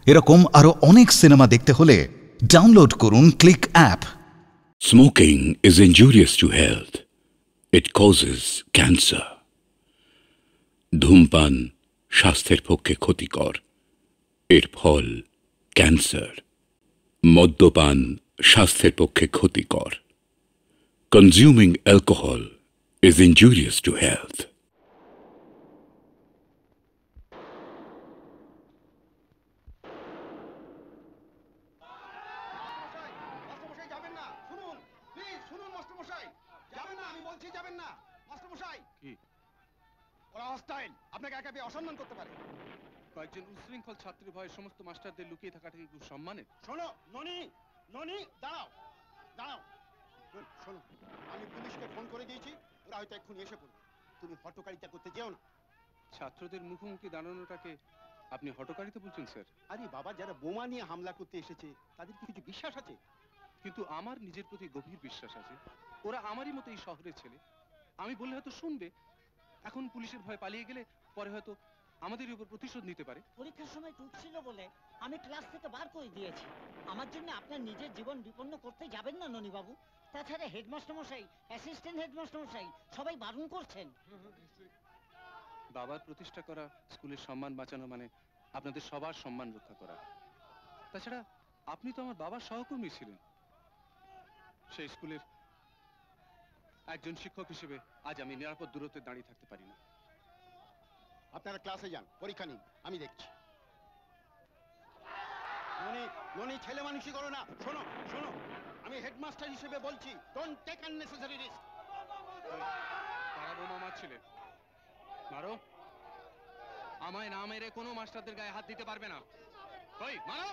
এরকম আরো অনেক সিনেমা দেখতে হলে ডাউনলোড করুন click app. Smoking is injurious to health. It causes cancer. ধূমপান স্বাস্থ্যের পক্ষে ক্ষতিকর, এর ফল ক্যান্সার। মদ্যপান স্বাস্থ্যের পক্ষে ক্ষতিকর। Consuming alcohol is injurious to health. অসম্মান করতে পারে। কয়েকজন উশৃঙ্খল ছাত্রী ভয়ে সমস্ত মাস্টারদের লুকিয়ে থাকাটা কি খুব সম্মানের? শোনো ননি, ননি দাঁড়াও দাঁড়াও, শোনো, আমি পুলিশকে ফোন করে দিয়েছি, ওরা হয়তো এক্ষুনি এসে পড়বে। তুমি হটকারিতা করতে যেও না। ছাত্রদের মুখোমুখি দাঁড়ানোটাকে আপনি হটকারিতা বলছেন স্যার? আরে বাবা, যারা বোমা নিয়ে হামলা করতে এসেছে তাদের কি কিছু বিশ্বাস আছে? কিন্তু আমার নিজের প্রতি গভীর বিশ্বাস আছে। ওরা আমারই মতো এই শহরের ছেলে। আমি বললে হয়তো শুনবে। এখন পুলিশের ভয় পালিয়ে গেলে পরে হয়তো আমাদের উপর প্রতিশোধ নিতে পারে। পরীক্ষার সময় টুকছিল বলে আমি ক্লাস থেকে বার করে দিয়েছি। আমার জন্য আপনার নিজের জীবন বিপন্ন করতে যাবেন না ননি বাবু। তাছাড়া হেডমাস্টার মশাই, অ্যাসিস্ট্যান্ট হেডমাস্টার মশাই সবাই বারণ করছেন। বাবার প্রতিষ্ঠা করা স্কুলের সম্মান বাঁচানো মানে আপনাদের সবার সম্মান রক্ষা করা। তাছাড়া আপনি তো আমার বাবার সহকর্মী ছিলেন। সেই স্কুলের একজন শিক্ষক হিসেবে আজ আমি নিরাপদ দূরত্বে দাঁড়িয়ে থাকতে পারি না। আপনারা ক্লাসে যান, পরীক্ষা নিন, আমি দেখছি। ননি, ননি ছেলে মানুষই করো না। শোনো শোনো, আমি হেডমাস্টার হিসেবে বলছি, ডোন্ট টেক আননেসেসারি রিস্ক। কারা বোমা মারছিলে? মারো। আমায় না মেরে কোনো মাস্টারদের গায়ে হাত দিতে পারবে না। ওই মারো।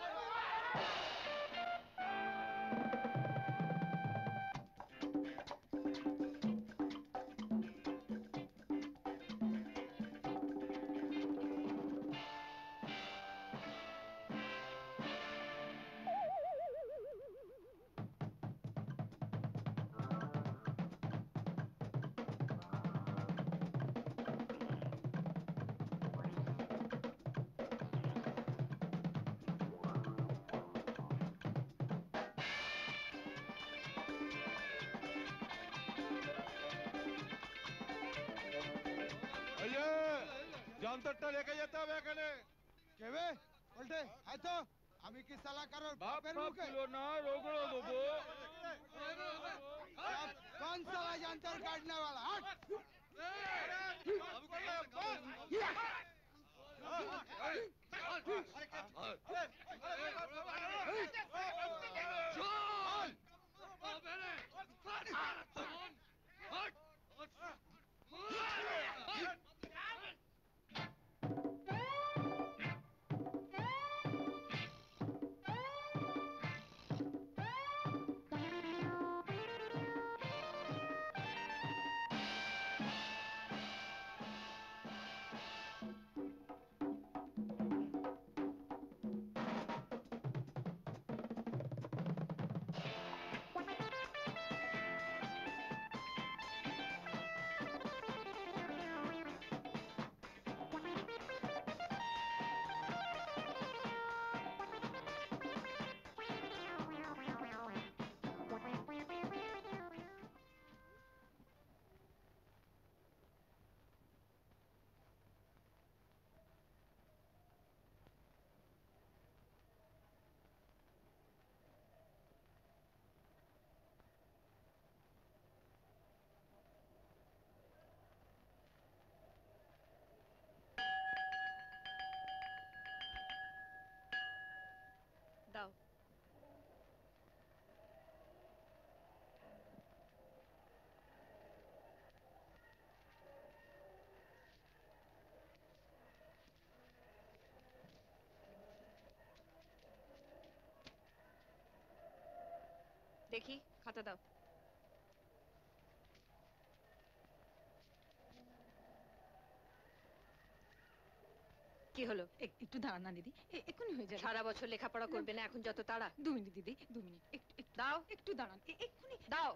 যন্ত্রটা রেখে যেতে হবে এখানে। কেবে বলতে হয়তো আমি কি সালা কারোর বাপের মুখে না রোগড়ো দেবো। কোন সালা যন্ত্র কাটনে वाला? हट। দাও। দেখি খাতা দাও। কি হলো? একটু দাঁড়ান না দিদি, এক্ষুনি হয়ে যাবে। সারা বছর লেখাপড়া করবে না, এখন যত তাড়া। 2 মিনিট দিদি, 2 মিনিট। দাও। একটু দাঁড়ান, এক্ষুনি দাও।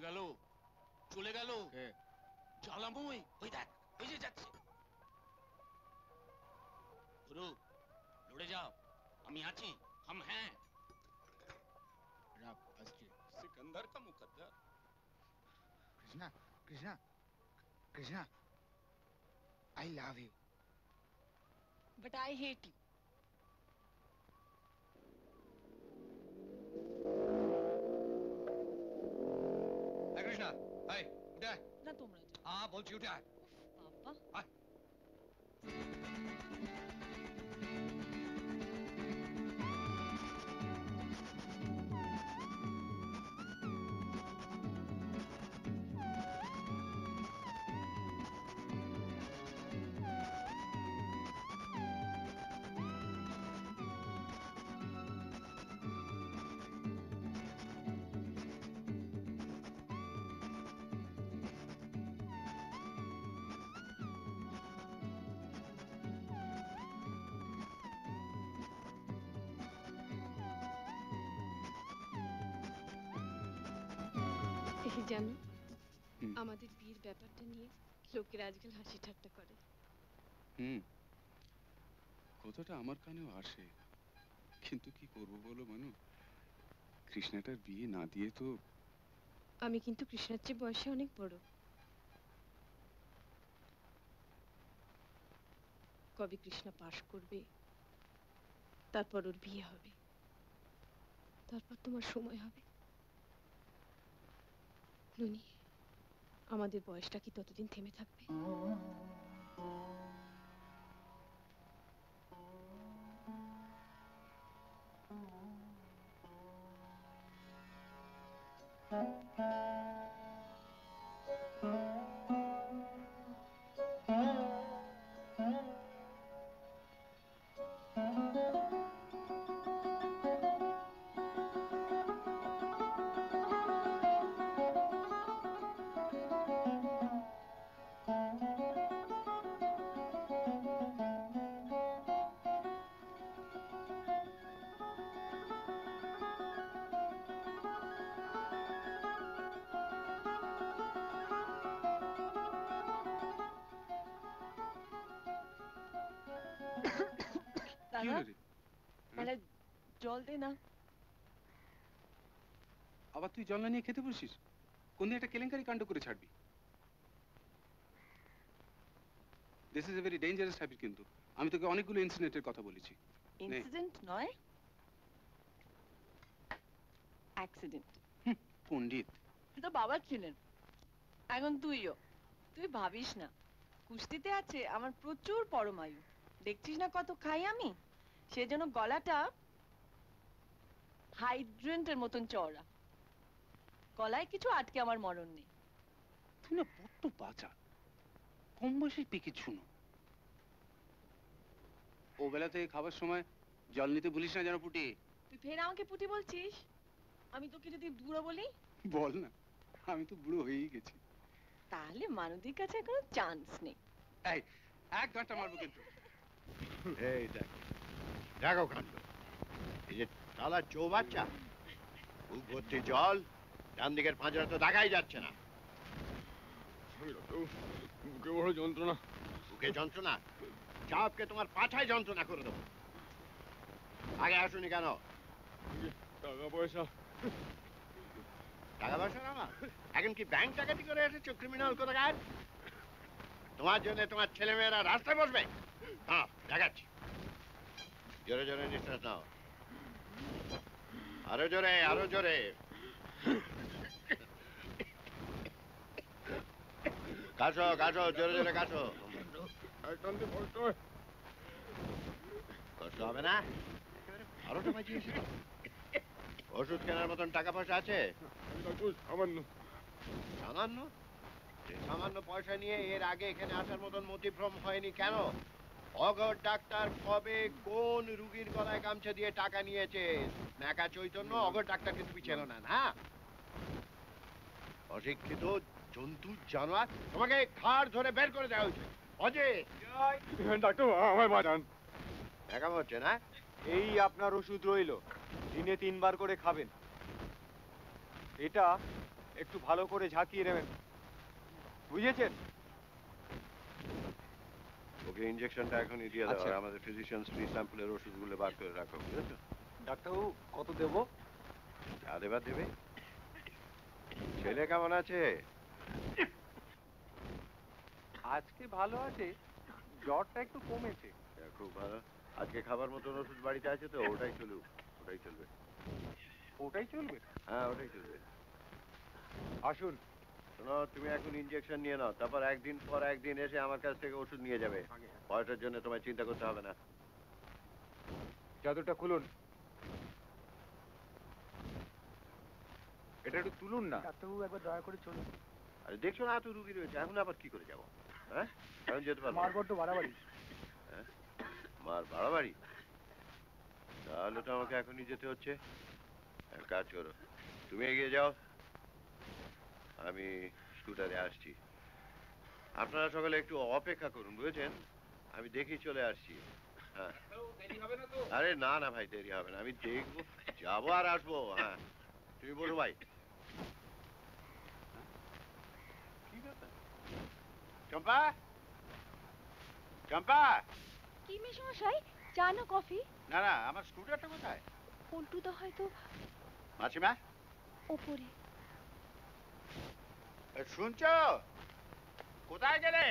গেল চলে গেল জ্বালাময় ওই দেখ ওই যে যাচ্ছে গুরু লড়ে যাও আমি আছি हम हैं रब अस्त्री सिकंदर का मुकद्दर Krishna Krishna Krishna I love you but I hate you Krishna हाय उठा ना তোমরা যাও हाँ बोल छी उठा বাবা এই জানো আমাদের বিয়ের ব্যাপারটা নিয়ে লোকেরা আজকাল হাসি ঠাট্টা করে কথাটা আমার কানেও আসে কিন্তু কি করব বলো মানু কৃষ্ণাটার বিয়ে না দিয়ে তো আমি কিন্তু কৃষ্ণার চেয়ে বয়সে অনেক বড় কবে কৃষ্ণা পাশ করবে তারপর ওর বিয়ে হবে তারপর তোমার সময় হবে ননি আমাদের বয়সটা কি ততদিন থেমে থাকবে দাদা মানে জল দে না আবার তুই জল না নিয়ে খেতে বসিস কোন দিন একটা কেলেঙ্কারি কাণ্ড করে ছাড়বি this is a very dangerous habit কিন্তু আমি তোকে অনেকগুলো ইনসিডেন্টের কথা বলেছি ইনসিডেন্ট নয় অ্যাক্সিডেন্ট পণ্ডিত তো বাবা ছিলেন এখন তুইও তুই ভাবিস না কুস্তিতে আছে আমার প্রচুর পরমায়ু দেখছিস না কত খাই আমি সেজন্য গলাটা হাইড্রেন্টের মতন চওড়া গলায় কিছু আটকে আমার মরণ নেই তুই না বড্ড বাঁচা কম বয়সের পেকে শুনো ও বেলা থেকে খাবার সময় জল নিতে ভুলিস না যেন পুটি তুই ফের আমাকে পুটি বলছিস আমি তোকে যদি বুড়ো বলি বল না আমি তো বুড়ো হয়েই গেছি তাহলে মানবীর কাছে কোনো চান্স নেই এই এক ঘন্টা মারবো কিন্তু এই দেখ দেখো কাণ্ড এই যে তালা চৌবাচ্চা বুক ভর্তি জল ডান দিকের পাঁজরা তো দেখাই যাচ্ছে না বুকে বড় যন্ত্রণা বুকে যন্ত্রণা চাপকে তোমার পাছায় যন্ত্রণা করে দেবো আগে আসুনি কেন টাকা পয়সা টাকা পয়সা না এখন কি ব্যাংক টাকাতি করে এসেছো ক্রিমিনাল করে গায়ে তোমার জন্য তোমার ছেলেমেয়েরা রাস্তায় বসবে হ্যাঁ দেখাচ্ছি জোরে জোরে নিঃশ্বাস নাও আরো জোরে আরো জোরে কাশো কাশো জোরে জোরে কাশো কষ্ট হবে না আরো টাকা বাঁচিয়েছি ওষুধ কেনার মতন টাকা পয়সা আছে সামান্য সামান্য সামান্য পয়সা নিয়ে এর আগে এখানে আসার মতন মতিভ্রম হয়নি কেন অগর ডাক্তার কবে কোন রুগীর গলায় গামছা দিয়ে টাকা নিয়েছে নাকা চৈতন্য অগর ডাক্তারকে তুমি চেনো না না অশিক্ষিত জন্তু জানোয়ার তোমাকে ঘাড় ধরে বের করে দেওয়া হয়েছে অজয় ডাক্তার আমায় বাঁচান দেখা হচ্ছে না এই আপনার ওষুধ রইলো দিনে 3 বার করে খাবেন এটা একটু ভালো করে ঝাঁকিয়ে নেবেন, বুঝেছেন? ওকে ইনজেকশনটা এখনই দিয়ে দাও, আর আমাদের ফিজিশিয়ানস ফ্রি স্যাম্পলের ওষুধগুলো বার করে রাখো, বুঝেছো? ডাক্তারবাবু কত দেবো? যা দেবার দেবে। ছেলে কেমন আছে? আজকে ভালো আছে, জ্বরটা একটু কমেছে। খুব ভালো। আজকে খাবার মতন ওষুধ বাড়িতে আছে তো, ওটাই চলুক, ওটাই চলবে। ওটাই চলবে? হ্যাঁ, ওটাই চলবে। আসুন। শোনো, তুমি এখন ইনজেকশন নিয়ে নাও, তারপর একদিন পর একদিন এসে আমার কাছ থেকে ওষুধ নিয়ে যাবে। পয়সার জন্য তোমায় চিন্তা করতে হবে না। চাদরটা খুলুন। এটা একটু তুলুন না। ডাক্তারবাবু একবার দয়া করে চলুন। আরে দেখছো না এত রুগী রয়েছে, এখন আবার কি করে যাবো? হ্যাঁ, এখন যেতে পারবো? মার বড্ড বাড়াবাড়ি। হ্যাঁ, মার বাড়াবাড়ি? তাহলে তো আমাকে এখনই যেতে হচ্ছে। এক কাজ করো, তুমি এগিয়ে যাও, আমি স্কুটারে আসছি। আপনারা সকালে একটু অপেক্ষা করুন, বুঝেছেন? আমি দেখি চলে আসছি। হ্যাঁ, আরে না না ভাই, দেরি হবে না, আমি দেখবো, যাবো আর আসবো। হ্যাঁ, তুমি বলো ভাই। কি ব্যাপার? চম্পা, চম্পা। কি মেশমশাই, চা না কফি? না না, আমার স্কুটারটা কোথায়? পল্টুদা হয়তো মাসিমা ওপরে। শুনছো? কোথায় গেলে?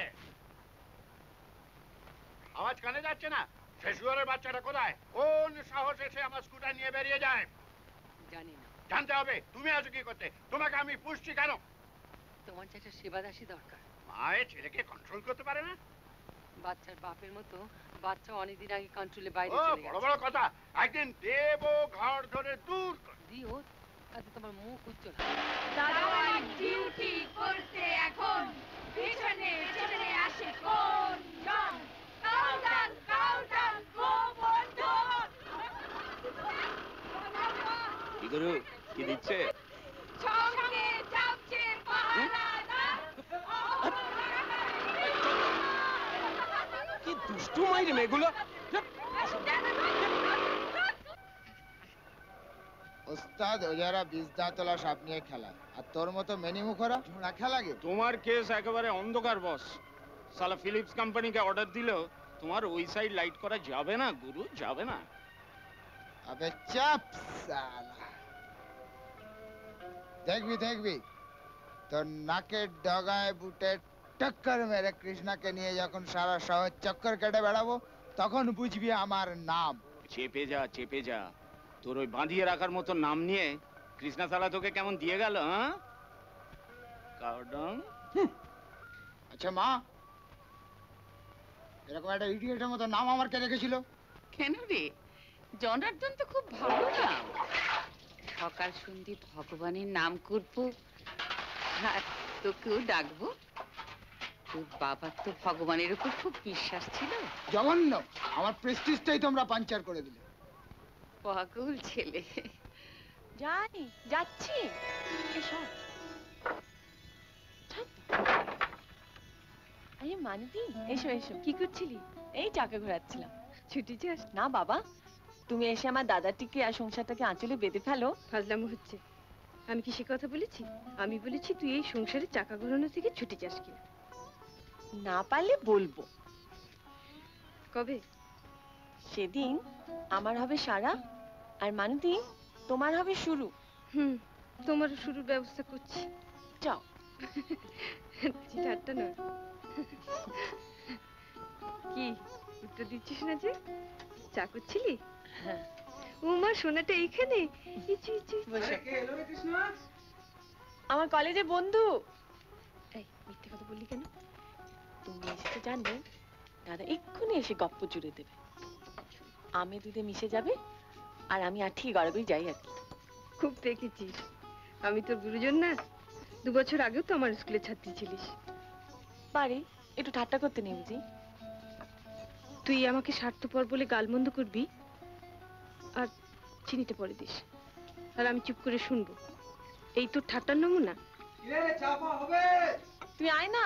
আওয়াজ কানে যাচ্ছে না? শেষুয়ারের বাচ্চাটা কোথায়? কোন সাহস এসে আমার স্কুটার নিয়ে বেরিয়ে যায়? জানি না। জানতে হবে। তুমি আছো কি করতে? তোমাকে আমি পুষছি কেন? তোমার যে একটা সেবাদাসী দরকার। মায়ের ছেলেকে কন্ট্রোল করতে পারে না? বাচ্চার বাপের মতো বাচ্চা অনেকদিন আগে কন্ট্রোলে বাইরে ও চলে বড় গেছে। বড় কথা, একদিন দেব ঘর ধরে দূর দিও, তাতে তোমার মুখ উজ্জ্বল। দারোয়ান ডিউটি করতে এখন পিছনে পিছনে আসে কোন জন? Counter counter Gobardhan. কি করু? কি দিচ্ছে? সঙ্গে যাচ্ছে পাহারাদার। কি দুষ্টু মাইরে মেয়েগুলো। ওস্তাদ, ও যারা 20 দাঁতলা সাপ নিয়ে খেলা, আর তোর মতো মেনিমুখরা ঝোড়া খেলা গে। তোমার কেস একেবারে অন্ধকার বস। সালা ফিলিপস কোম্পানিকে অর্ডার দিলেও তোমার ওই সাইড লাইট করা যাবে না গুরু, যাবে না। আবে চাপ সালা। দেখবি দেখবি তোর নাকের ডগায় বুটে টক্কর মেরে কৃষ্ণাকে নিয়ে যখন সারা শহর চক্কর কেটে বেড়াবো, তখন বুঝবি আমার নাম। চেপে যা, চেপে যা। তোর ওই বাঁধিয়ে রাখার মতো নাম নিয়ে কৃষ্ণা সালা তোকে কেমন দিয়ে গেল? হ্যাঁ, কাউডং। আচ্ছা মা, এরকম একটা ইডিয়েটের মতো নাম আমার কে রেখেছিল? কেন রে? জনার্দন তো খুব ভালো নাম। সকাল সন্ধি ভগবানের নাম করবো আর তোকেও ডাকবো। তোর বাবার তো ভগবানের উপর খুব বিশ্বাস ছিল। জঘন্য, আমার প্রেস্টিজটাই তোমরা পাঞ্চার করে দিলে। পাগল ছেলে। জানি, যাচ্ছি। এসো। আরে মানতি, এসো এসো। কি করছিলি? এই চাকা ঘোরাচ্ছিলাম। ছুটি চাস? না বাবা, তুমি এসে আমার দাদাটিকে আর সংসারটাকে আঁচলে বেঁধে ফেলো। ফাজলামো হচ্ছে। আমি কি সে কথা বলেছি? আমি বলেছি তুই এই সংসারে চাকা ঘোরানো থেকে ছুটি চাস কিনা। না পারলে বলবো। কবে? সেদিন আমার হবে সারা, আর মানতি তোমার হবে শুরু। তোমার শুরুর ব্যবস্থা করছি। যাও। ঠাট্টা নয়। কি উত্তর দিচ্ছিস না যে? চা করছিলি? হ্যাঁ। উমা, সোনাটা এইখানে। আমার কলেজে বন্ধু। এই মিথ্যে কথা বললি কেন? তুমি এসেছো জানবে, দাদা এক্ষুনি এসে গপ্প জুড়ে দেবে। আমে দুধে মিশে যাবে, আর আমি আর ঠিক গড়াগড়ি যাই আর কি। খুব পেকেছিস। আমি তোর গুরুজন না? 2 বছর আগেও তো আমার স্কুলে ছাত্রী ছিলিস। পারি, একটু ঠাট্টা করতে নেই বুঝি। তুই আমাকে স্বার্থপর বলে গালমন্দ করবি আর চিনিতে পরে দিস, আর আমি চুপ করে শুনবো। এই তোর ঠাট্টার নমুনা? তুই আয় না।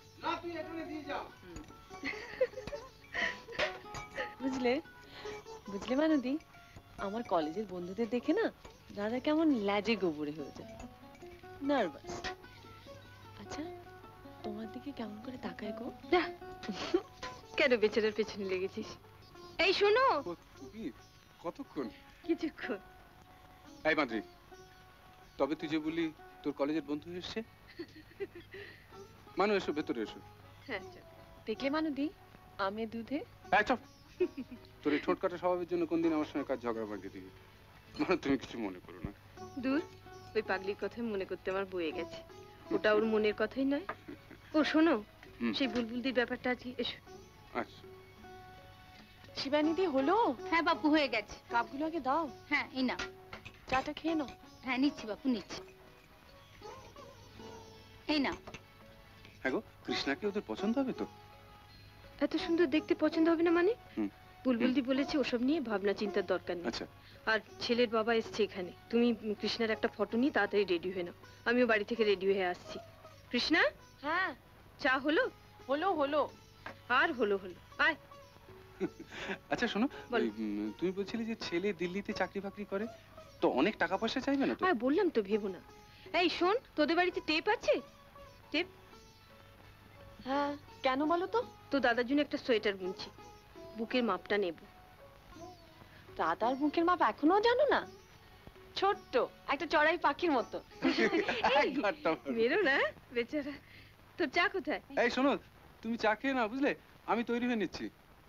বুঝলে বুঝলে মানদি, আমার কলেজের বন্ধুদের দেখে না দাদা কেমন লাজে গোবরে হয়ে যায়। নার্ভাস। আচ্ছা, তোমার দিকে কেমন করে তাকায় গো? কেন বেচারার পেছনে লেগেছিস? এই শোনো। তুমি কতক্ষণ? কিছুক্ষণ। এই মাদ্রি, তবে তুই যে বললি তোর কলেজের বন্ধু এসছে, মানু এসো, ভেতরে এসো। হ্যাঁ চল। দেখলে মানু দি, আমে দুধে। চপ, তোর এই ঠোঁট কাটা স্বভাবের জন্য কোনদিন আমার সঙ্গে কাজ ঝগড়া বাঁধিয়ে দিবি। মানে তুমি কিছু মনে করো না। দূর, ওই পাগলির কথাই মনে করতে আমার বয়ে গেছে। ওটা ওর মনের কথাই নয়। ও শোনো, সেই বুলবুলদির ব্যাপারটা আজকে এসো। আচ্ছা শিবানী দি, হলো? হ্যাঁ বাপু, হয়ে গেছে। কাপগুলো আগে দাও। হ্যাঁ এই না, চাটা খেয়ে নাও। হ্যাঁ নিচ্ছি বাপু, নিচ্ছি। এই না। হ্যাঁ গো, কৃষ্ণাকে ওদের পছন্দ হবে তো? এত সুন্দর দেখতে পছন্দ হবে না মানে? বুলবুলদি বলেছে ওসব নিয়ে ভাবনা চিন্তার দরকার নেই। আচ্ছা। আর ছেলের বাবা এসছে এখানে, তুমি কৃষ্ণার একটা ফটো নিয়ে তাড়াতাড়ি রেডি হয়ে নাও। আমিও বাড়ি থেকে রেডি হয়ে আসছি। কৃষ্ণা। হ্যাঁ। চা হলো? হলো হলো। আর হলো হলো, আয়। আচ্ছা শোনো, তুমি বলছিলে যে ছেলে দিল্লিতে চাকরি বাকরি করে, তো অনেক টাকা পয়সা চাইবে না তো? হ্যাঁ বললাম তো, ভেবো না। এই শোন, তোদের বাড়িতে টেপ আছে? টেপ? হ্যাঁ, কেন বলো তো? তো দাদার জন্য একটা সোয়েটার বুনছি, বুকের মাপটা নেব। দাদার বুকের মাপ এখনো জানো না? ছোট্ট একটা চড়াই পাখির মতো। বেরো না বেচারা। তোর চা কোথায়? এই শোনো, তুমি চা খেয়ে না, বুঝলে? আমি তৈরি হয়ে নিচ্ছি।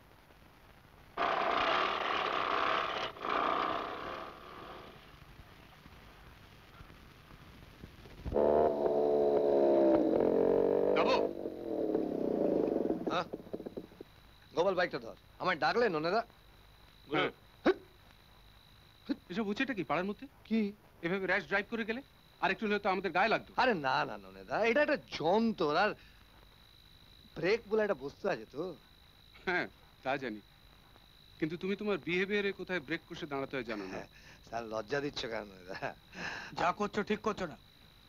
গোপাল, বাইকটা ধর। আমার ডাকলে ননেদা? এসব হচ্ছেটা কি পাড়ার মধ্যে? কি এভাবে র্যাশ ড্রাইভ করে গেলে আর একটু হলে তো আমাদের গায়ে লাগতো। আরে না না ননেদা, এটা একটা যন্ত্র, আর ব্রেক বলে একটা বস্তু আছে তো। হ্যাঁ তা জানি, কিন্তু তুমি তোমার বিহেভিয়ারে কোথায় ব্রেক কষে দাঁড়াতে হয় জানো না। স্যার লজ্জা দিচ্ছ কেন ননেদা? যা করছো ঠিক করছো না।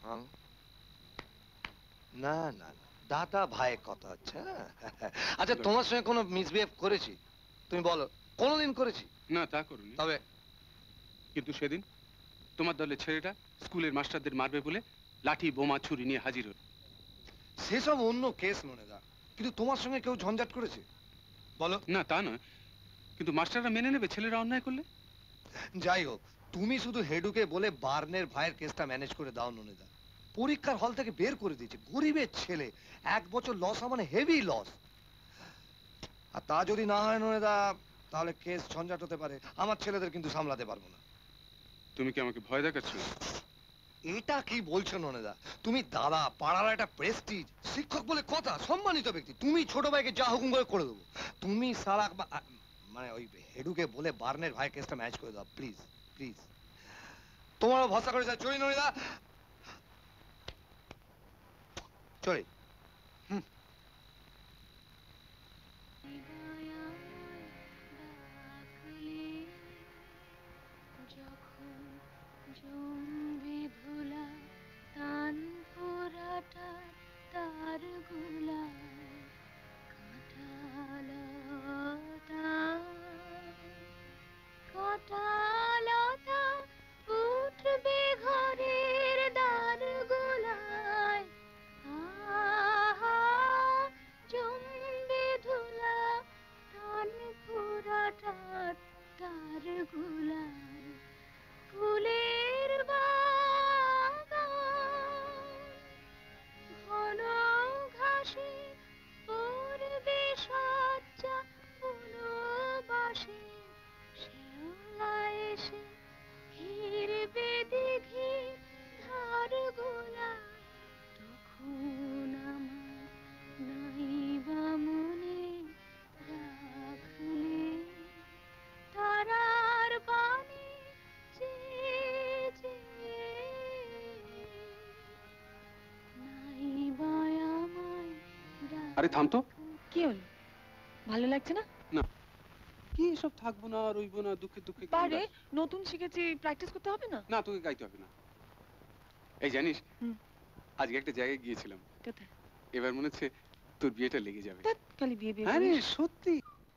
না না না, দাদা ভাই কথা হচ্ছে। আচ্ছা, তোমার সঙ্গে কোনো মিসবিহেভ করেছি? তুমি বলো, কোনোদিন করেছি? না তা করুনি। তবে কিন্তু সেদিন তোমার দলের ছেলেটা স্কুলের মাস্টারদের মারবে বলে লাঠি বোমা ছুরি নিয়ে হাজির হল। সেসব অন্য কেস ননেদা, কিন্তু তোমার সঙ্গে কেউ ঝঞ্ঝাট করেছে বলো? না তা নয়, কিন্তু মাস্টাররা মেনে নেবে ছেলেরা অন্যায় করলে? যাই হোক, তুমি শুধু হেডুকে বলে বার্নের ভাইয়ের কেসটা ম্যানেজ করে দাও ননেদা। পরীক্ষার হল থেকে বের করে দিয়েছে, গরিবের ছেলে, 1 বছর লস মানে হেভি লস। আর তা যদি না হয় ননেদা, তাহলে কেস ঝঞ্ঝাট হতে পারে। আমার ছেলেদের কিন্তু সামলাতে পারবো না। তুমি কি আমাকে ভয় দেখাচ্ছ? এটা কি বলছো ননেদা? তুমি দাদা, পাড়ার একটা প্রেস্টিজ, শিক্ষক বলে কথা, সম্মানিত ব্যক্তি। তুমি ছোট ভাইকে যা হুকুম করে দেবো। তুমি সারা মানে ওই হেডুকে বলে বার্নের ভাই কেসটা ম্যানেজ করে দাও প্লিজ প্লিজ। তোমারও ভরসা করে যা। চলি ননিদা, চলি। আরে থাম তো। কি হলো, ভালো লাগছে না? না, কি এসব থাকবো না রইবো না, দুঃখে দুঃখে পারে, নতুন শিখেছি, প্র্যাকটিস করতে হবে না? না, তোকে গাইতে হবে না। এই জানিস, আজকে একটা জায়গায় গিয়েছিলাম। কোথায়? এবার মনে হচ্ছে তোর বিয়েটা লেগে যাবে। খালি বিয়ে বিয়ে। আরে সত্যি।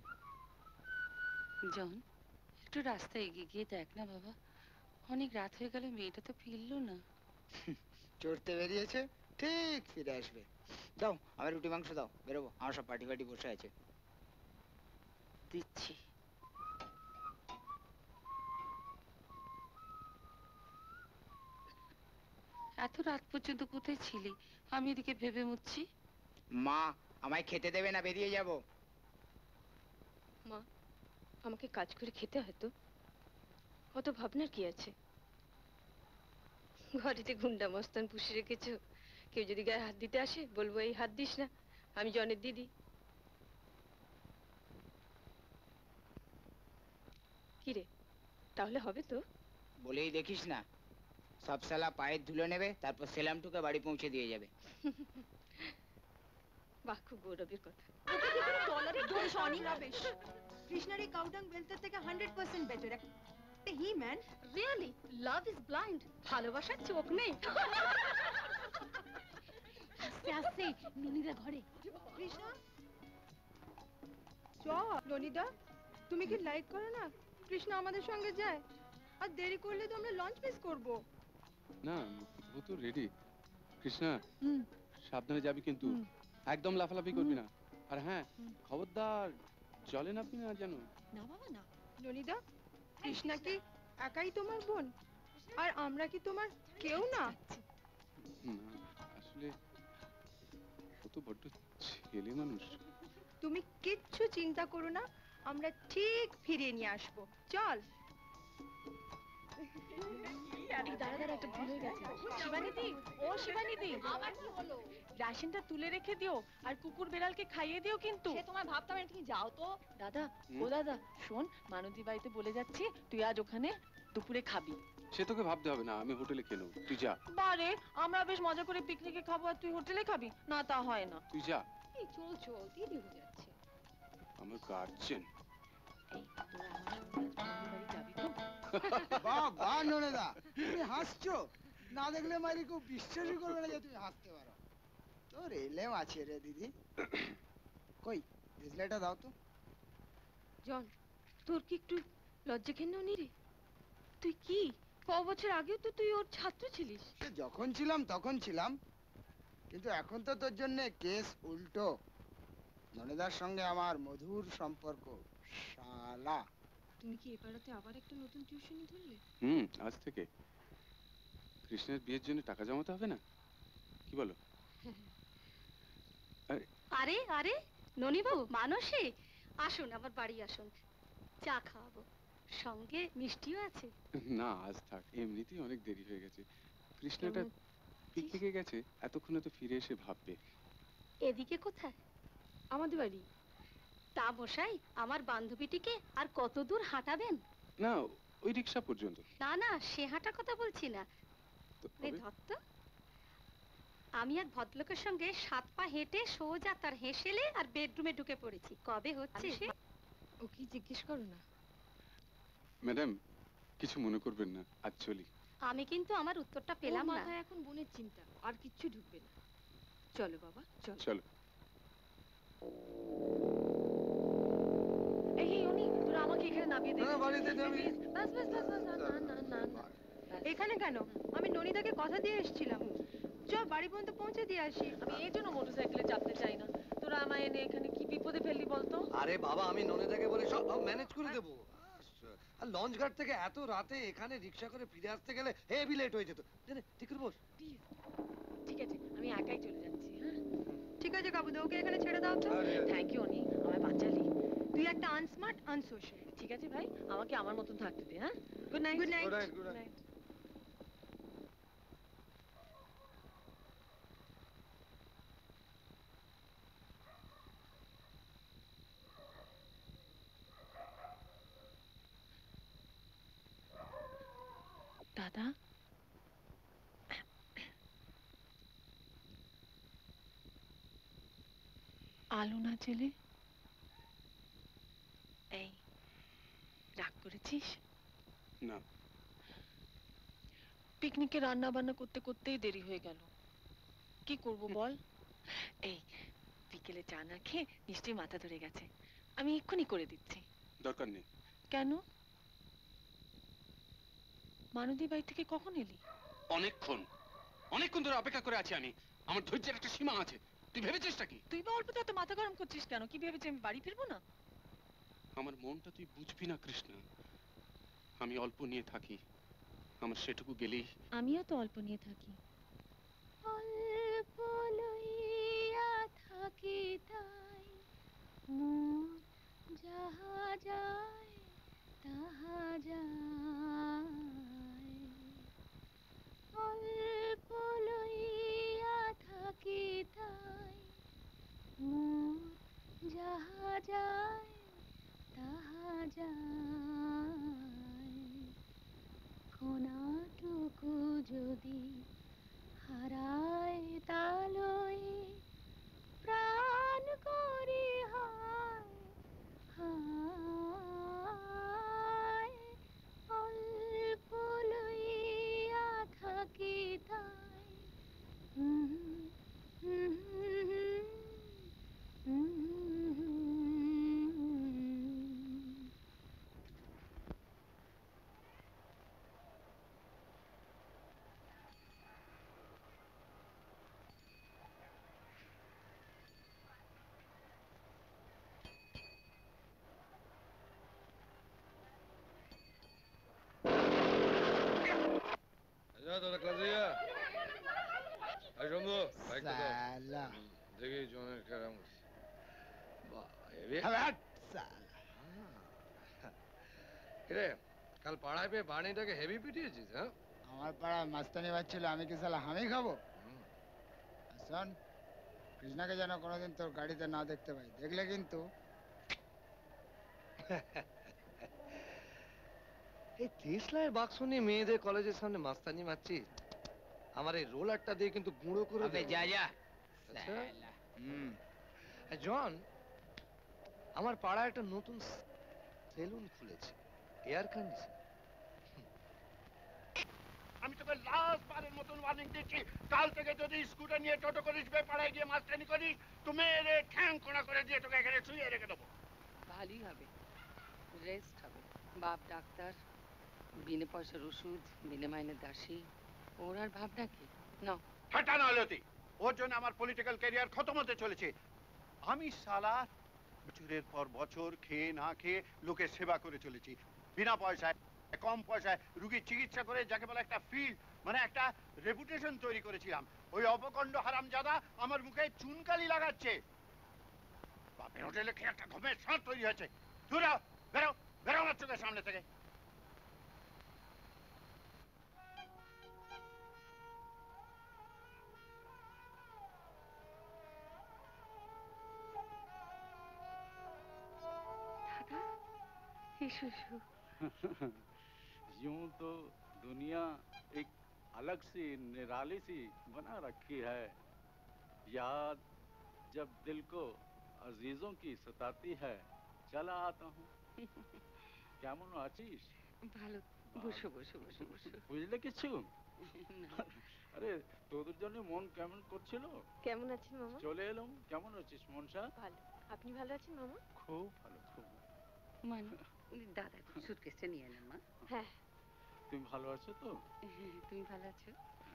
জন, একটু রাস্তায় এগিয়ে গিয়ে দেখ না বাবা, অনেক রাত হয়ে গেল, মেয়েটা তো ফিরলো না। চড়তে বেরিয়েছে, ঠিক ফিরে আসবে। দাও আমার রুটি মাংস দাও, বেরোবো। আমার সব পার্টি ফার্টি বসে আছে। দিচ্ছি। এত রাত পর্যন্ত কোথায় ছিলি? আমি এদিকে ভেবে মুচ্ছি। মা আমায় খেতে দেবে না, বেরিয়ে যাব। মা, আমাকে কাজ করে খেতে হয় তো, অত ভাবনার কি আছে? ঘরেতে গুন্ডা মস্তান পুষে রেখেছো, কেউ যদি গায়ে হাত দিতে আসে বলবো এই হাত দিস না, আমি জনের দিদি। কি রে, তাহলে হবে তো? বলেই দেখিস না, সব সালা পায়ের ধুলো নেবে, তারপর সেলাম টুকে বাড়ি পৌঁছে দিয়ে যাবে। বাহ, খুব গৌরবের কথা। কৃষ্ণার এই কাউডাং বেলতের থেকে 100% better. He man, really love is blind. ভালোবাসার চোখ নেই। আস্তে আস্তে ননিদা ঘরে। কৃষ্ণ চল। ননিদা, তুমি কি লাইক করো না কৃষ্ণ আমাদের সঙ্গে যায়? আর দেরি করলে তো আমরা লঞ্চ মিস করব। না, ও তো রেডি। কৃষ্ণা, সাবধানে যাবি কিন্তু, একদম লাফালাফি করবি না। আর হ্যাঁ, খবরদার জলে নামবি না যেন। না বাবা না। ননিদা, কৃষ্ণা কি একাই তোমার বোন? আর আমরা কি তোমার কেউ না? আসলে ও তো বড্ড ছেলে মানুষ। তুমি কিচ্ছু চিন্তা করো না, আমরা ঠিক ফিরিয়ে নিয়ে আসবো। চল। দাঁড়া, একটা ভুল হয়ে গেছে। শিবানীদি, ও শিবানীদি, আবার কি হলো? রাশনটা তুলে রেখে দিও, আর কুকুর বেড়ালকে খাইয়ে দিও কিন্তু। সে তোমার ভাবতাম না, তুমি যাও তো। দাদা, ও দাদা, শোন, মানতী বাড়িতে বলে যাচ্ছি, তুই আজ ওখানে দুপুরে খাবি। সে তোকে ভাবতে হবে না, আমি হোটেলে খেয়ে নেবো, তুই যা। বারে, আমরা বেশ মজা করে পিকনিকে খাবো আর তুই হোটেলে খাবি? না, তা হয় না। তুই যা। এই চল চল, দেরি হয়ে যাচ্ছে। আমার গার্জেন। বাহ বাহ ননেদা, তুমি হাসছো, না দেখলে মারি খুব বিশ্বাসই করবে না যে তুমি হাসতে পারো। তোর এলেম আছে রে দিদি। কই ডিসলাইটা দাও তো। জন, তোর কি একটু লজ্জা ঘেন্নাও নি রে? তুই কি ক বছর আগেও তো তুই ওর ছাত্র ছিলিস। যখন ছিলাম তখন ছিলাম, কিন্তু এখন তো তোর জন্য কেস উল্টো। ননেদার সঙ্গে আমার মধুর সম্পর্ক। শালা, তুমি কি এ পাড়াতে আবার একটা নতুন টিউশনি ধরলে? আজ থেকে কৃষ্ণের বিয়ের জন্য টাকা জমাতে হবে না, কি বলো? আরে আরে ননি বাবু, মানসী, আসুন আমার বাড়ি আসুন, চা খাওয়াবো, সঙ্গে মিষ্টিও আছে। না, আজ থাক, এমনিতেই অনেক দেরি হয়ে গেছে। কৃষ্ণটা পিকনিকে গেছে, এতক্ষণে তো ফিরে এসে ভাববে। এদিকে কোথায়? আমাদের বাড়ি। তা মশাই, আমার বান্ধবীটিকে আর কত দূর হাঁটাবেন? না, ওই রিক্সা পর্যন্ত। না না, সে হাঁটার কথা বলছি না। এই ধত্ত, আমি এক ভদ্রলোকের সঙ্গে 7 পা হেঁটে সোজা তার হেসেলে আর বেডরুমে ঢুকে পড়েছি। কবে হচ্ছে? ও কি জিজ্ঞেস করো না। ম্যাডাম, কিছু মনে করবেন না, আজ চলি। আমি কিন্তু আমার উত্তরটা পেলাম না। মাথায় এখন বোনের চিন্তা, আর কিচ্ছু ঢুকবে না। চলো বাবা, চলো চলো। এই উনি তোরা আমাকে এখানে নামিয়ে দে। না, বাড়িতে আমি। বাস বাস বাস বাস, না না না না। এখানে কেন? আমি ননিদাকে কথা দিয়ে এসেছিলাম। চল বাড়ি পর্যন্ত পৌঁছে দিয়ে আসি। আমি এই জন্য মোটরসাইকেলে চাপতে চাই না। তোরা আমায় এনে এখানে কি বিপদে ফেললি বলতো? আরে বাবা, আমি ননেদাকে বলে সব ম্যানেজ করে দেবো। আর লঞ্চ ঘাট থেকে এত রাতে এখানে রিক্সা করে ফিরে আসতে গেলে হেভি লেট হয়ে যেত। ঠিক করে বস। ঠিক আছে, আমি একাই চলে যাচ্ছি। হ্যাঁ ঠিক আছে কাবুদা, ওকে এখানে ছেড়ে দাও তো। থ্যাংক ইউ অনি, আমায় বাঁচালি। তুই একটা আনস্মার্ট আনসোশাল। ঠিক আছে ভাই, আমাকে আমার মতন থাকতে দে। হ্যাঁ, good night. Good night. Good night. দাদা, আলো না জেলে? এই, রাগ করেছিস? না। পিকনিকে রান্না বান্না করতে করতেই দেরি হয়ে গেল, কি করব বল? এই, বিকেলে চা না খেয়ে নিশ্চয়ই মাথা ধরে গেছে, আমি এক্ষুনি করে দিচ্ছি। দরকার নেই। কেন? মানদী বাড়ি থেকে কখন এলি? অনেকক্ষণ। অনেকক্ষণ ধরে অপেক্ষা করে আছি আমি। আমার ধৈর্যের একটা সীমা আছে। তুই ভেবেছিসটা কি? তুই বা অল্প তো এত মাথা গরম করছিস কেন? কি ভেবেছি আমি বাড়ি ফিরবো না? আমার মনটা তুই বুঝবি না কৃষ্ণা। আমি অল্প নিয়ে থাকি, আমার সেটুকু গেলেই। আমিও তো অল্প নিয়ে থাকি। অল্প লইয়া থাকি তাই মন যাহা যায় তাহা যায়। অল্প লইয়া থাকি তাই মন যাহা যায় তাহা যায়। কণাটুকু যদি হারায় তালই প্রাণ করি হায় হায়। অল্প লইয়া থাকি তাই তোরা ক্লাসে শম্ভু বাইকটা দাও। সালা দেখি জনের কেরাম রে। কাল পাড়ায় পেয়ে বাণীটাকে হেভি পিটিয়েছিস? হ্যাঁ, আমার পাড়া মাস্তানি বাচ্ছিল, আমি কি সালা হামি খাবো? শোন, কৃষ্ণাকে যেন কোনোদিন তোর গাড়িতে না দেখতে পাই, দেখলে কিন্তু এই দেশলাইয়ের বাক্স নিয়ে মেয়েদের কলেজের সামনে মাস্তানি মারছিস। আমার এই রোলারটা দিয়ে কিন্তু গুঁড়ো করে আবে দেবো। যা যা। আচ্ছা। জন, আমার পাড়ায় একটা নতুন সেলুন খুলেছে, এয়ার কন্ডিশন। আমি তোকে লাস্ট বারের মতন ওয়ার্নিং দিচ্ছি, কাল থেকে যদি স্কুটার নিয়ে টোটো করিস, পাড়ায় গিয়ে মাস্তানি করিস, তুমি এরে ঠ্যাং কোনা করে দিয়ে তোকে এখানে শুয়ে রেখে দেবো। ভালোই হবে, রেস্ট হবে। বাপ ডাক্তার, বিনে পয়সার ওষুধ, বিনে মাইনের দাসী, ওর আর ভাবনা কি? নাও। ঠাট্টা না হলতি, ওর জন্য আমার পলিটিক্যাল ক্যারিয়ার খতম হতে চলেছে। আমি সালা বছরের পর বছর খেয়ে না খেয়ে লোকের সেবা করে চলেছি, বিনা পয়সায়, কম পয়সায় রুগীর চিকিৎসা করে, যাকে বলে একটা ফিল্ড, মানে একটা রেপুটেশন তৈরি করেছিলাম। ওই অপকণ্ড হারামজাদা আমার মুখে চুনকালি লাগাচ্ছে। বাপের হোটেলে খেয়ে একটা ঘুমের স্বাদ তৈরি হয়েছে। বেরো বেরো বেরো আমার চোখের সামনে থেকে। यूं तो दुनिया एक अलग सी निराली सी बना रखी है। याद जब दिल को अजीजों की सताती है, चला आता हूँ। কেমন আছিস? ভালো। বসো বসো বসো বসো। বুঝলে কিছু? আরে তোদের জন্য মন কেমন করছিল। কেমন আছেন মামা? চলে এলাম। কেমন আছিস মনসা? ভালো। আপনি ভালো আছেন মামা? খুব ভালো, খুব ভালো। মানে দাদা সুটকেসটা নিয়ে এলাম মা। হ্যাঁ। তুমি ভালো আছো তো? তুমি ভালো আছো?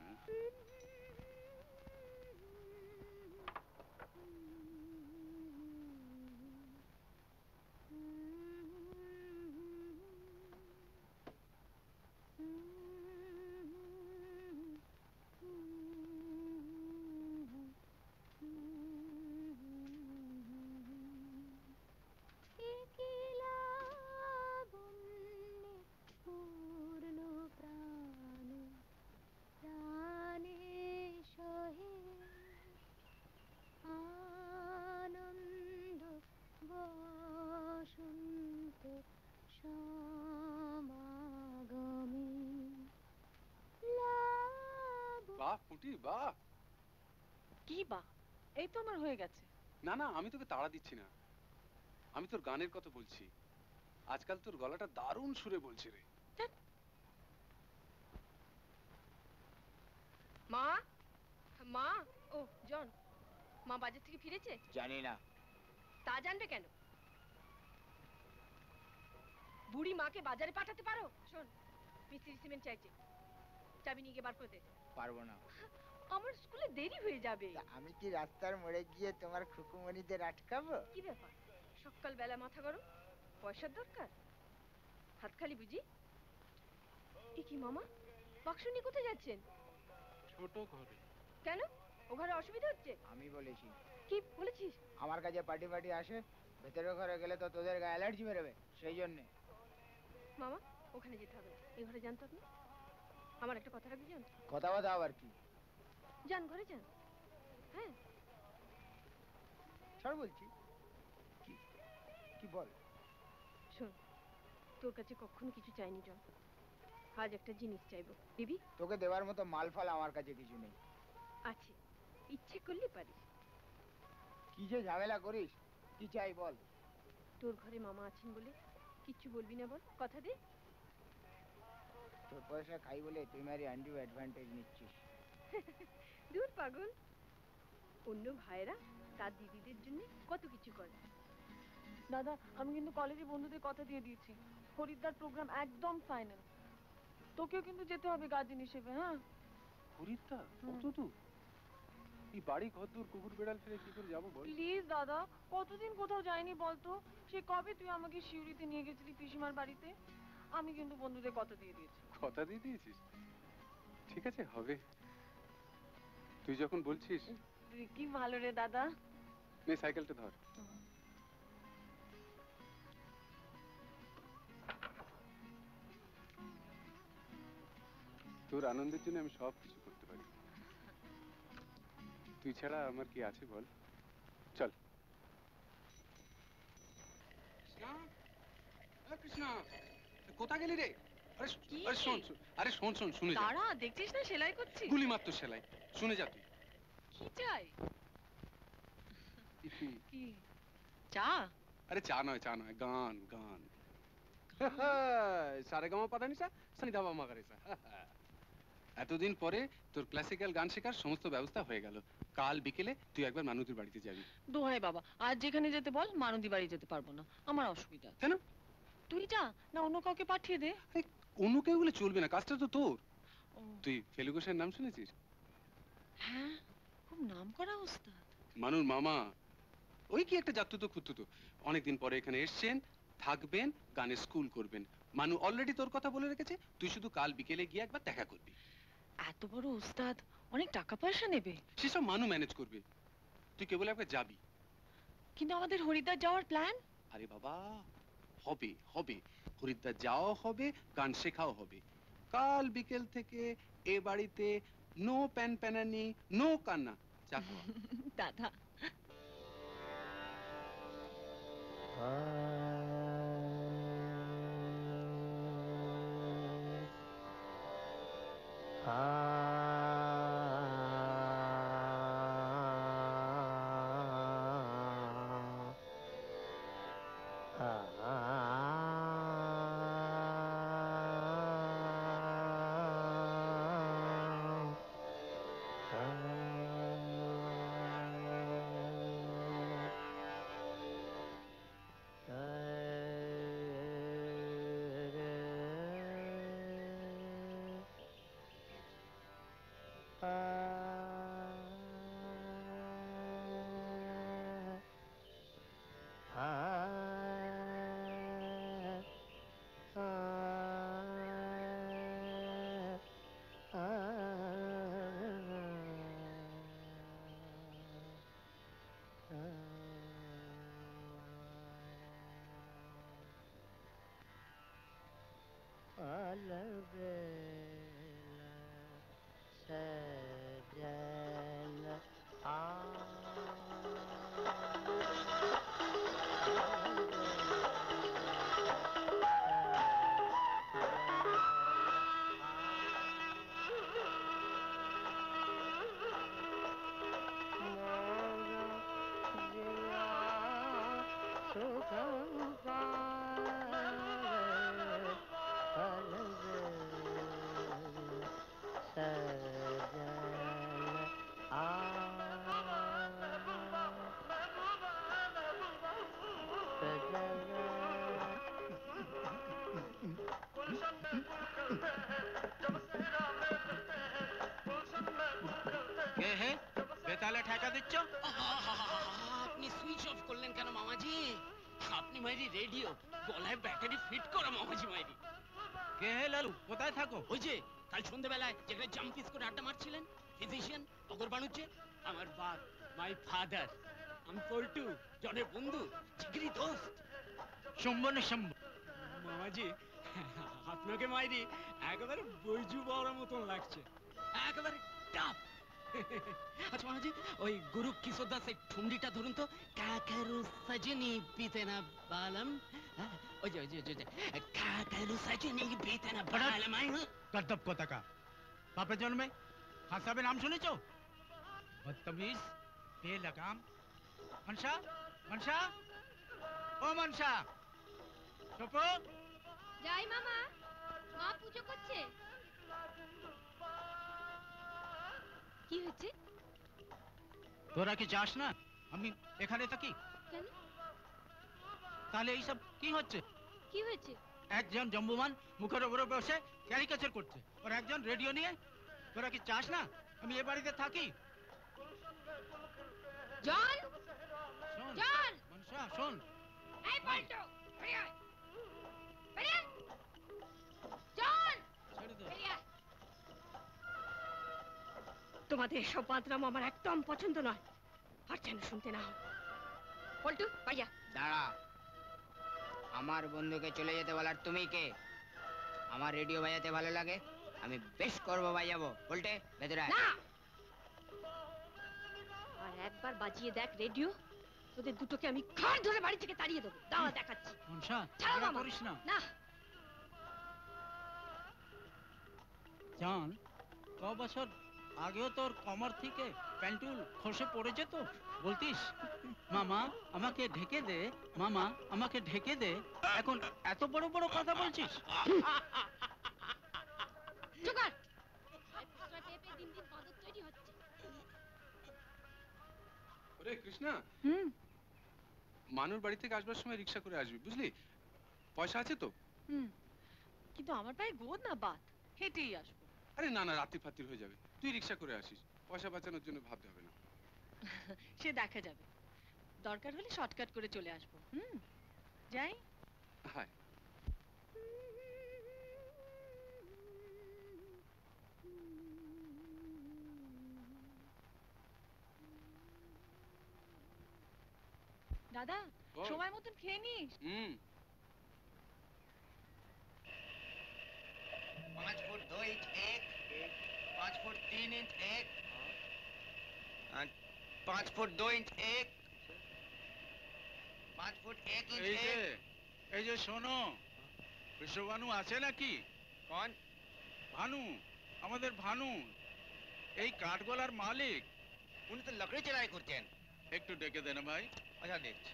বাহ পুটি বাহ। কি বাহ? এই তো আমার হয়ে গেছে। না না, আমি তোকে তাড়া দিচ্ছি না, আমি তোর গানের কথা বলছি। আজকাল তোর গলাটা দারুণ সুরে বলছে রে। মা, মা, ও জন, মা বাজার থেকে ফিরেছে? জানি না। তা জানবে কেন? বুড়ি মাকে বাজারে পাঠাতে পারো? শোন, মিস্ত্রি সিমেন্ট চাইছে, চাবি নিয়ে গিয়ে বার করে দে। পারবো না। আমার স্কুলে দেরি হয়ে যাবে। আমি কি রাস্তার মোড়ে গিয়ে তোমার খুকুমণিদের আটকাবো? কি ব্যাপার, সকালবেলা মাথা গরম? পয়সার দরকার? হাত খালি বুঝি? এ কি মামা, বাক্স নিয়ে কোথায় যাচ্ছেন? ছোট ঘরে। কেন, ও ঘরে অসুবিধা হচ্ছে? আমি বলেছি। কি বলেছিস? আমার কাছে পার্টি পার্টি আসে, ভেতরের ঘরে গেলে তো তোদের গায়ে অ্যালার্জি বেরোবে, সেই জন্যে। মামা, ওখানে যেতে হবে না, এই ঘরে যান তো আপনি। আমার একটা কথা রাখবি যান। কথা কথা আবার কি? যান, ঘরে যান। হ্যাঁ ছাড় বলছি। কি কি বল? শোন, তোর কাছে কখনো কিছু চাইনি জন, আজ একটা জিনিস চাইবো, দিবি? তোকে দেওয়ার মতো মাল ফাল আমার কাছে কিছু নেই। আছে, ইচ্ছে করলে পারিস। কি যে ঝামেলা করিস, কি চাই বল? তোর ঘরে মামা আছেন বলে কিচ্ছু বলবি না, বল, কথা দে। তোর পয়সা খাই বলে তুই মারি আন্ডু অ্যাডভান্টেজ নিচ্ছিস। দূর পাগল, অন্য ভাইরা তার দিদিদের জন্য কত কিছু করে। দাদা, আমি কিন্তু কলেজে বন্ধুদের কথা দিয়ে দিয়েছি, হরিদ্বার প্রোগ্রাম একদম ফাইনাল। তোকেও কিন্তু যেতে হবে গার্জেন হিসেবে। হ্যাঁ, হরিদ্বার? কত দূর? এই বাড়ি ঘর দূর, কুকুর বেড়াল ফেলে কি করে যাবো বল? প্লিজ দাদা, কতদিন কোথাও যাইনি বলতো? সে কবে তুই আমাকে শিউরিতে নিয়ে গেছিলি পিসিমার বাড়িতে? আমি কিন্তু বন্ধুদের কথা দিয়ে দিয়েছি। কথা দিয়ে দিয়েছিস? ঠিক আছে, হবে। তুই যখন বলছিস। তুই কি ভালো রে দাদা। নে সাইকেলটা ধর। তোর আনন্দের জন্য আমি সব কিছু করতে পারি। তুই ছাড়া আমার কি আছে বল? চল। কৃষ্ণা, কোথা গেলি রে? আরে শোন, আরে শোন, শুনে যা। দাঁড়া, দেখছিস না সেলাই করছি? গুলি মার তো সেলাই, শুনে যা তুই। কি চাই? কি চা? আরে চা নয়, গান গান। সারেগামা পাধানিসা সানিধাবা মাগারেসা। এতদিন পরে তোর ক্লাসিক্যাল গান শেখার সমস্ত ব্যবস্থা হয়ে গেল। কাল বিকেলে তুই একবার মানুদির বাড়িতে যাবি। দোহাই বাবা, আজ যেখানে যেতে বল, মানুদি বাড়ি যেতে পারবো না, আমার অসুবিধা। কেন? তুই যা না, অন্য কাউকে পাঠিয়ে দে। অন্য কেউ বলে চলবে না, কাজটা তো তোর। তুই ফেলু ঘোষের নাম শুনেছিস? হ্যাঁ, খুব নাম করা ওস্তাদ। মানুর মামা, ওই কি একটা জাতুতো খুতুতো, অনেকদিন পরে এখানে এসছেন, থাকবেন, গানের স্কুল করবেন। মানু অলরেডি তোর কথা বলে রেখেছে, তুই শুধু কাল বিকেলে গিয়ে একবার দেখা করবি। এত বড় ওস্তাদ, অনেক টাকা পয়সা নেবে। সেসব মানু ম্যানেজ করবে, তুই কেবল একবার যাবি। কিন্তু আমাদের হরিদ্বার যাওয়ার প্ল্যান? আরে বাবা, হবে হবে, হরিদ্বার যাওয়াও হবে, গান শেখাও হবে। কাল বিকেল থেকে এ বাড়িতে নো প্যান প্যানানি, নো কান্না। দাদা, जब सेहरा में फिरते हैं गुलशन में गुल खिलते ছ্যাঁকা দিচ্ছ? আপনি সুইচ অফ করলেন কেন মামাজি? আপনি মাইরি রেডিও, গলায় ব্যাটারি ফিট করা মামাজি মাইরি। কে হে লালু, কোথায় থাকো? ওই যে কাল সন্ধ্যাবেলায় যেখানে জাম্পিস করে আড্ডা মারছিলেন, ফিজিশিয়ান অগর বানুচ্ছে, আমার বাপ, মাই ফাদার। আমি পল্টু, জনের বন্ধু, জিগরি দোস্ত। শম্ভনে শম্ভ। মামাজি আপনাকে মাইরি একেবারে বৈজু বড় মতন লাগছে, একেবারে টাপ। আচ্ছা মামাজি, ওই গুরু কিশোর দাস এই ঠুমড়িটা ধরুন তো। কাকারু সজনি পিতে না বালম, ওই যে ওই যে ওই যে কাকারু সজনি পিতে না বালম। कर्तव्य कोता का बापे जन्म में खान साहब नाम सुने चो? बदतमीज, बेलगाम। मनशा, मनशा, ओ मनशा, चुपो। যাই মামা, মা পুজো করছে। কি হচ্ছে? তোরা কি চাস না আমি এখানে থাকি? কেন? তাহলে এই সব কি হচ্ছে? কি হয়েছে? একজন জম্বুমান মুখের উপরে বসে ক্যারিকেচার করছে, আর একজন রেডিও নিয়ে। তোরা কি চাস না আমি এ বাড়িতে থাকি? জন, শোন জন, মনসা শোন। এই পল্টু, বেরিয়ে আয়, বেরিয়ে আয়। জন, বেরিয়ে আয়। তোমাদের এসব বাদরাম আমার একদম পছন্দ নয়, আর যেন শুনতে না হয়। পল্টু, ভাইয়া দাঁড়া, আমার বন্ধুকে চলে যেতে বলার তুমি কে? আমার রেডিও বাজাতে ভালো লাগে, আমি বেশ করবো বাজাবো। বলতে ভেতরে আয়। না, আর একবার বাজিয়ে দেখ রেডিও, তোদের দুটোকে আমি ঘাড় ধরে বাড়ি থেকে তাড়িয়ে দেবো। দাঁড়া দেখাচ্ছি। মনসা ছাড়ো এরা মামা। করিস না। না, জান, ক বছর আগেও তোর কমর থেকে প্যান্টুল খসে পড়েছে তো, বলতিস মামা আমাকে ঢেকে দে, মামা আমাকে ঢেকে দে। এখন এত বড় বড় কথা বলছিস? চুপ কর। এই পুত্রা টেপে দিন দিন বাঁদর তৈরি হচ্ছে। ওরে কৃষ্ণা, মানুর বাড়ি থেকে আসবার সময় রিক্সা করে আসবি, বুঝলি? পয়সা আছে তো? কিন্তু আমার পায়ে গোদ না বাত, হেঁটেই আসবো। আরে না না, রাত্রি ফাত্রি হয়ে যাবে, তুই রিক্সা করে আসিস। পয়সা বাঁচানোর জন্য ভাবতে হবে না। সে দেখা যাবে, দরকার হলে শর্টকাট করে চলে আসবো। যাই। হায়, দাদা বল। সময় মতন খেয়ে নিস। 5 foot 2 inch 1, 5 foot 3 inch 1, 5 foot 2 inch 1, 5 foot 1 inch 1। এই যে শোনো, বিশ্বভানু আছে নাকি? কোন ভানু? আমাদের ভানু, এই কাঠগোলার মালিক। উনি তো লকড়ি চড়াই করছেন। একটু ডেকে দেন ভাই। আচ্ছা দেখছি।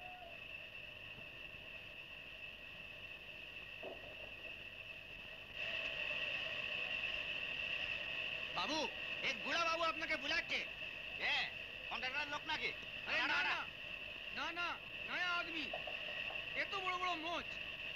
বাবু, এক বুড়া বাবু আপনাকে বুলাচ্ছে। কন্ট্রাক্টর লোক নাকি? আরে না না না না, নয়া আদমি, এত বড় বড় মোচ।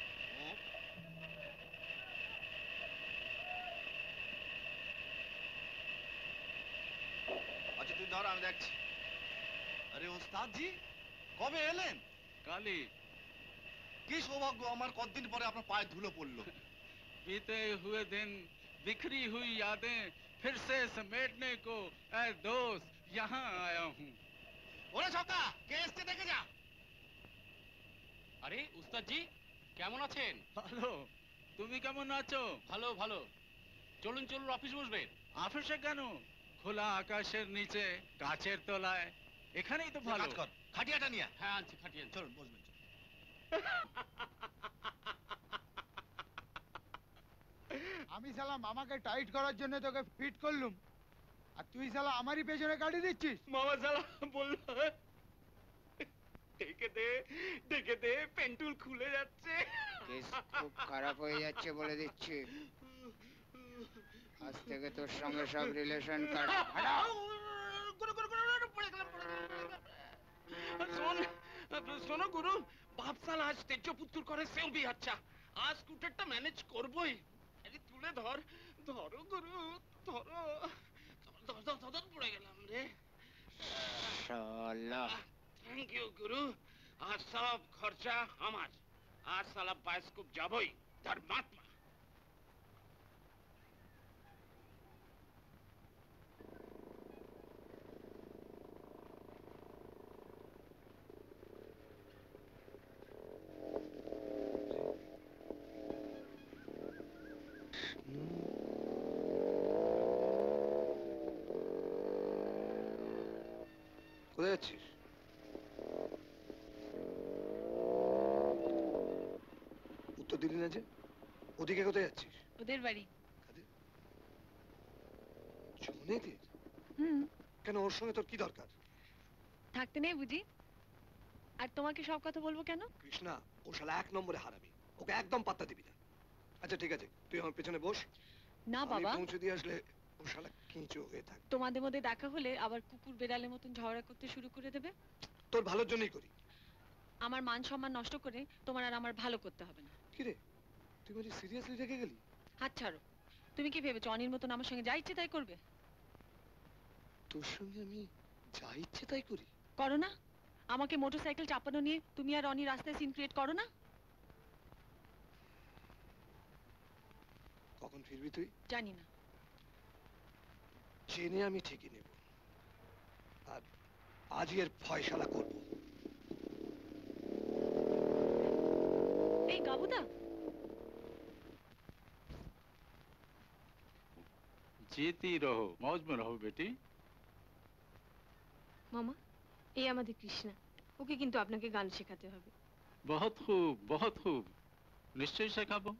আচ্ছা তুই ধর, আমি দেখছি। আরে ওস্তাদ জি, কবে এলেন? কালি। কি সৌভাগ্য আমার, কতদিন পরে আপনার পায়ে ধুলো পড়লো। बीते हुए दिन, बिखरी हुई यादें फिर से समेटने को ऐ दोस्त यहाँ आया हूँ। ওরে ছক্কা, কে এসছে দেখে যা। আরে উস্তাদ জি, কেমন আছেন? ভালো, তুমি কেমন আছো? ভালো ভালো। চলুন চলুন, অফিস বসবেন। অফিসে কেন? খোলা আকাশের নিচে, গাছের তলায়, এখানেই তো ভালো। কাজ কর, খাটিয়াটা নিয়ে। হ্যাঁ আনছি, খাটিয়ে আনছি। চলুন বসবেন। আমি শালা মামাকে টাইট করার জন্য তোকে ফিট করলুম, আর তুই শালা আমারই পেছনে গাড়ি দিচ্ছিস। মামা শালা বললো ডেকে দে, পেন্টুল খুলে যাচ্ছে। কেস খুব খারাপ হয়ে যাচ্ছে বলে দিচ্ছি। আজ থেকে তোর সঙ্গে সব রিলেশন কাট। শোনো গুরু, বাপ সাল আজ তেজ পুত্তুর করে সেও भी अच्छा। आज স্কুটারটা ম্যানেজ করবই। আরে তুলে ধরো গুরু, ধরো। ধর পড়ে গেলাম রে। শালা থ্যাংক ইউ গুরু আর সব খরচা আমার আর সালা বায়োস্কোপ যাবই ধর্মাত্মা কোথায় যাচ্ছিস? উত্তর দিলি না যে, ওদিকে কোথায় যাচ্ছিস? ওদের বাড়ি। জনেদের? হুম। কেন, ওর সঙ্গে তোর কি দরকার? থাকতে নেই বুঝি? আর তোমাকে সব কথা বলবো কেন? কৃষ্ণা, ও শালা এক নম্বরে হারামি, ওকে একদম পাত্তা দিবি না। আচ্ছা ঠিক আছে, তুই আমার পেছনে বস। না আমি বাবা, পৌঁছে দিয়ে আসলে ও শালা কেঁচো হয়ে থাকবে। তোমাদের মধ্যে দেখা হলে আবার কুকুর বেড়ালের মতন ঝগড়া করতে শুরু করে দেবে। তোর ভালোর জন্যই করি। আমার মান সম্মান নষ্ট করে তোমার আর আমার ভালো করতে হবে না। কি রে, তুই মানে সিরিয়াসলি রেগে গেলি? হাত ছাড়ো। তুমি কি ভেবেছো অনির মতন আমার সঙ্গে যা ইচ্ছে তাই করবে? তোর সঙ্গে আমি যা ইচ্ছে তাই করি? করো না। আমাকে মোটরসাইকেল চাপানো নিয়ে তুমি আর অনি রাস্তায় সিন ক্রিয়েট করো না। কখন ফিরবি তুই? জানি না। জেনে আমি ঠিকই নেব, আর আজই এর ফয়সালা করব। এই গাবুদা, जीती रहो, मौज में रहो बेटी। মামা, এই আমাদের কৃষ্ণা। ওকে কিন্তু আপনাকে গান শেখাতে হবে। बहुत खूब, बहुत खूब। निश्चय शेखाबो।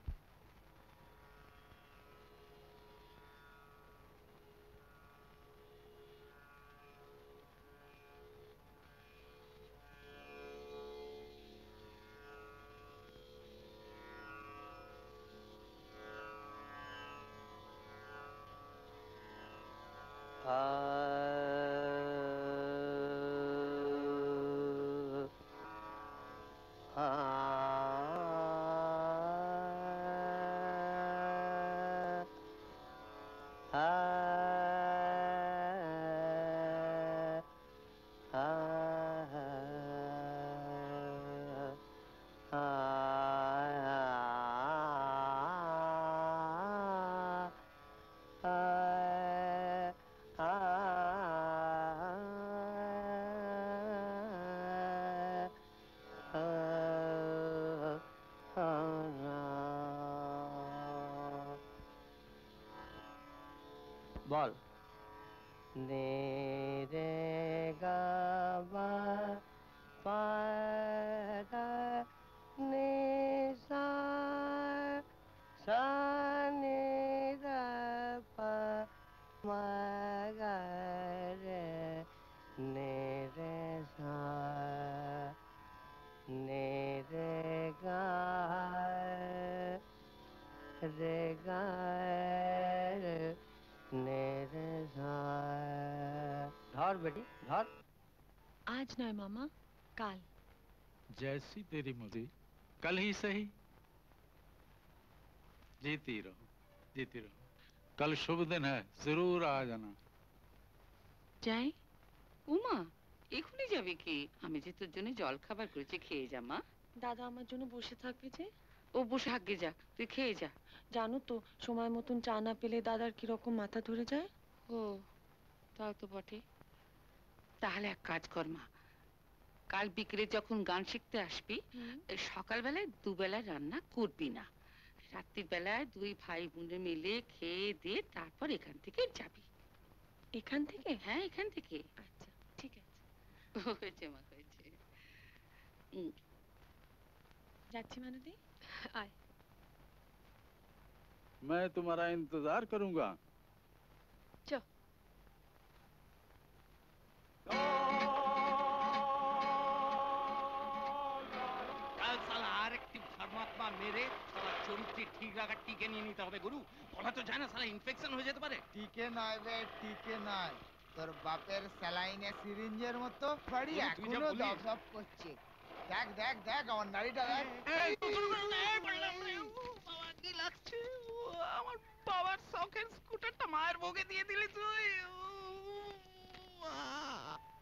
বল নে রে গা মা পা গা নে সা সা নে গা পা মা গা রে নে রে সা নে রে গা রে গা धर बेटी धर। आज ना मामा, काल। जैसी तेरी मर्जी, कल ही सही। जीती रहो, जीती रहो। कल शुभ दिन है, जरूर आ जाना। যাই উমা, এখনই যাবে কি? আমি যে তোর জন্য জল খাবার করেছি, খেয়ে যা মা। দাদা আমার জন্য বসে থাকবে যে। ও বসে আগে যা, তুই খেয়ে যা। জানো তো সময় মতন চা না পেলে দাদার কিরকম মাথা ধরে যায়। ও তাও তো বটে। তাহলে এক কাজ কর মা, কাল বিকেলে যখন গান শিখতে আসবি, সকালবেলায় দুবেলা রান্না করবি না, রাত্রির বেলায় দুই ভাই বোনে মিলে খেয়ে দিয়ে তারপর এখান থেকে যাবি। এখান থেকে? হ্যাঁ এখান থেকে। আচ্ছা ঠিক আছে। হয়েছে মা, হয়েছে। যাচ্ছি মানদি। আয়। मैं तुम्हारा इंतजार करूंगा। चल। সালা আরেকটি ধর্মাত্মা মেরে সালা চরিত্রে ঠিক রাখার টিকে নিয়ে নিতে হবে গুরু। বলা তো যায় না, সালা ইনফেকশন হয়ে যেতে পারে। টিকে নয় বে, টিকে নয়। তোর বাপের স্যালাইনে সিরিঞ্জের মতো বাড়ি এখনো দপদপ করছে। দেখ দেখ দেখ আমার নাড়িটা দেখ। কি লাগছে? আমার বাবার শখের স্কুটারটা মায়ের ভোগে দিয়ে দিলি তুই।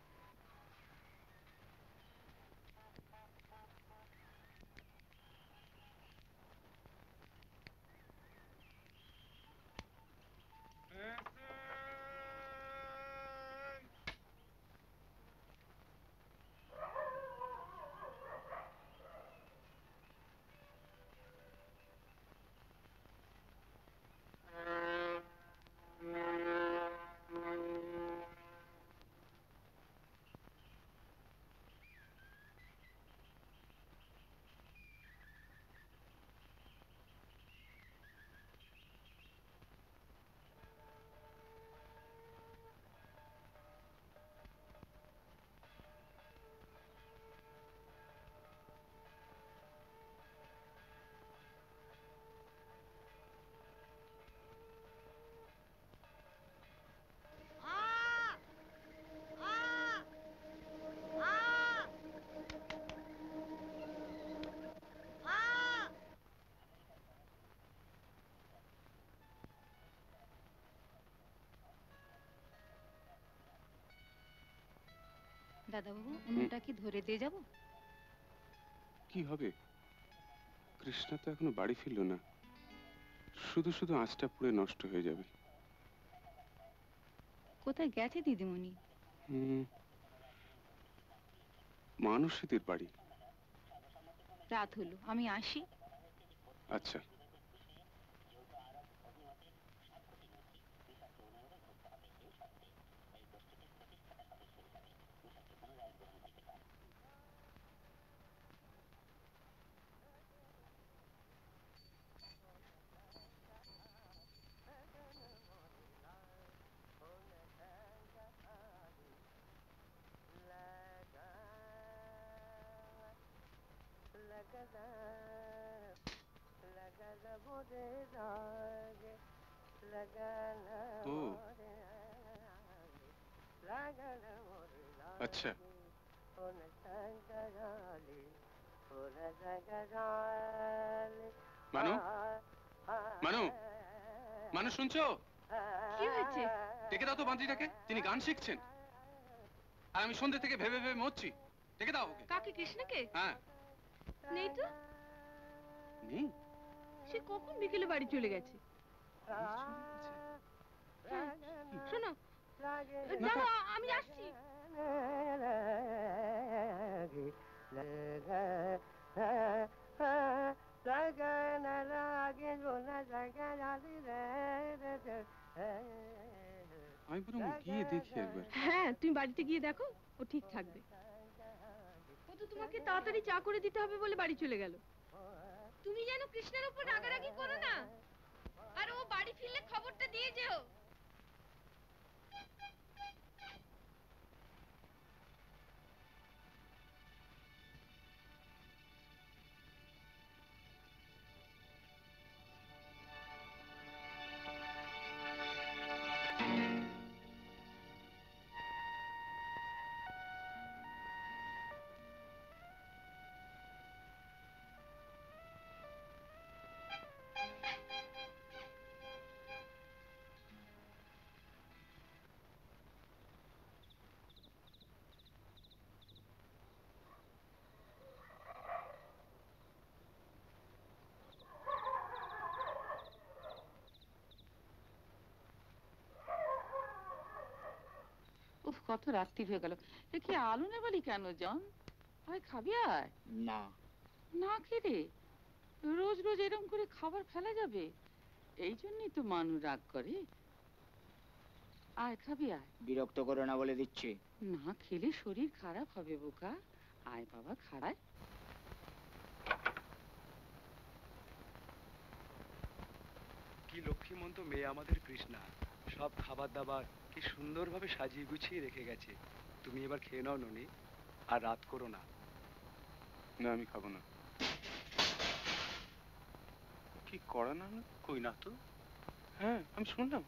দাদাবাবু উনুনটা কি ধরে দিয়ে যাব? কি হবে? কৃষ্ণা তো এখনো বাড়ি ফিরলো না, শুধু শুধু আঁচটা পুড়ে নষ্ট হয়ে যাবে। কোথায় গেছে দিদিমণি? মানসীদের বাড়ি। রাত হলো, আমি আসি। আচ্ছা। अच्छा মানু, মানু, মানু শুনছো? কি হয়েছে? ডেকে দাও তো বান্দিটাকে, তিনি গান শিখছেন। আর আমি সন্ধ্যে থেকে ভেবে ভেবে মরছি। ডেকে দাও ওকে। কাকে? কৃষ্ণকে? হ্যাঁ। নেই তো। নেই? সে কখন বিকেলে বাড়ি চলে গেছে। শোনো, দাঁড়াও, আমি আসছি। আমি বরং গিয়ে দেখি একবার। হ্যাঁ, তুমি বাড়িতে গিয়ে দেখো, ও ঠিক থাকবে। ও তো তোমাকে তাড়াতাড়ি চা করে দিতে হবে বলে বাড়ি চলে গেল। তুমি যেন কৃষ্ণের উপর রাগারাগি করো না, আর ও বাড়ি ফিরলে খবরটা দিয়ে যেও। উফ, কত রাত্রি হয়ে গেল। এ কি আলু নেবালি কেন জন? আয় খাবি? আয়। না। না খেলে রোজ রোজ এরকম করে খাবার ফেলা যাবে? এই জন্যই তো মানু রাগ করে। আয় খাবি? আয়। বিরক্ত করো না বলে দিচ্ছি। না খেলে শরীর খারাপ হবে বোকা। আয় বাবা, খাড়ায়। কি লক্ষ্মীমন্ত মেয়ে আমাদের কৃষ্ণা। সব খাবার দাবার কি সুন্দরভাবে সাজিয়ে গুছিয়ে রেখে গেছে। তুমি এবার খেয়ে নাও ননি, আর রাত করো না। না, আমি খাবো না। কি করা না? কই না তো। হ্যাঁ, আমি শুনলাম।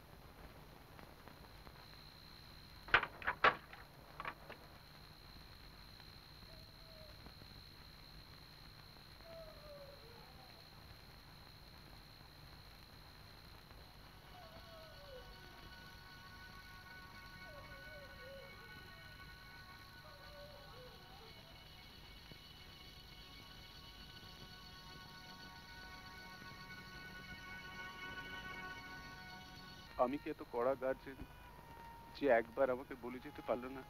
আমি কি এত কড়া গার্জেন যে একবার আমাকে বলে যেতে পারলো না?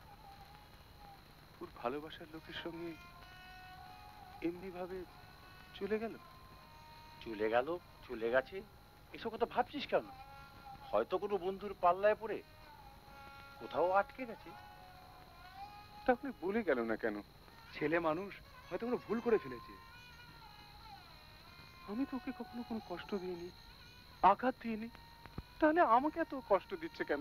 ওর ভালোবাসার লোকের সঙ্গে এমনি ভাবে চলে গেল। চলে গেল, চলে গেছে, এসব কথা ভাবছিস কেন? হয়তো কোনো বন্ধুর পাল্লায় পড়ে কোথাও আটকে গেছে। তাহলে বলে গেল না কেন? ছেলে মানুষ, হয়তো কোনো ভুল করে ফেলেছে। আমি তো ওকে কখনো কোনো কষ্ট দিইনি, আঘাত দিইনি, তাহলে আমাকে এত কষ্ট দিচ্ছে কেন?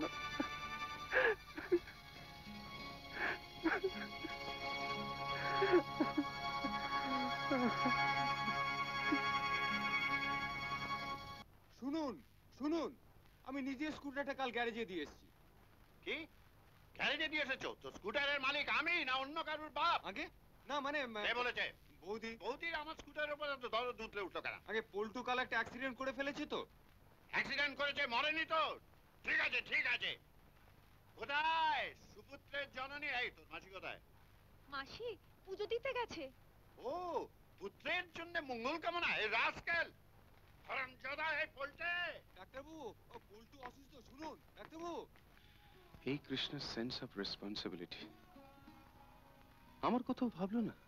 শুনুন শুনুন, আমি নিজে স্কুটারটা কাল গ্যারেজে দিয়ে এসেছি। কি গ্যারেজে দিয়ে এসেছো? তো স্কুটারের মালিক আমি না অন্য কারোর বাপ? আগে না, মানে কে বলেছে? বৌদি। বৌদির আমার স্কুটারের উপর তো দরদ দুধলে উঠলো কেন? আগে পল্টু কাল একটা অ্যাক্সিডেন্ট করে ফেলেছে তো। অ্যাক্সিডেন্ট করেছে, মরেনি তো? ঠিক আছে ঠিক আছে, কোথায় সুপুত্রের জননী? এই তোর মাসি কোথায়? মাসি পুজো দিতে গেছে। ও পুত্রের জন্য মঙ্গল কামনা, এই রাস্কেল হারামজাদা, এই পল্টে। ডাক্তারবাবু, ও পল্টু অসুস্থ, শুনুন ডাক্তারবাবু। এই কৃষ্ণের সেন্স অফ রেসপন্সিবিলিটি আমার কোথাও ভাবলো না।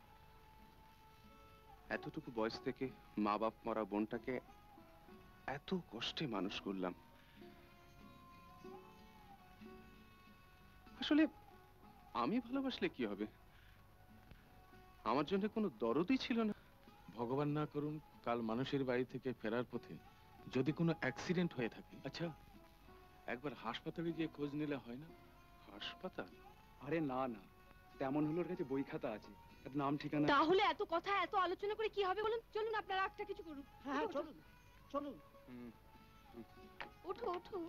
এতটুকু বয়স থেকে মা বাপ মরা বোনটাকে এত কষ্টে মানুষ করলাম। আসলে আমি ভালোবাসলে কি হবে? আমার জন্য কোনো দরদই ছিল না। ভগবান না করুন কাল মানুষের বাড়ি থেকে ফেরার পথে যদি কোনো অ্যাক্সিডেন্ট হয়ে থাকে, আচ্ছা একবার হাসপাতালে গিয়ে খোঁজ নিলে হয় না? হাসপাতাল? আরে না না, তেমন হলে ওর কাছে বই খাতা আছে, তার নাম ঠিকানা। তাহলে এত কথা এত আলোচনা করে কি হবে বলুন? চলুন আপনারা একটা কিছু করুন। হ্যাঁ চলুন চলুন। ওঠো ওঠো।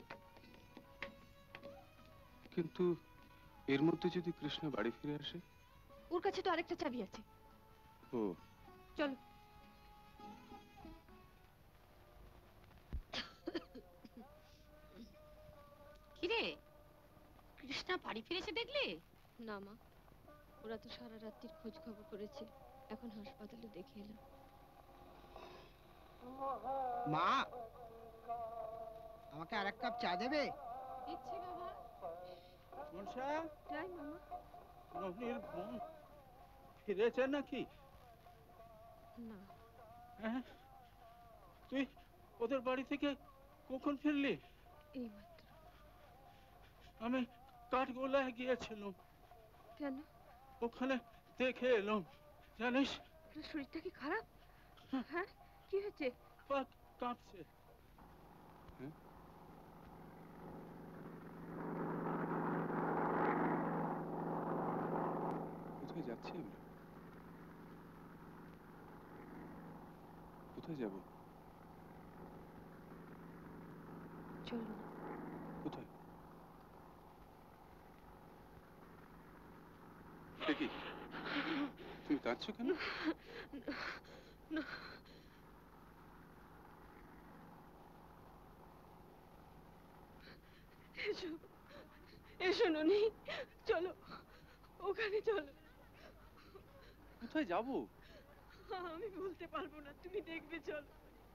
কিন্তু এর মধ্যে যদি কৃষ্ণ বাড়ি ফিরে আসে? ওর কাছে তো আরেকটা চাবি আছে। ও চলো। কিরে কৃষ্ণা বাড়ি ফিরেছে দেখলি? না মা, ওরা তো সারা রাত্রির খোঁজ খবর করেছে, এখন হাসপাতালে দেখে এলাম। মা আমাকে আরেক কাপ চা দেবে? দিচ্ছি বাবা। মনসা, যাই মামা। নবনীর বোন ফিরেছে নাকি? না। হ্যাঁ, তুই ওদের বাড়ি থেকে কখন ফিরলি? এই মাত্র। আমি কাঠগোলায় গিয়েছিলাম। কেন? ওখানে দেখে এলাম, জানিস ওর শরীরটা কি খারাপ? হ্যাঁ, কি হয়েছে? পা কাঁপছে। কোথায় যাচ্ছি আমরা? কোথায় যাব? চলো। কোথায়? কি তুমি কাঁদছো কেন? না, এসো এসো ননি, চলো ওখানে চলো। কোথায় যাব? আমি বলতে পারবো না, তুমি দেখবে, চলো।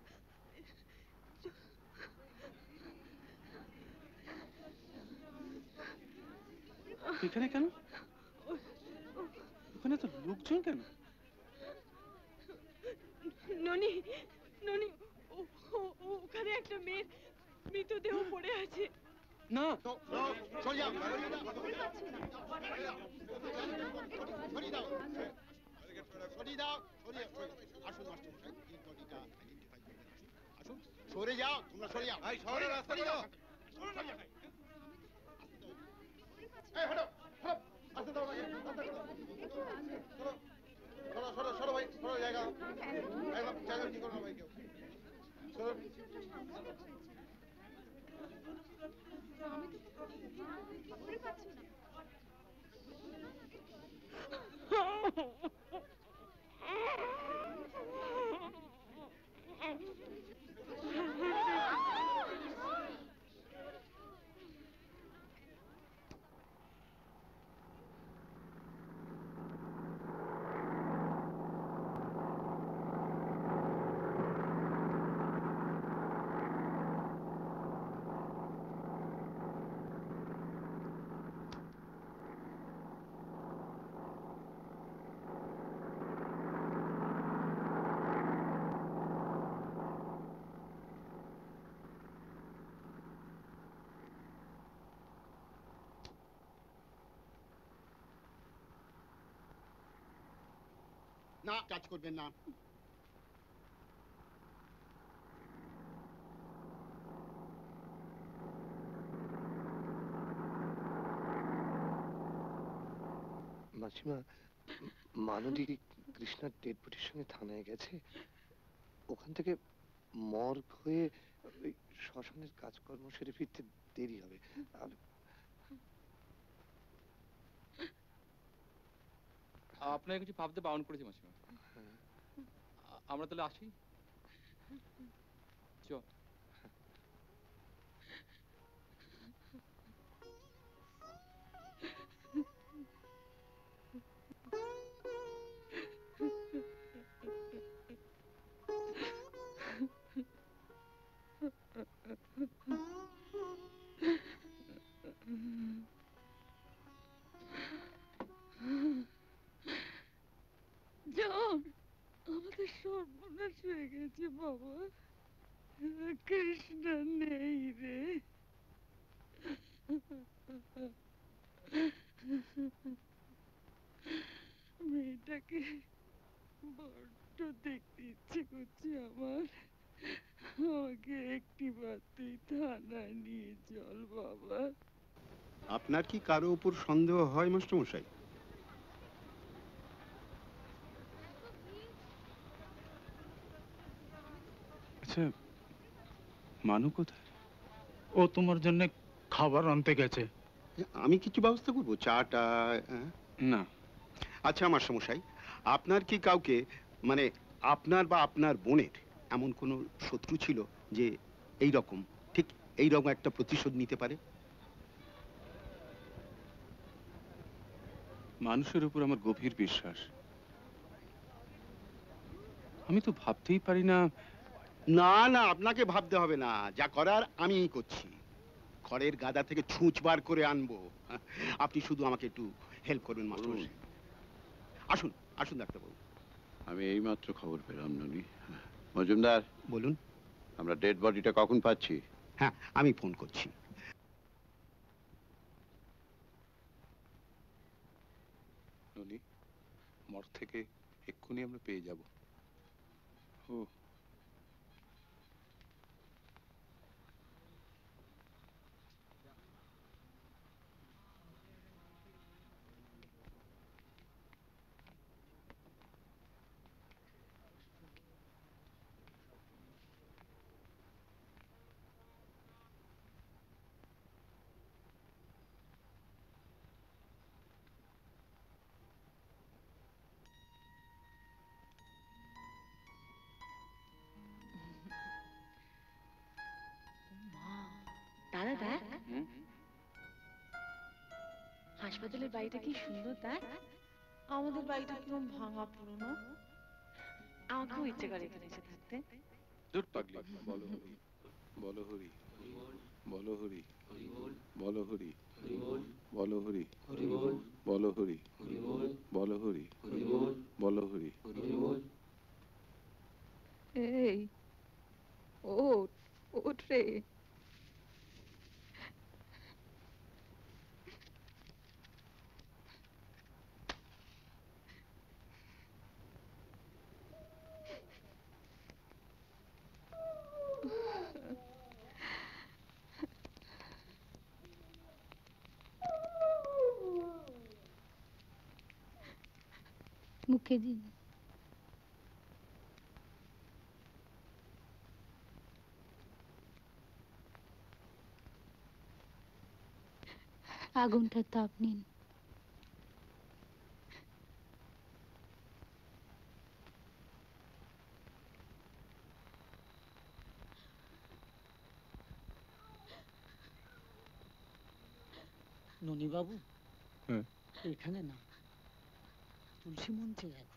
এখানে কেন? ওখানে তো লোকজন কেন? ননি ননি, ওখানে একটা মেয়ের মৃতদেহ পড়ে আছে। না, সরে যাও, তোমরা সরে যাও। এই শহরের রাস্তা দাও। এই হটো হটো, আস্তে দাও আগে, আস্তে দাও। সরো সরো সরো ভাই, সরো জায়গা। একদম জায়গা ঠিক করো না ভাই কেউ। সরো। না, টাচ করবেন না। মাসিমা, মানদী কৃষ্ণার ডেড বডির সঙ্গে থানায় গেছে। ওখান থেকে মর্গ হয়ে ওই শ্মশানের কাজকর্ম সেরে ফিরতে দেরি হবে। আর আপনাকে কিছু ভাবতে বারণ করেছি মাসিমা। আমরা তাহলে আসি। চ। হয়ে গেছে বাবা, কৃষ্ণ নেই রে। মেয়েটাকে বড্ড দেখতে ইচ্ছে করছে আমার। আমাকে একটি বাতেই থানায় নিয়ে চল বাবা। আপনার কি কারো উপর সন্দেহ হয় মাস্টারমশাই? আচ্ছা, মানু কোথায়? ও তোমার জন্য খাবার আনতে গেছে। আমি কিছু ব্যবস্থা করবো, চাটা? না। আচ্ছা মাস্টারমশাই, আপনার কি কাউকে, মানে আপনার বা আপনার বোনের এমন কোনো শত্রু ছিল যে এই রকম, ঠিক এই রকম একটা প্রতিশোধ নিতে পারে? মানুষের উপর আমার গভীর বিশ্বাস। আমি তো ভাবতেই পারি না। না না, আপনাকে ভাবতে হবে না, যা করার আমিই করছি। খড়ের গাদা থেকে ছুঁচ বার করে আনবো, আপনি শুধু আমাকে একটু হেল্প করবেন মাস্টারমশাই। আসুন আসুন ডাক্তারবাবু। আমি এইমাত্র খবর পেলাম ননি। মজুমদার, বলুন। আমরা ডেড বডিটা কখন পাচ্ছি? হ্যাঁ, আমি ফোন করছি। ননি, মর্গ থেকে এক্ষুনি আমরা পেয়ে যাব। ও, দাদা দেখ, হাসপাতালের বাড়িটা কি সুন্দর দেখ। আমাদের বাড়িটা কিরকম ভাঙা পুরনো। আমার খুব ইচ্ছে করে এখানে এসে থাকতে। দূর পাগলি। বলো হরি, বলো হরি, বলো হরি, বলো হরি, বলো হরি, বলো হরি, বলো হরি, বলো হরি। এই ওঠ, ওঠ রে। মুখে দিন। আগুনটার তাপ নিন। ননি বাবু, হ্যাঁ, এখানে না, তুলসী মঞ্চে এখন।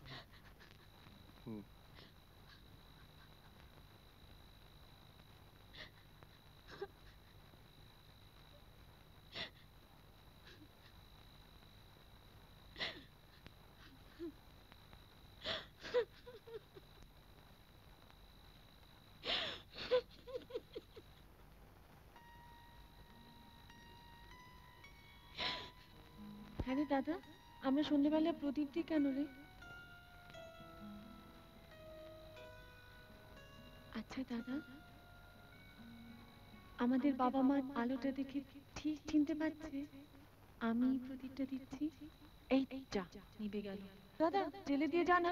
হ্যাঁ রে দাদা, আমরা সন্ধ্যেবেলা প্রদীপ দিই কেন রে? আচ্ছা দাদা, আমাদের বাবা মা আলোটা দেখে ঠিক চিনতে পারছে আমি প্রদীপটা দিচ্ছি। এই যা, নিভে গেল। দাদা, জেলে দিয়ে যা না।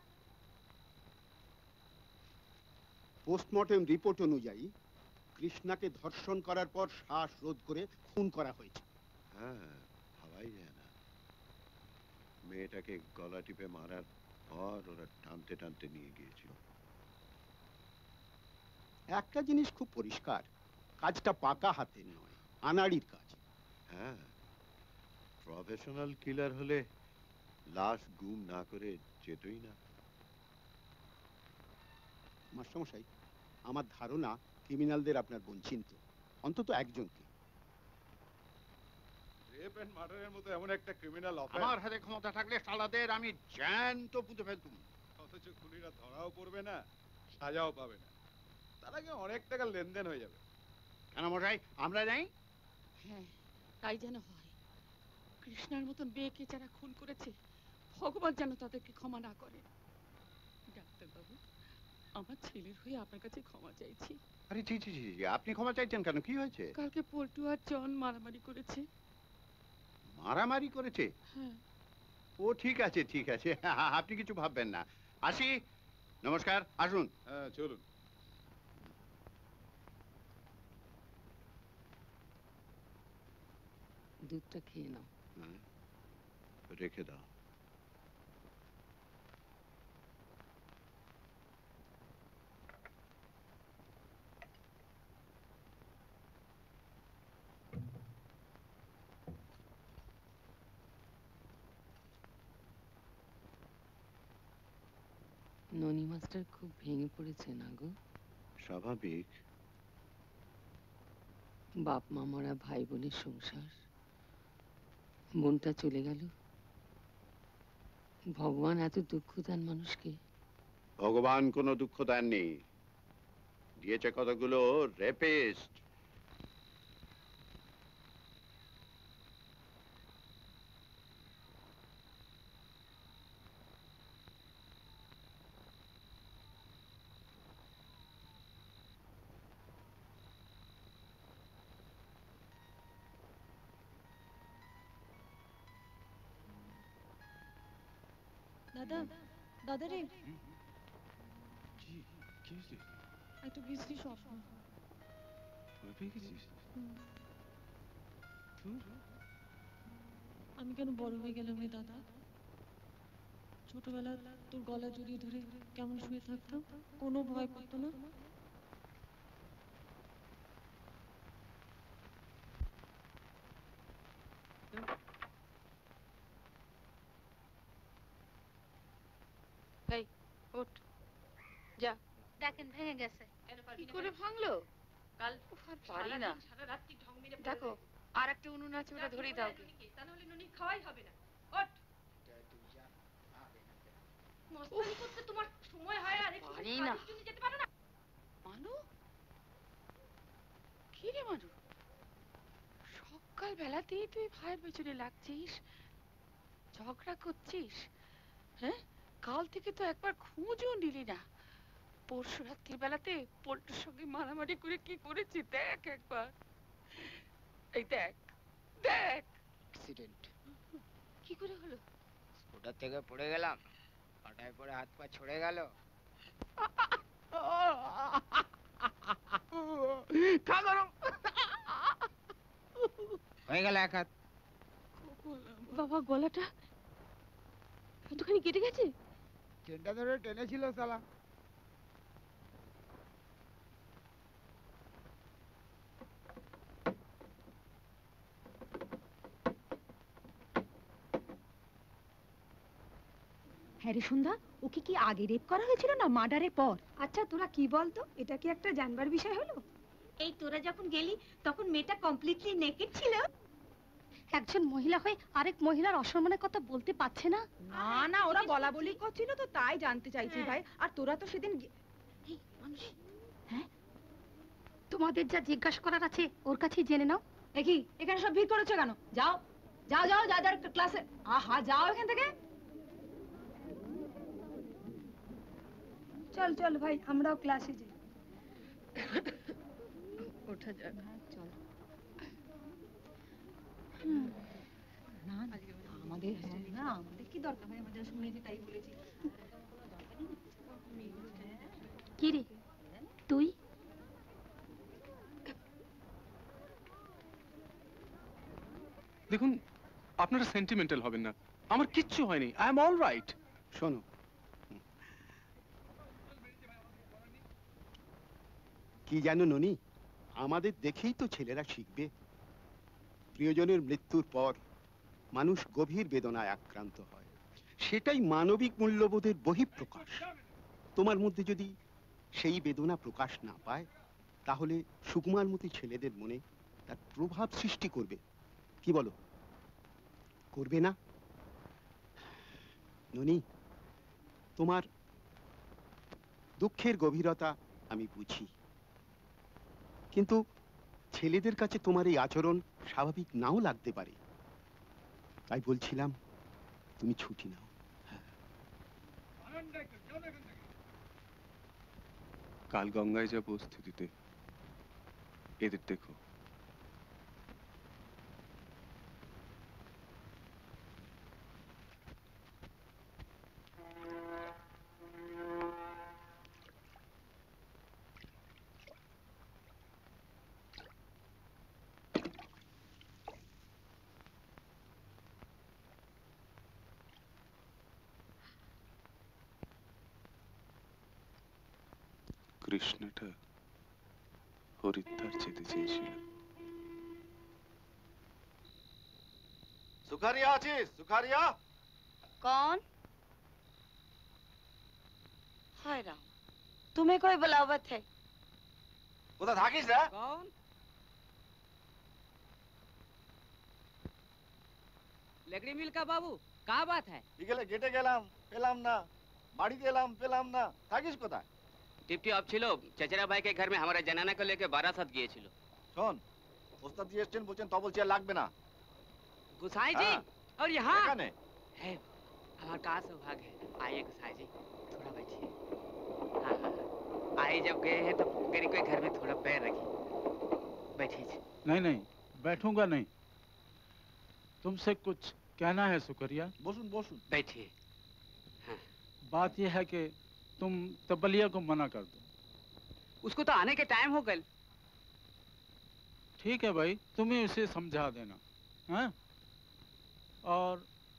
পোস্টমর্টেম রিপোর্ট অনুযায়ী কৃষ্ণাকে ধর্ষণ করার পর শ্বাসরোধ করে খুন করা হয়েছে। হ্যাঁ, ভাবাই যায় না। মেয়েটাকে গলা টিপে মারার পর ওরা টানতে টানতে নিয়ে গিয়েছিল। একটা জিনিস খুব পরিষ্কার, কাজটা পাকা হাতের নয়, আনাড়ির কাজ। হ্যাঁ, প্রফেশনাল কিলার হলে লাশ গুম না করে যেতই না। মাস্টারমশাই, আমার ধারণা ক্রিমিনালদের আপনার বোন চিনত, অন্তত একজনকে। রেপ এন্ড মার্ডারের মতো এমন একটা ক্রিমিনাল আমার হাতে ক্ষমতা থাকলে সালাদের আমি জ্যান্ত পুঁতে ফেলতুম। অথচ খুনিরা ধরাও পড়বে না, সাজাও পাবে না, তার আগে অনেক টাকা লেনদেন হয়ে যাবে। কেন মশাই, আমরা যাই? হ্যাঁ, তাই যেন হয়। কৃষ্ণার মতন মেয়েকে যারা খুন করেছে, ভগবান যেন তাদেরকে ক্ষমা না করে। ডাক্তারবাবু, আমার ছেলের হয়ে আপনার কাছে ক্ষমা চাইছি। আরে জি জি জি, আপনি ক্ষমা চাইছেন কেন? কি হয়েছে? কালকে পল্টু আর জন মারামারি করেছে। মারামারি করেছে? হ্যাঁ। ও ঠিক আছে ঠিক আছে, আপনি কিছু ভাববেন না। আসি, নমস্কার, আসুন। হ্যাঁ চলুন। দুধটা খেয়ে নাও। রেখে দাও। ননি মাস্টার খুব ভেঙে পড়েছে না গো? স্বাভাবিক। বাপ মা মরা ভাই বোনের সংসার, বোনটা চলে গেল। ভগবান এত দুঃখ দেন মানুষকে? ভগবান কোনো দুঃখ দেননি, দিয়েছে কতগুলো রেপিস্ট। দাদা, দাদা রে, কি কি হয়েছে? একটা বিশ্রী স্বপ্ন। ভয় পেয়ে গেছিস? আমি কেন বড় হয়ে গেলাম রে দাদা? ছোটবেলা তোর গলা জড়িয়ে ধরে কেমন শুয়ে থাকতাম, কোনো ভয় করতো না। এই ওঠ, যা। দেখেন ভেঙে গেছে। কি করে ভাঙলো? কাল পারি না। দেখো, আর একটা উনুন আছে, ওটা ধরেই দাও। তা নাহলে নুনি খাওয়াই হবে না। ওঠ। মস্তানি করতে তোমার সময় হয় আর একটু পারি না। কাজের জন্য যেতে পারো না? মানু, কি রে মানু? সকাল বেলাতেই তুই ভাইয়ের পেছনে লাগছিস, ঝগড়া করছিস। হ্যাঁ, কাল থেকে তো একবার খোঁজও নিলি না। পরশু রাত্রির বেলাতে পল্টুর সঙ্গে মারামারি করে কি করেছি দেখ একবার। এই দেখ দেখ। অ্যাক্সিডেন্ট। কি করে হলো? স্কুটার থেকে পড়ে গেলাম, কাটায় পড়ে হাত পা ছড়ে গেল। হয়ে গেল এক হাত। বাবা, গলাটা কতখানি কেটে গেছে? চেনটা ধরে টেনেছিল শালা। হ্যাঁ রে সন্ধ্যা, ওকে কি আগে রেপ করা হয়েছিল না মার্ডারের পর? আচ্ছা তোরা কি বলতো, এটা কি একটা জানবার বিষয় হলো? এই তোরা যখন গেলি তখন মেয়েটা কমপ্লিটলি নেকেড ছিল। একজন মহিলা হয়ে আরেক মহিলার অসম্মানের কথা বলতে পারছে না? না না, ওরা বলা বলি করছিল তো তাই জানতে চাইছি ভাই। আর তোরা তো সেদিন এই মানুষ, হ্যাঁ, তোমাদের যা জিজ্ঞাসা করার আছে ওর কাছেই জেনে নাও। দেখি এখানে সব ভিড় করেছো কেন? যাও যাও যাও, যা যার ক্লাসে। আহা, যাও এখান থেকে। চল চল ভাই, আমরাও ক্লাসে যাই। ওঠা যাক। চল। না আমাদের, হ্যাঁ না আমাদের কি দরকার ভাই, আমাদের শুনেছি তাই বলেছি। কি রে তুই? দেখুন, আপনারা সেন্টিমেন্টাল হবেন না, আমার কিচ্ছু হয়নি, আই এম অল রাইট। শোনো, কি জানো ননি, আমাদের দেখেই তো ছেলেরা শিখবে। প্রিয়জনের মৃত্যুর পর মানুষ গভীর বেদনায় আক্রান্ত হয়, সেটাই মানবিক মূল্যবোধের বহিঃপ্রকাশ। তোমার মধ্যে যদি সেই বেদনা প্রকাশ না পায়, তাহলে সুকুমার মতো ছেলেদের মনে তার প্রভাব সৃষ্টি করবে। কি বলো, করবে না? ননি, তোমার দুঃখের গভীরতা আমি বুঝি, কিন্তু ছেলেদের কাছে তোমার এই আচরণ স্বাভাবিক নাও লাগতে পারে। তাই বলছিলাম তুমি ছুটি নাও। কাল গঙ্গায় যাবো স্থিতিতে, এদের দেখো। কৃষ্ণটা হরিদ্বার যেতে চেয়েছিল। सुखारिया आছিস? सुखारिया? कौन? हाय राम, तुम्हें कोई बुलावत है? কোথা থাকিস রে? कौन? लकड़ी मिल का बाबू, का बात है? বিকেলে গেটে গেলাম, পেলাম না। বাড়িতে এলাম, পেলাম না। থাকিস কোথায়? टिप्टी अब छिलो चचेरा भाई के घर में हमारे जनाना को लेके बारासात गए छिलो। শোন, ওস্তাদ জি এসেছেন, বলছেন তবল চেয়ার লাগবে না। गुसाई जी, हाँ। और यहाँ এখানে है हमारा कहाँ सौभाग्य है। आइए गुसाई जी, थोड़ा बैठिए। हाँ हाँ हाँ। आए जब गए हैं तो मेरे कोई घर में थोड़ा पैर रखिए, बैठिए जी। नहीं नहीं, बैठूंगा नहीं। तुमसे कुछ कहना है सुकरिया। বসুন বসুন। बैठिए। बात यह है कि तुम तबलिया को मना कर दो। उसको तो आने के टाइम हो गए। ठीक है भाई, तुम ही उसे समझा देना, हाँ? और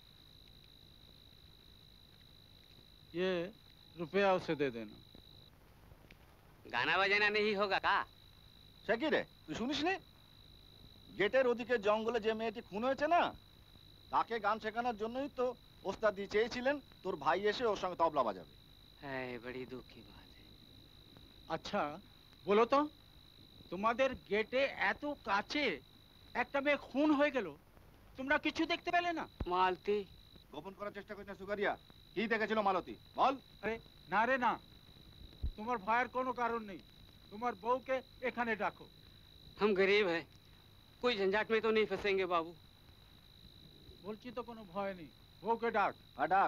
ये रुपया उसे दे देना। गाना बजाना नहीं होगा का? সে কি রে, তুই শুনিস নি? গেটের ওদিকে জঙ্গলে যে মেয়েটি খুন হয়েছে না, তাকে গান শেখানোর জন্যই তো ওস্তাদ জি চেয়েছিলেন তোর ভাই এসে ওর সঙ্গে তবলা বাজাবে। है बड़ी दुख की बात है। আচ্ছা বলো তো, তোমাদের গেটে এত কাছে একটা মেয়ে খুন হয়ে গেল, তোমরা কিছু দেখতে পেলে না? মালতী গোপন করার চেষ্টা করিস না সুগারিয়া, কি দেখেছিল মালতী বল। আরে না রে না, তোমার ভয়ের কোনো কারণ নেই। তোমার বউকে এখানে ডাকো। हम गरीब हैं, कोई झंझाट में तो नहीं फंसेंगे बाबू। বলছি তো কোনো ভয় নেই, বউকে ডাক। ডাক।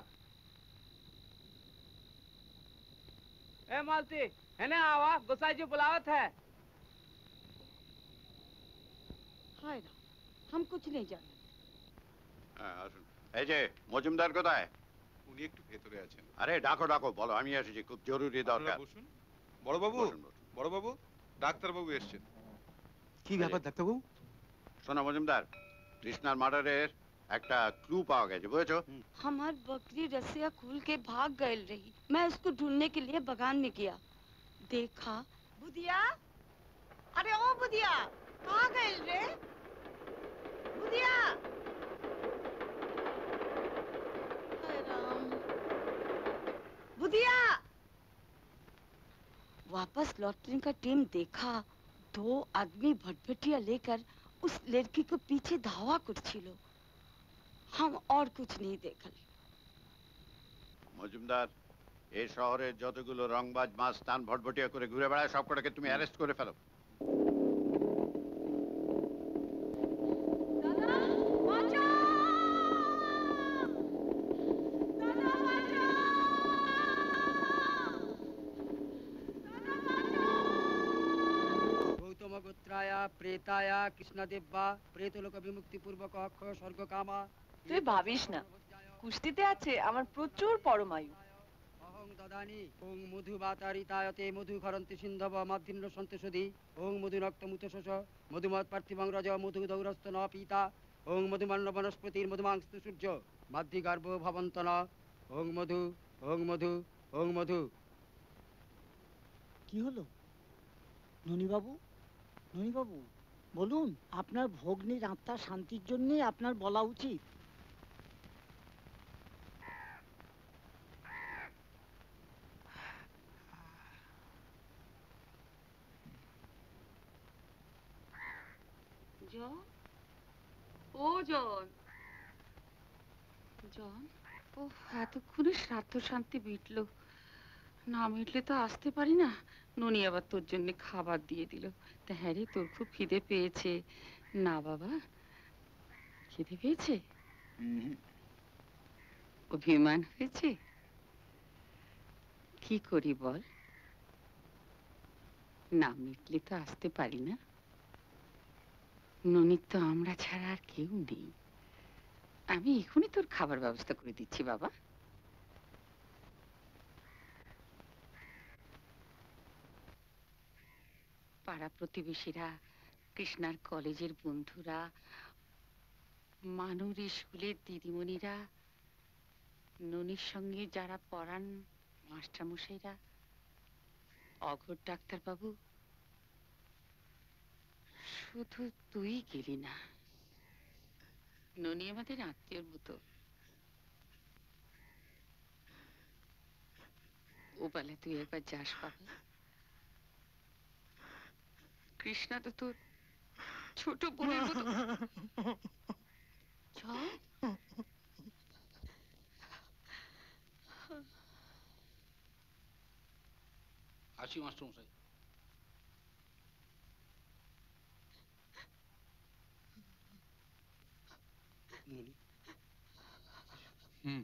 ए मालती, है ना आवा, गुसाई जी बुलावत है। हाय राम, हम कुछ नहीं जानते। হ্যাঁ আসুন। এই যে মজুমদার কোথায়? উনি একটু ভেতরে আছেন। আরে ডাকো ডাকো, বলো আমি এসেছি, খুব জরুরি দরকার। বসুন। বড়বাবু, বসুন, বসুন। বড়বাবু, ডাক্তারবাবু এসেছেন। কি ব্যাপার ডাক্তারবাবু? শোনো মজুমদার, কৃষ্ণার মার্ডারের একটা ক্লু পাওয়া গেছে, বুঝেছো? हमारी बकरी रस्सियाँ खोल के भाग गई रही। मैं उसको ढूंढने के लिए बगान में गया, देखा। बुधिया, अरे ओ बुधिया, कहाँ गए रे? बुधिया, हाय राम, बुधिया। वापस लौटने का टीम देखा, 2 आदमी भटभटिया लेकर उस लड़की को पीछे धावा करछिलो। हम और कुछ नहीं देखल। মজুমদার, এই শহরের যতগুলো রংবাজ মাস্তান ভটভটিয়া করে ঘুরে বেড়ায় সবকটাকে তুমি অ্যারেস্ট করে ফেলো। गौतमगोत्राय प्रेताय কৃষ্ণদেব্যা প্রেতলোক বিমুক্তি পূর্বক অক্ষ স্বর্গ কামা। তুই ভাবিস না, কুস্তিতে আছে আমার প্রচুর পরমায়ু। অহং দদানি ওং মধুবাতারিতায়তে মধু খরন্তি সিন্ধব মাধ্যিন্ন সন্তোষধি ওং মধু রক্তমুত শোষ মধুমৎ পার্থিবং রজ মধু দৌরস্ত ন পিতা ওং মধুমান্ন বনস্পতির মধুমাংস্তু সূর্য মাধ্যি গর্ভ ভবন্ত ন ওং মধু ওং মধু ওং মধু। কি হলো ননিবাবু? ননিবাবু বলুন, আপনার ভগ্নীর আত্মার শান্তির জন্য আপনার বলা উচিত। জন, ও জন, জন, ও এতক্ষণে শ্রাদ্ধ শান্তি মিটলো। না মিটলে তো আসতে পারি না। ননি আবার তোর জন্য খাবার দিয়ে দিল। তা হ্যাঁ রে, তোর খুব খিদে পেয়েছে না বাবা? খিদে পেয়েছে? অভিমান হয়েছে? কি করি বল? না মিটলে তো আসতে পারি না। ননির তো আমরা ছাড়া আর কেউ নেই। আমি এখনই তোর খাবার ব্যবস্থা করে দিচ্ছি বাবা। পাড়া প্রতিবেশীরা, কৃষ্ণার কলেজের বন্ধুরা, মানুর স্কুলের দিদিমণিরা, ননির সঙ্গে যারা পড়ান মাস্টারমশাইরা, অঘোর ডাক্তারবাবু, শুধু তুই গেলি না। ননি আমাদের আত্মীয়র মতো। ও বেলা তুই একবার যাস বাবা। কৃষ্ণা তো তোর ছোট বোনের মতো। চল। আসি মাস্টারমশাই। হুম।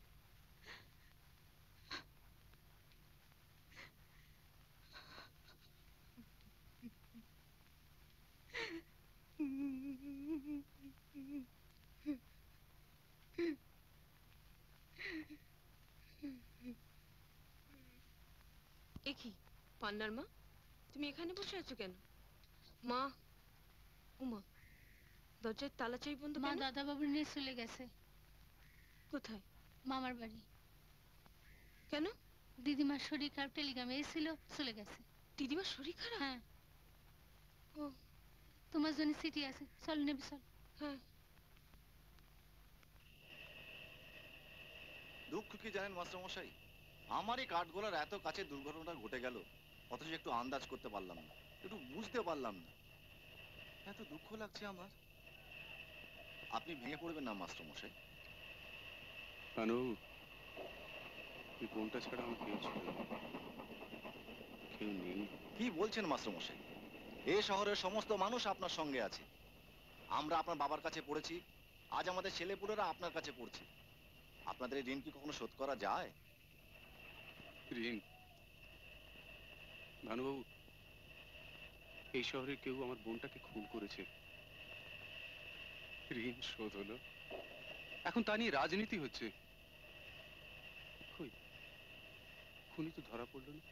এ কি পান্নার মা, তুমি এখানে বসে আছো কেন? মা, উমা, দরজার তালা চাবি বন্ধ মা কেন? দাদা বাবু নিয়ে চলে গেছে। কোথায়? মামার বাড়ি। কেন? দিদিমার শরীর খারাপ, টেলিগ্রামে এসেছিল, চলে গেছে। দিদিমার শরীর খারাপ? হ্যাঁ। ও, তোমার জন্য চিঠি আছে, চল নেবে চল। হ্যাঁ। দুঃখ কি জানেন মাস্টারমশাই, আমারই কাঠগোলার এত কাছে দুর্ঘটনাটা ঘটে গেল, অথচ একটু আন্দাজ করতে পারলাম না, একটু বুঝতে পারলাম না। এত দুঃখ লাগছে আমার। আপনি ভেঙে পড়বেন না মাস্টারমশাই। কানু, তুই বোনটা ছাড়া আমার কেউ ছিল না, কেউ নেই। কি বলছেন মাস্টারমশাই? এই শহরের সমস্ত মানুষ আপনার সঙ্গে আছে। আমরা আপনার বাবার কাছে পড়েছি, আজ আমাদের ছেলেপুলেরা আপনার কাছে পড়ছে। আপনাদের এই ঋণ কি কখনো শোধ করা যায়? ঋণ? ভানুবাবু, এই শহরে কেউ আমার বোনটাকে খুন করেছে, ঋণ শোধ হলো। এখন তা নিয়ে রাজনীতি হচ্ছে। কই, খুনি তো ধরা পড়লো না।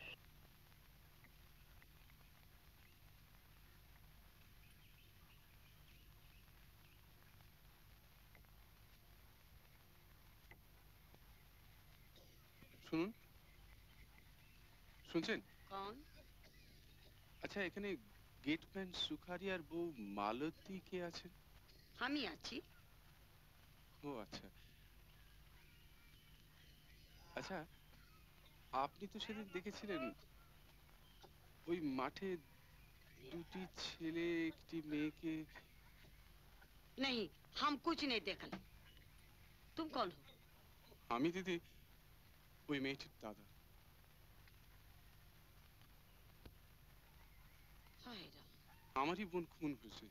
শুনুন, শুনছেন? কন? আচ্ছা, এখানে গেটম্যান সুখারিয়ার বউ মালতী কে আছে? আমি আছি। ও আচ্ছা আচ্ছা, আপনি তো সেদিন দেখেছিলেন ওই মাঠে দুটি ছেলে একটি মেয়েকে। नहीं, हम कुछ नहीं देखा। तुम कौन हो? আমি দিদি ওই মেয়েটির দাদা। हाय राम। আমারই বোন খুন হয়েছে।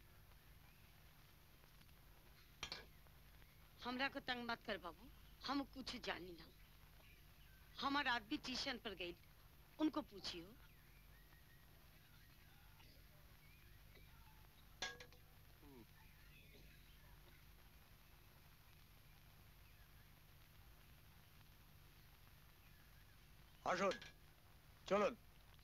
हमरा को तंग मत कर बाबू, हम कुछ जानी ना। हमारा आदमी स्टेशन पर गई, उनको पूछियो। আসুন, চলুন।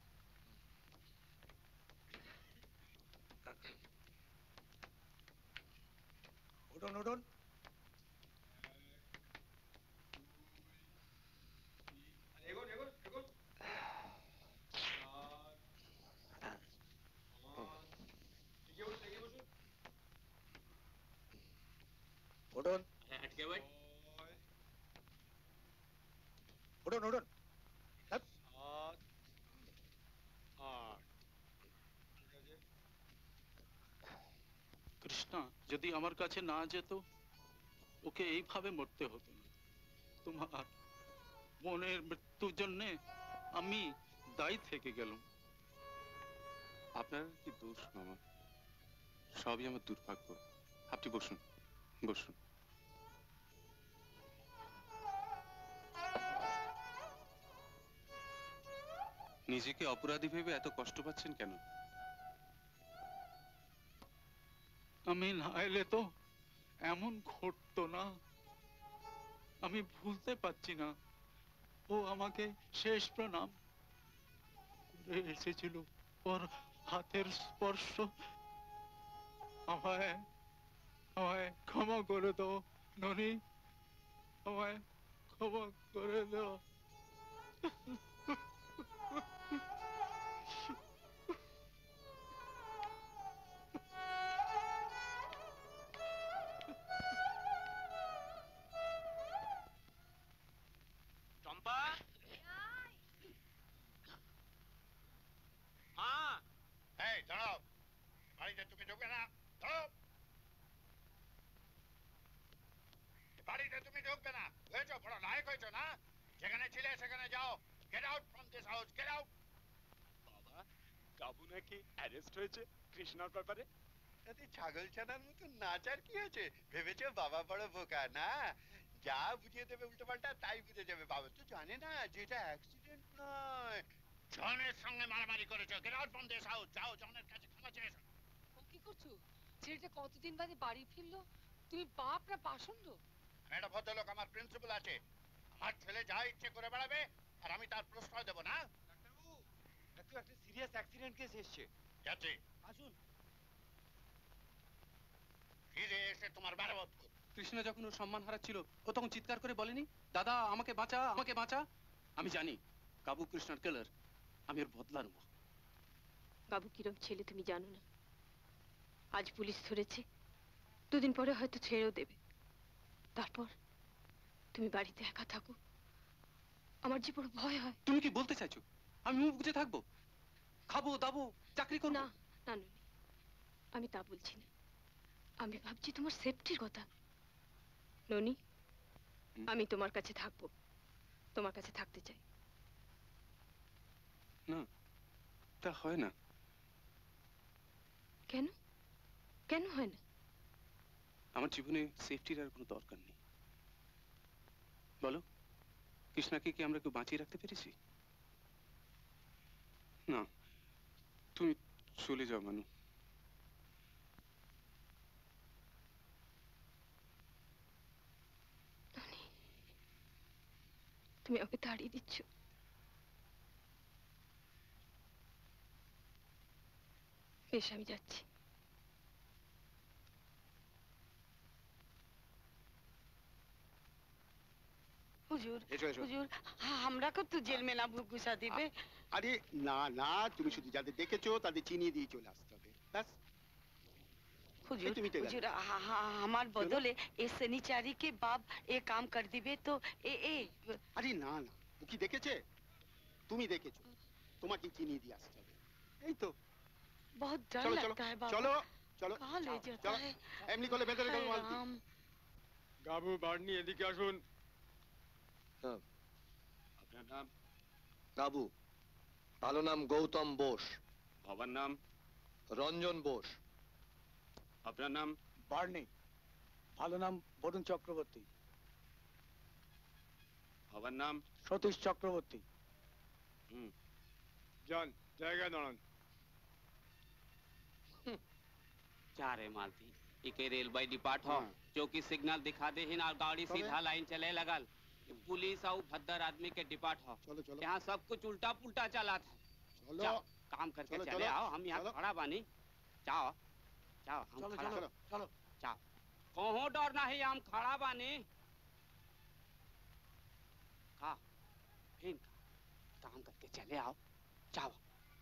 উঠুন উঠুন। উঠুন উঠুন উঠুন। কৃষ্ণা যদি আমার কাছে না যেত, ওকে এইভাবে মরতে হতো না। তোমার বোনের মৃত্যুর জন্যে আমি দায়ী থেকে গেলাম। আপনার কি দোষ মামা? সবই আমার দুর্ভাগ্য। আপনি বসুন, বসুন। নিজেকে অপরাধী ভেবে এত কষ্ট পাচ্ছেন কেন? আমি না এলে তো এমন ঘটতো না। আমি ভুলতে পারছি না। ও আমাকে শেষ প্রণাম করে এসেছিল, ওর হাতের স্পর্শ। আমায় আমায় ক্ষমা করে দাও ননি, আমায় ক্ষমা করে দাও। চম্পা, মা। এই দাঁড়াও, বাড়িতে তুমি ঢুকবে না। দাঁড়াও, বাড়িতে তুমি ঢুকবে না। হয়েছো বড় নায়ক হয়েছো না? যেখানে ছিলে সেখানে যাও। Get out from this house, get out. বাবা, কাবু নাকি অ্যারেস্ট হয়েছে কৃষ্ণার ব্যাপারে? তাতে ছাগল ছানার মতো নাচার কি আছে? ভেবেছো বাবা বড় বোকা না? যা বুঝিয়ে দেবে উল্টো পাল্টা তাই বুঝে যাবে। বাবা তো জানে না যেটা অ্যাক্সিডেন্ট নয়। জনের সঙ্গে মারামারি করেছো। Get out from this house, যাও জনের কাছে ক্ষমা চেয়ে এসো। ও কি করছো? ছেলেটা কতদিন বাদে বাড়ি ফিরলো, তুমি বাপ না পাষণ্ড? একটা ভদ্রলোক, আমার প্রিন্সিপাল আছে। আমার ছেলে যা ইচ্ছে করে বেড়াবে আর আমি তার প্রশ্রয় দেবো না। একটু একটা সিরিয়াস অ্যাক্সিডেন্ট কেস এসছে। যাচ্ছি, আসুন। ফিরে এসে তোমার মেরামত করো। কৃষ্ণা যখন ওর সম্মান হারাচ্ছিল, ও তখন চিৎকার করে বলেনি, দাদা আমাকে বাঁচা, আমাকে বাঁচা? আমি জানি কাবু কৃষ্ণার কিলার। আমি ওর বদলা নেব। বাবু কিরম ছেলে তুমি জানো না। আজ পুলিশ ধরেছে, দুদিন পরে হয়তো ছেড়েও দেবে। তারপর তুমি বাড়িতে একা থাকো, আমার যে বড় ভয় হয়। তুমি কি বলতে চাইছো আমি মুখ বুজে থাকবো? খাবো দাবো, চাকরি করবো? না না ননি, আমি তা বলছি না। আমি ভাবছি তোমার সেফটির কথা। ননি, আমি তোমার কাছে থাকবো, তোমার কাছে থাকতে চাই। না, তা হয় না। কেন? কেন হয় না? আমার জীবনে সেফটির আর কোনো দরকার নেই। বলো, কৃষ্ণাকে কি আমরা কেউ বাঁচিয়ে রাখতে পেরেছি? না, তুমি চলে যাও মানু। তুমি আমাকে তাড়িয়ে দিচ্ছ। বেশ, আমি যাচ্ছি। হুজুর, এসো, এসো। হুজুর, আমরা কত জেল में ना घुसा দিবে? আরে না না, তুমি শুধু যাদের দেখেছো তাদের চিনিয়ে দিয়ে চলে আসতে হবে, ব্যাস। হুজুর, তুমি মিটে গেল। হুজুর, আমার বদলে এ শনিচারি के बाप ए काम कर दिबे तो ए আরে না না, ও কি দেখেছে? তুমি দেখেছো, তোমাকে চিনিয়ে দিয়ে আসতে হবে। এই তো। बहुत डर চলো চলো लगता है बाबा। চলো চলো कहाँ ले जाता চলো। है? এমনি করলে ভেতরে हाय কেমন মালতি? राम। গাবু বাড়নি, এদিকে আসুন। আপনার নাম? কাবু। ভালো নাম গৌতম বোস। বাবার নাম? রঞ্জন বোস। আপনার নাম? বার্নি। ভালো নাম বরুণ চক্রবর্তী। বাবার নাম? সতীশ চক্রবর্তী। যান, জায়গায় দাঁড়ান। जा रहे मालती इके रेलवे डिपार्ट हो चौकी सिग्नल दिखा दे हिन और गाड़ी सीधा लाइन चले लगल। पुलिस और भद्दर आदमी के डिपार्ट हो। यहाँ सब कुछ उल्टा पुल्टा चला था। जाओ, काम करके चले आओ, हम यहाँ खड़ा बानी। जाओ जाओ, हम चलो, खड़ा चलो, चलो। जाओ, कहो डर नहीं, हम खड़ा बानी। का फिर काम करके चले आओ, जाओ।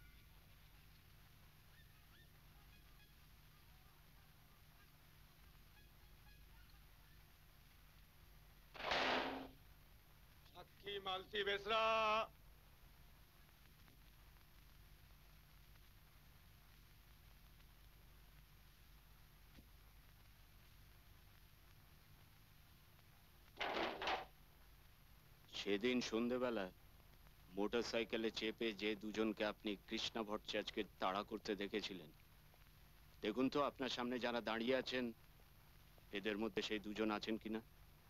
সাক্ষী মালতি বেসরা। সেদিন সন্ধেবেলা মোটরসাইকেলে চেপে যে দুজনকে আপনি কৃষ্ণা ভট্টাচার্যকে তাড়া করতে দেখেছিলেন, দেখুন তো আপনার সামনে যারা দাঁড়িয়ে আছেন এদের মধ্যে সেই দুজন আছেন কিনা।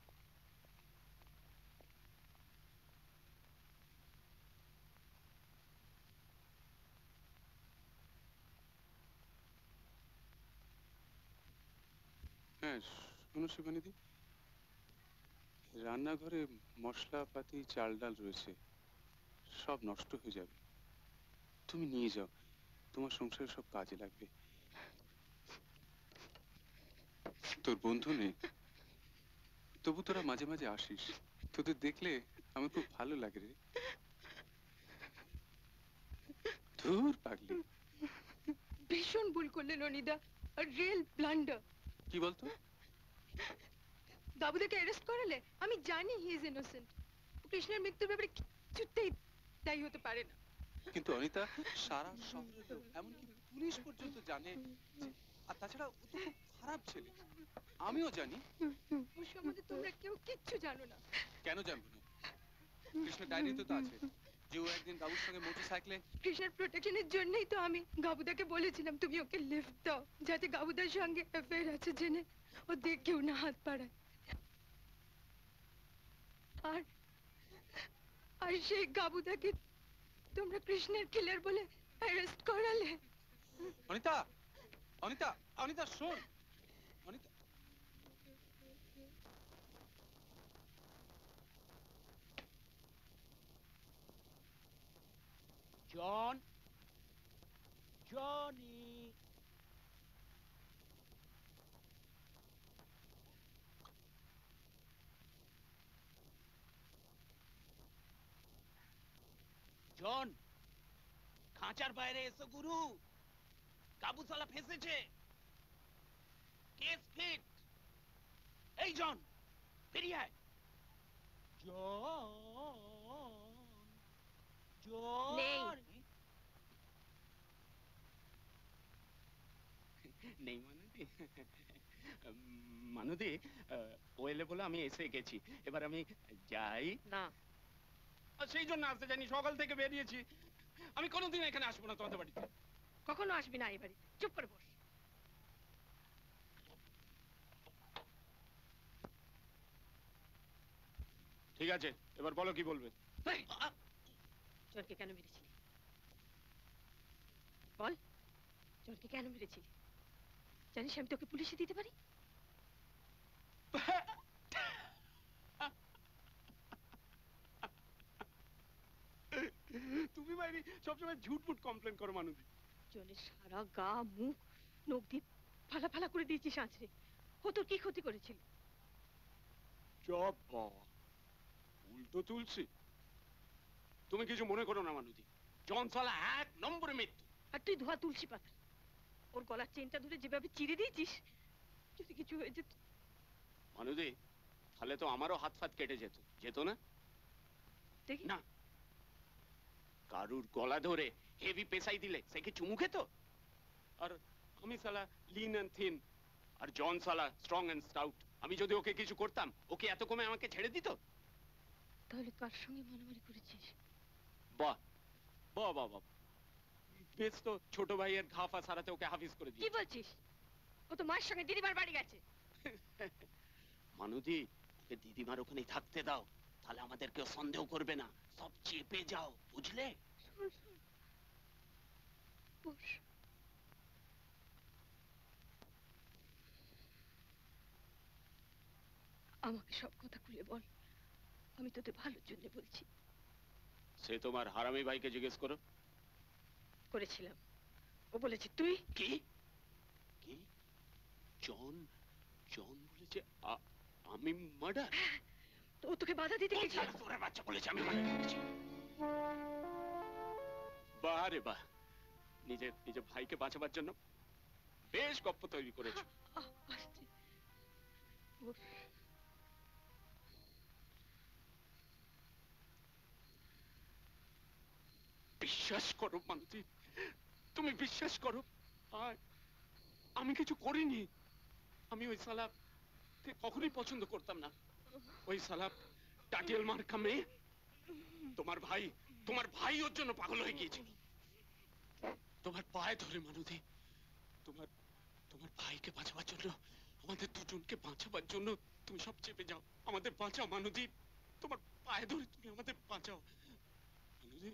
হ্যাঁ শোনো শিবানিদি, রান্নাঘরে মশলাপাতি চাল ডাল রয়েছে, সব নষ্ট হয়ে যাবে। তুমি নিয়ে যাও, তোমার সংসারে সব কাজে লাগবে। তোর বন্ধু নেই, তবু তোরা মাঝে মাঝে আসিস, তোদের দেখলে আমার খুব ভালো লাগে রে। ধুর পাগলি। ভীষণ ভুল করলেন অনিদা, আর রিয়েল ব্লান্ডার। কি বলতো? বাবুদাকে অ্যারেস্ট করালে? আমি জানি হি ইজ ইনোসেন্ট। কৃষ্ণের মৃত্যুর ব্যাপারে কিছুতেই দায়ী হতে পারে না। কিন্তু অনিতা, সারা শহরের লোক, এমনকি পুলিশ পর্যন্ত জানে যে, আর তাছাড়া ও তো খুব খারাপ ছেলে, আমিও জানি। ওর সম্বন্ধে তোমরা কেউ কিচ্ছু জানো না। কেন জানবো না? কৃষ্ণের ডায়েরিতে তো আছে যে ও একদিন বাবুর সঙ্গে মোটরসাইকেলে। কৃষ্ণের প্রোটেকশনের জন্যই তো আমি গাবুদাকে বলেছিলাম তুমি ওকে লিফট দাও, যাতে গাবুদার সঙ্গে অ্যাফেয়ার আছে জেনে ও দেখেও না হাত বাড়ায়। আর আর সেই গাবুদাকে তোমরা কৃষ্ণের কিলার বলে অ্যারেস্ট করালে। অনিতা, অনিতা, অনিতা শোন। অনিতা, জন, জনি, জন, খাঁচার বাইরে এসো গুরু, কাবুসালা ফেঁসেছে, কেস ফিট। এই জন, বেরিয়ে আয়। জন, নেই। জন, নেই মানদি? মানদি, ও এলে বলে আমি এসে গেছি, এবার আমি যাই না। সেই জন্য আসতে জানি, সকাল থেকে বেরিয়েছি। আমি কোনোদিন এখানে আসবো না তোমাদের বাড়িতে। কখনো আসবি না এই বাড়ি, চুপ করে বস। ঠিক আছে, এবার বলো কি বলবে। জনকে কেন মেরেছিলি বল, জনকে কেন মেরেছিলি? জানিস আমি তোকে পুলিশে দিতে পারি। তুমি বাইরে সবসময় ঝুটফুট কমপ্লেন করো মানদি। জনের সারা গা মুখ নখ দিয়ে ফালা ফালা করে দিয়েছিস আঁচড়ে। ও তোর কি ক্ষতি করেছিল? চপ বাবা, উল্টো তুলছি। তুমি কিছু মনে করো না মানদি, জনসালা এক নম্বরে মৃত্যু। আর তুই ধোয়া তুলসী পাতা, ওর গলার চেনটা ধরে যেভাবে চিড়ে দিয়েছিস, যদি কিছু হয়ে যেত। মানদি, তাহলে তো আমারও হাত ফাত কেটে যেত, যেত না? দেখি না, কারুর গলা ধরে হেভি পেশাই দিলে সে কি চুমু খেত? আর আমি সালা লিন এন্ড থিন, আর জন সালা স্ট্রং এন্ড স্টাউট। আমি যদি ওকে কিছু করতাম, ওকে এত কমে আমাকে ছেড়ে দিত? তাহলে কার সঙ্গে মারামারি করেছিস? বাহ বাহ বাহ বাহ, বেশ তো, ছোট ভাইয়ের ঘাফা সারাতে ওকে হাফিজ করে কি দিই। বলছিস? ও তো মায়ের সঙ্গে দিদিমার বাড়ি গেছে। মানুদি, ওকে দিদিমার ওখানেই থাকতে দাও, তাহলে আমাদের কেউ সন্দেহ করবে না। সব চেপে যাও, বুঝলে? বস। আমাকে সব কথা খুলে বল, আমি তোদের ভালোর জন্য বলছি। সে তোমার হারামি ভাইকে জিজ্ঞেস করো। করেছিলাম, ও বলেছে তুই কি কি? জন, জন বলেছে আমি মার্ডার? তো ও তোকে বাধা দিতে গেছিল? তোর বাচ্চা বলেছে আমি মার্ডার করেছি। বাহ রে বাহ, নিজের নিজের ভাইকে বাঁচাবার জন্য বেশ গপ্প তৈরি করেছে। বিশ্বাস করো মানতি, তুমি বিশ্বাস করো, আমি কিছু করিনি। আমি ওই সালাকে কখনোই পছন্দ করতাম না। ওই সালা টাটিয়াল মার্কা মেয়ে, তোমার ভাই তোমার ভাই ওর জন্য পাগল হয়ে গিয়েছিল। তোমার পায়ে ধরে মানতি, তোমার তোমার ভাইকে বাঁচাবার জন্য, আমাদের দুজনকে বাঁচাবার জন্য তুমি সব চেপে যাও। আমাদের বাঁচাও মানতি, তোমার পায়ে ধরে তুমি আমাদের বাঁচাও মানতি।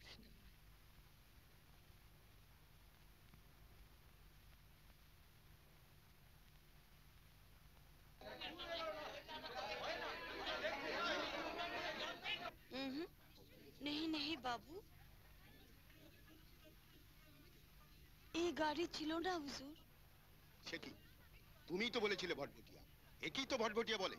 नहीं नहीं बाबू, এই গাড়ি ছিল না হুজুর। সে কি, তুমিই তো বলেছিলে ভটভটিয়া, একই তো ভটভটিয়া বলে।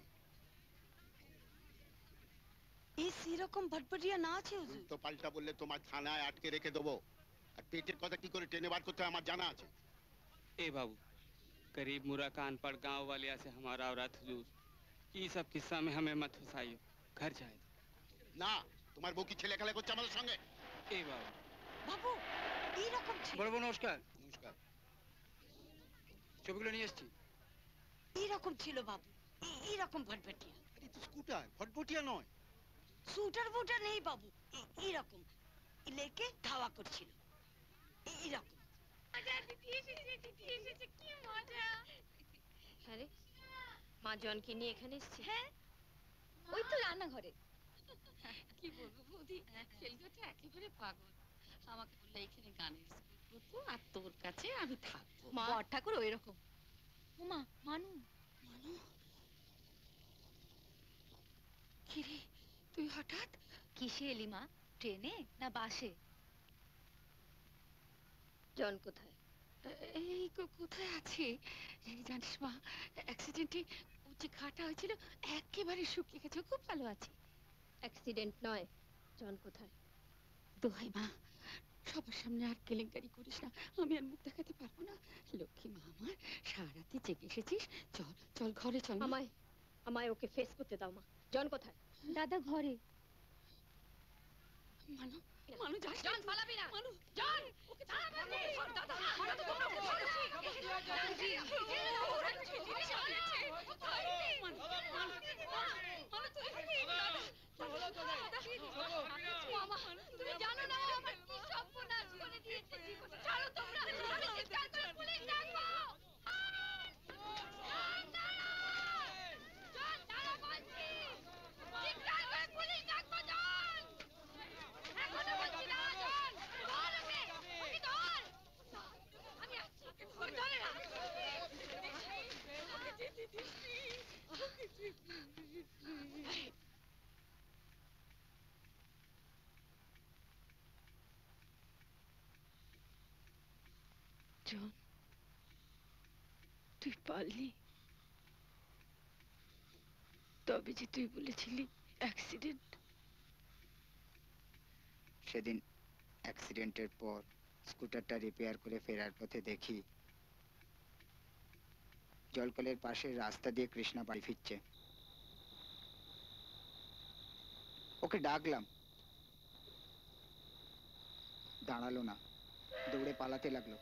এই সেরকম ভটভটিয়া না আছে হুজুর। তো পাল্টা বললে তোমার থানায় আটকে রেখে দেবো। আর পেটের কথা কি করে টেনে বার করতে হয় আমার জানা আছে। ए बाबू, करीब मुरा कान पर गांव वाले से हमारा औरत हुजूर, ये सब किस्सा में हमें मत फंसाइए, घर जाए। না, তোমার বউ কি ছেলে খেলা করছে আমাদের সঙ্গে? ए बाबू, বাবু এই রকম ছিল। বড় বউ নমস্কার। নমস্কার। ছবিগুলো নিয়ে এসেছি। এই রকম ছিল বাবু, এই রকম ভটভটিয়া। আরে তো স্কুটার, ভটভটিয়া নয়। স্কুটার বুটার নেই বাবু, এই রকম লেকে ধাওয়া করছিল, এই রকম। আরে মা জনকে নিয়ে এখানে এসেছে? হ্যাঁ, ওই তো রান্নাঘরে। কি বলবো বৌদি, ছেলেটা একেবারে পাগল। আমাকে বললো এখানে গানের স্কুল করবো আর তোর কাছে আমি থাকবো। মা ঠাকুর ওই রকম। ওমা মানু, মানু কি রে, তুই হঠাৎ কিসে এলি মা? ট্রেনে না বাসে? জন কোথায়? এই কোথায় আছে জানিস মা, অ্যাক্সিডেন্টে ও যে ঘাটা হয়েছিল একেবারে শুকিয়ে গেছে, খুব ভালো আছে। অ্যাক্সিডেন্ট নয়, জন কোথায়? দোহাই মা, সবার সামনে আর কেলেঙ্কারি করিস না, আমি আর মুখ দেখাতে পারবো না। লক্ষ্মী মা আমার, সারা রাতে জেগে এসেছিস, চল চল ঘরে চল। আমায় আমায় ওকে ফেস করতে দাও মা। জন কোথায়? দাদা ঘরে। মানু, মানু যাস জন পালাবি না। মানু, জন ওকে ছাড়া বলছি। দাদা দাদা তোমরা তুমি জানো না আমার কি সর্বনাশ করে দিয়েছে জীবনে। ছাড়ো তোমরা, আমি চিৎকার করে পুলিশ ডাকবো। জন দাঁড়া বলছি, চিৎকার করে পুলিশ ডাকবো। জন এখনো বলছি না, জন ধর ওকে, ওকে ধর। আমি আসছি, ওকে ধরে রাখ। জন, তুই পারলি? তবে যে তুই বলেছিলি অ্যাক্সিডেন্ট। সেদিন অ্যাক্সিডেন্টের পর স্কুটারটা রিপেয়ার করে ফেরার পথে দেখি জলকলের পাশের রাস্তা দিয়ে কৃষ্ণা বাড়ি ফিরছে। ওকে ডাকলাম, দাঁড়ালো না, দৌড়ে পালাতে লাগলো।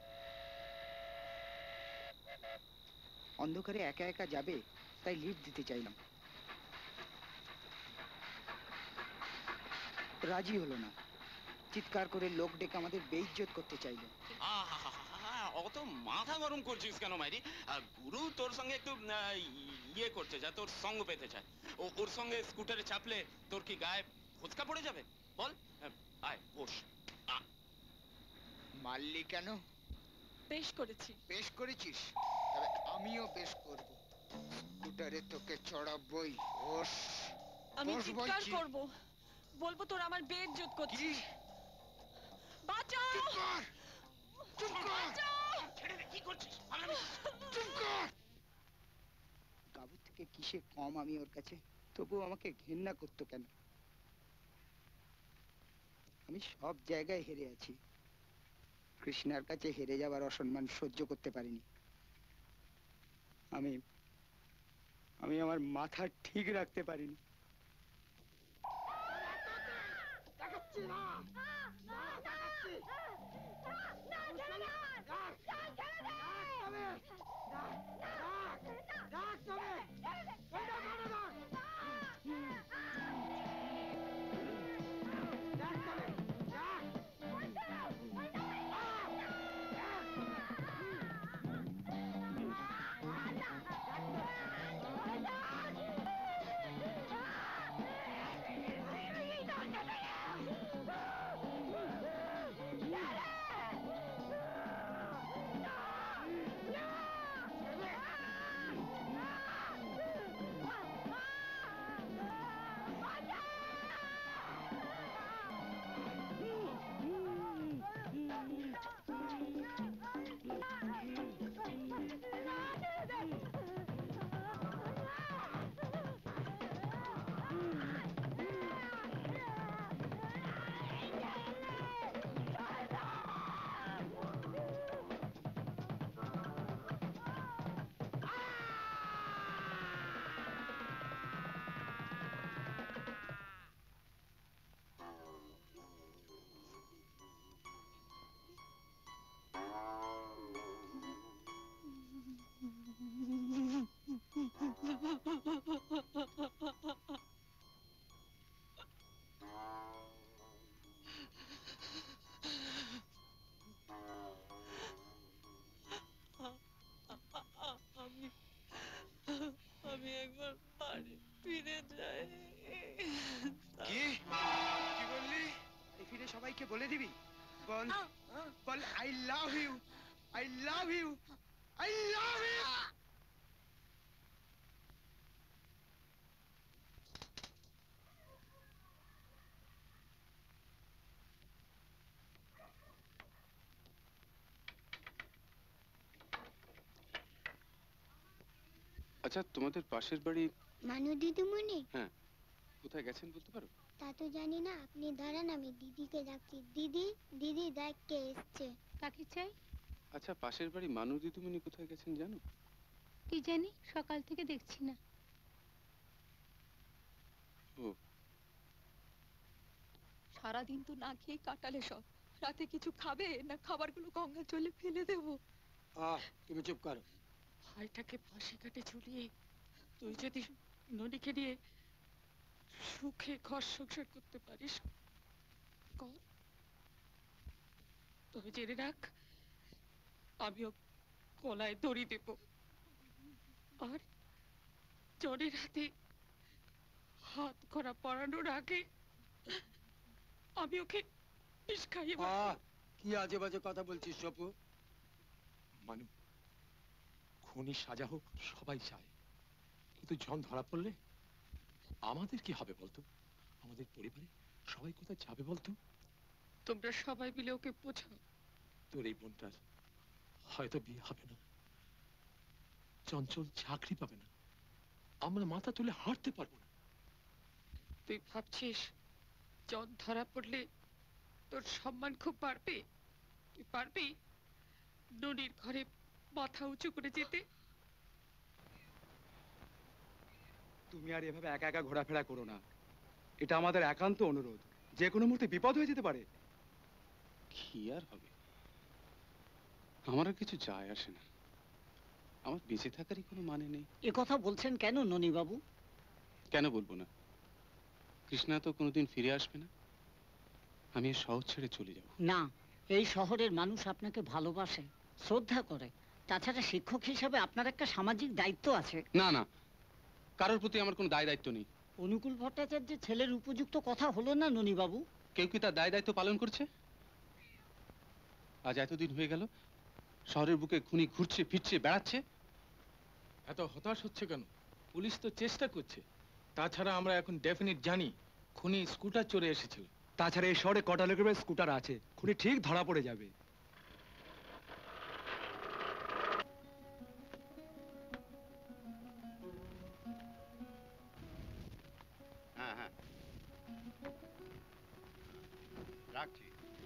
অন্ধকারে একা একা যাবে তাই লিফট দিতে চাইলাম, রাজি হলো না। চিৎকার করে লোক ডেকে আমাদের বেইজ্জত করতে চাইলো। অত মাথা গরম করছিস কেন মাইরি? গুরু তোর সঙ্গে একটু ইয়ে করতে চায়, তোর সঙ্গ পেতে চায়। ওর সঙ্গে স্কুটারে চাপলে তোর কি গায়ে ফোচকা পড়ে যাবে? বল, আয় বস। মারলি কেন? বেশ করেছি। বেশ করেছিস? তবে আমিও বেশ করব। স্কুটারে তোকে চড়াবই। বস। আমি বস চিৎকার বলছি। করব, বলবো তোর আমার বেইজ্জত করছিস। বাঁচাও! চুপ কর! চুপ কর! ছেড়ে দে, কি করছিস? চুপ কর! গাবু থেকে কিসে কম আমি ওর কাছে? তবুও আমাকে ঘেন্না করতো কেন? আমি সব জায়গায় হেরে আছি, কৃষ্ণার কাছে হেরে যাবার অসম্মান সহ্য করতে পারিনি। আমি আমি আমার মাথা ঠিক রাখতে পারিনি। বল বল I love you, I love you, I love you. আচ্ছা, তোমাদের পাশের বাড়ি মানু দিদিমণি? হ্যাঁ, কোথায় গেছেন বলতে পারো? তা তো জানি না, আপনি দাঁড়ান, আমি দিদিকে ডাকছি। দিদি, দিদি দেখ কে এসছে। কাকে চাই? আচ্ছা, পাশের বাড়ি মানু দিদিমণি কোথায় গেছেন জানো? কি জানি, সকাল থেকে দেখছি না। ও, সারাদিন তো না খেয়ে কাটালে সব, রাতে কিছু খাবে না খাবারগুলো গঙ্গা জলে ফেলে দেবো? তুমি চুপ করো। ভাইটাকে ফাঁসি কাটে ঝুলিয়ে তুই যদি ননিকে নিয়ে সুখে ঘর সংসার করতে পারিস কর। তবে জেনে রাখ, আমিও গলায় দড়ি দেব, আর জনের হাতে হাত করা পড়ানোর আগে আমি ওকে বিষ খাইয়ে কি আজে বাজে কথা বলছিস সপু? মানু, খুনি সাজা হোক সবাই চায়, কিন্তু জন ধরা পড়লে আমাদের কি হবে বলতো? আমাদের পরিবারে সবাই কোথায় যাবে বলতো? তোমরা সবাই মিলে ওকে বোঝাও। তোর এই বোনটার হয়তো বিয়ে হবে না, চঞ্চল চাকরি পাবে না, আমরা মাথা তুলে হাঁটতে পারবো না। তুই ভাবছিস জন ধরা পড়লে তোর সম্মান খুব বাড়বে? তুই পারবি ননির ঘরে মাথা উঁচু করে যেতে? তুমি আর এভাবে একা একা ঘোরাফেরা করো না, এটা আমাদের একান্ত অনুরোধ। যে কোনো মুহূর্তে বিপদ হয়ে যেতে পারে। কি আর হবে, আমার আর কিছু যায় আসে না। আমার বেঁচে থাকারই কোনো মানে নেই। এ কথা বলছেন কেন ননি বাবু? কেন বলবো না? কৃষ্ণা তো কোনোদিন ফিরে আসবে না, আমি এই শহর ছেড়ে চলে যাব। না, এই শহরের মানুষ আপনাকে ভালোবাসে, শ্রদ্ধা করে। তাছাড়া শিক্ষক হিসাবে আপনার একটা সামাজিক দায়িত্ব আছে। না না, কারোর প্রতি আমার কোনো দায় দায়িত্ব নেই। অনুকূল ভট্টাচার্যের ছেলের উপযুক্ত কথা হলো না ননি বাবু? কেউ কি তার দায় দায়িত্ব পালন করছে? আজ এতদিন হয়ে গেল শহরের বুকে খুনি ঘুরছে ফিরছে বেড়াচ্ছে। এত হতাশ হচ্ছে কেন? পুলিশ তো চেষ্টা করছে। তাছাড়া আমরা এখন ডেফিনিট জানি খুনি স্কুটার চড়ে এসেছিল। তাছাড়া এই শহরে কটা লোকের স্কুটার আছে, খুনি ঠিক ধরা পড়ে যাবে। হ্যাঁ হ্যাঁ, রাখছি।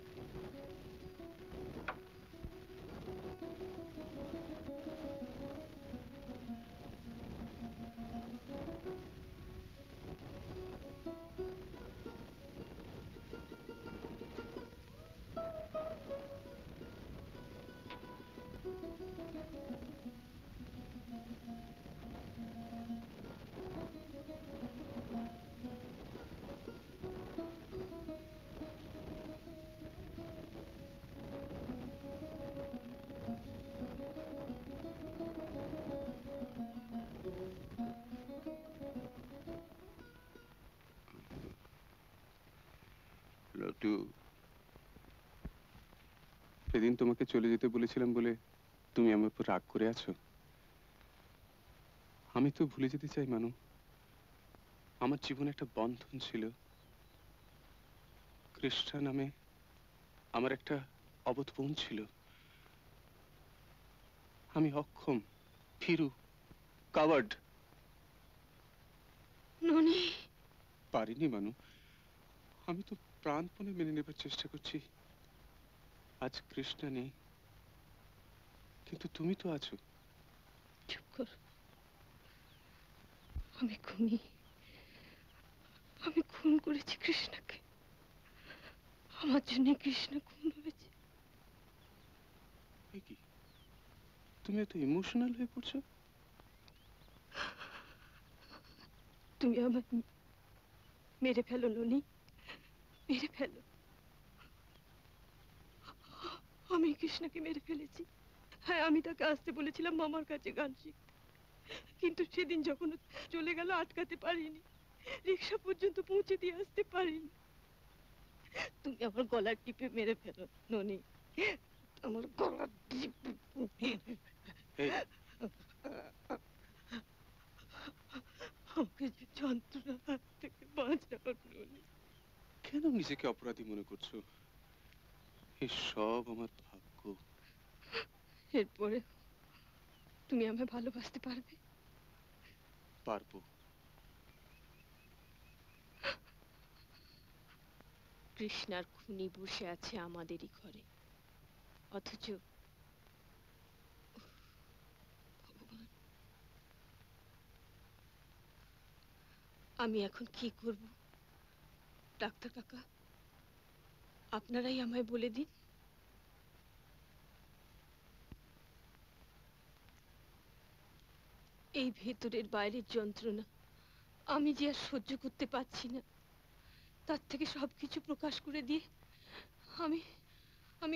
লটু, সেদিন তোমাকে চলে যেতে বলেছিলাম বলে তুমি আমার উপর রাগ করে আছো? আমি তো ভুলে যেতে চাই মানু, আমার জীবনে একটা বন্ধন ছিল। কৃষ্ণা নামে আমার একটা অবধ বোন ছিল। আমি অক্ষম, ফিরু, কাভার্ড। ননি, পারিনি মানু, আমি তো প্রাণপণে মেনে নেবার চেষ্টা করছি। আজ কৃষ্ণা নেই, কিন্তু তুমি তো আছো। চুপ কর, আমি খুনি। আমি খুন করেছি কৃষ্ণাকে, আমার জন্য কৃষ্ণ খুন হয়েছে। এ কি, তুমি এত ইমোশনাল হয়ে পড়ছো? তুমি আমার মেরে ফেলো ননি, মেরে ফেলো। আমি কৃষ্ণকে মেরে ফেলেছি। হ্যাঁ, আমি তাকে আসতে বলেছিলাম মামার কাছে গান শিখতে, কিন্তু সেদিন যখন ও চলে গেল আটকাতে পারিনি, রিক্সা পর্যন্ত পৌঁছে দিয়ে আসতে পারিনি। তুমি আমার গলা টিপে মেরে ফেলো ননি, আমার গলা আমাকে যে যন্ত্রণা থেকে বাঁচাও ননি। কেন নিজেকে অপরাধী মনে করছো? এই সব আমার ভাগ্য। এরপরে তুমি আমায় ভালোবাসতে পারবে? পারবো। কৃষ্ণার খুনি বসে আছে আমাদেরই ঘরে, অথচ ভগবান, আমি এখন কি করব? ডাক্তার কাকা, আপনারাই আমায় বলে দিন। এই ভেতরের বাইরের যন্ত্রণা আমি যে আর সহ্য করতে পারছি না, তার থেকে সবকিছু প্রকাশ করে দিয়ে আমি আমি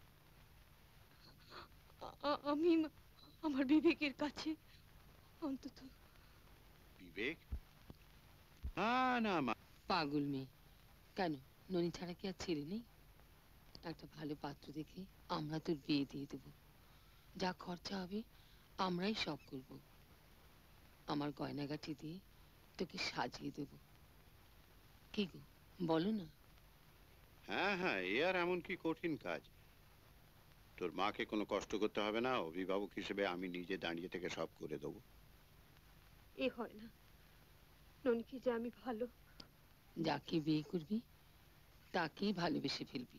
আমি আমার বিবেকের কাছে অন্তত। বিবেক? না মা। পাগল মেয়ে, কেন ননি ছাড়া কি আর ছেলে নেই? একটা ভালো পাত্র দেখে আমরা তোর বিয়ে দিয়ে দেব, যা খরচা হবে আমরাই সব করব। আমার গয়নাগাটি দিয়ে তোকে সাজিয়ে দেব। কি গো বলো না? হ্যাঁ, এ আর এমন কি কঠিন কাজ? তোর মাকে কোনো কষ্ট করতে হবে না, অভিভাবক হিসেবে আমি নিজে দাঁড়িয়ে থেকে সব করে দেবো। এ হয় না, ননিকে যে আমি ভালো। যাকে বিয়ে করবি তাকেই ভালোবেসে ফেলবি,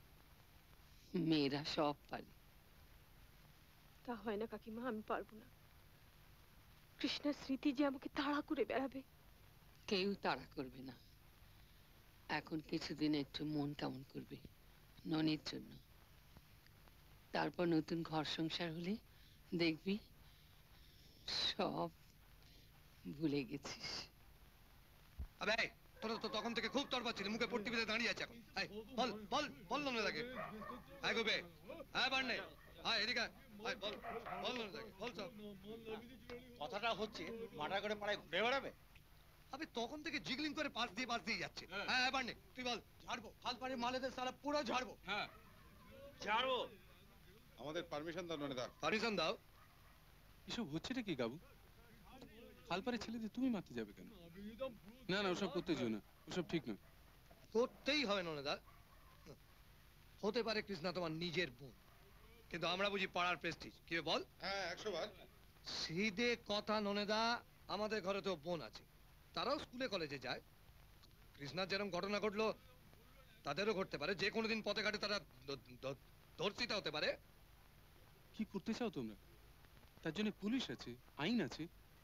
মেয়েরা সব পারে। তা হয় না কাকিমা, আমি পারবো না। কৃষ্ণার স্মৃতি যে আমাকে তাড়া করে বেড়াবে। কেউ তাড়া করবে না। এখন কিছুদিন একটু মন কেমন করবে ননির জন্য, তারপর নতুন ঘর সংসার হলে দেখবি সব ভুলে গেছিস। আবে তোরা তো তখন থেকে খুব তরপাচ্ছিলি, মুখে পট্টি বেঁধে দাঁড়িয়ে আছে এখন। এই বল বল বল নন্দাকে। এই গোবে, এই বান্নে, এই এদিকে আয়, বল বল নন্দাকে, বল সব। কথাটা হচ্ছে মার্ডার করে পাড়ায় ঘুরে বেড়াবে। আবে তখন থেকে জিগলিং করে পাশ দিয়ে যাচ্ছে। হ্যাঁ বান্নে তুই বল। ঝাড়বো খালপাড়ের মালেদের সারা পুরো ঝাড়বো। হ্যাঁ ঝাড়বো। আমাদের পারমিশন দাও ননিদা। পারমিশন দাও। এসব হচ্ছেটা কি গাবু? খালপাড়ে ছেলেদের তুমি মারতে যাবে কেন? না না, ওসব করতে যেও না, ওসব ঠিক না। করতেই হবে ননেদা। হতে পারে কৃষ্ণা তোমার নিজের বোন, কিন্তু আমরা বুঝি পাড়ার প্রেস্টিজ। কি বল? হ্যাঁ 100 বার। সিধে কথা ননেদা, আমাদের ঘরে তো বোন আছে, তারাও স্কুলে কলেজে যায়। কৃষ্ণার যেরকম ঘটনা ঘটলো তাদেরও ঘটতে পারে, যে কোনো দিন পথে ঘাটে তারা ধর্ষিতা হতে পারে। কি করতে চাও তোমরা? তার জন্য পুলিশ আছে, আইন আছে।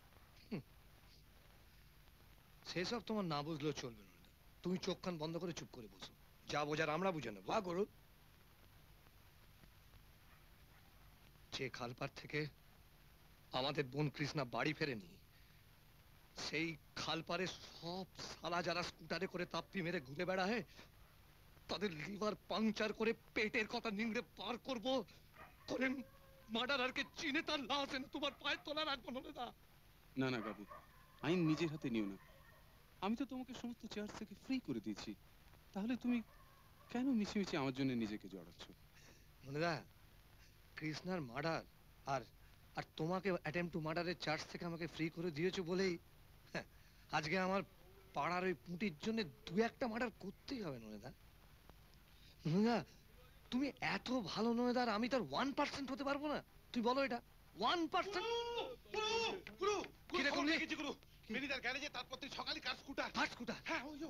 সেসব তোমার না বুঝলেও চলবে না। তুমি চোখ কান বন্ধ করে চুপ করে বসো, যা বোঝার আমরা বুঝে নেবো। গরু যে খালপাড় থেকে আমাদের বোন কৃষ্ণা বাড়ি ফেরেনি, সেই খালপাড়ে সব সালা যারা স্কুটারে করে তাপ্পি মেরে ঘুরে বেড়ায়, তাদের লিভার পাংচার করে পেটের কথা নিংড়ে পার করবো, করে মার্ডারারকে চিনে তার লাশ এনে তোমার পায়ের তলা রাখবো। না না গাবু, আইন নিজের হাতে নিও না। আমি তো তোমাকে সমস্ত চার্জ থেকে ফ্রি করে দিয়েছি, তাহলে তুমি কেন মিছিমিছি আমার জন্য নিজেকে জড়াচ্ছ? মনেদা, কৃষ্ণার মার্ডার আর আর তোমাকে অ্যাটেম্প টু মার্ডারের চার্জ থেকে আমাকে ফ্রি করে দিয়েছো বলেই আজকে আমার পাড়ার ওই পুঁটির জন্য 2-1টা মার্ডার করতেই হবে। ননেদা ননেদা, তুমি এত ভালো ননেদা, আর আমি তার 1% হতে পারবো না? তুই বলো এটা 1%? কিরকম দেখেছি গুরু? মেনিদার গ্যারেজে, তারপর তুই সকালে কার স্কুটার? কার স্কুটার? হ্যাঁ ওই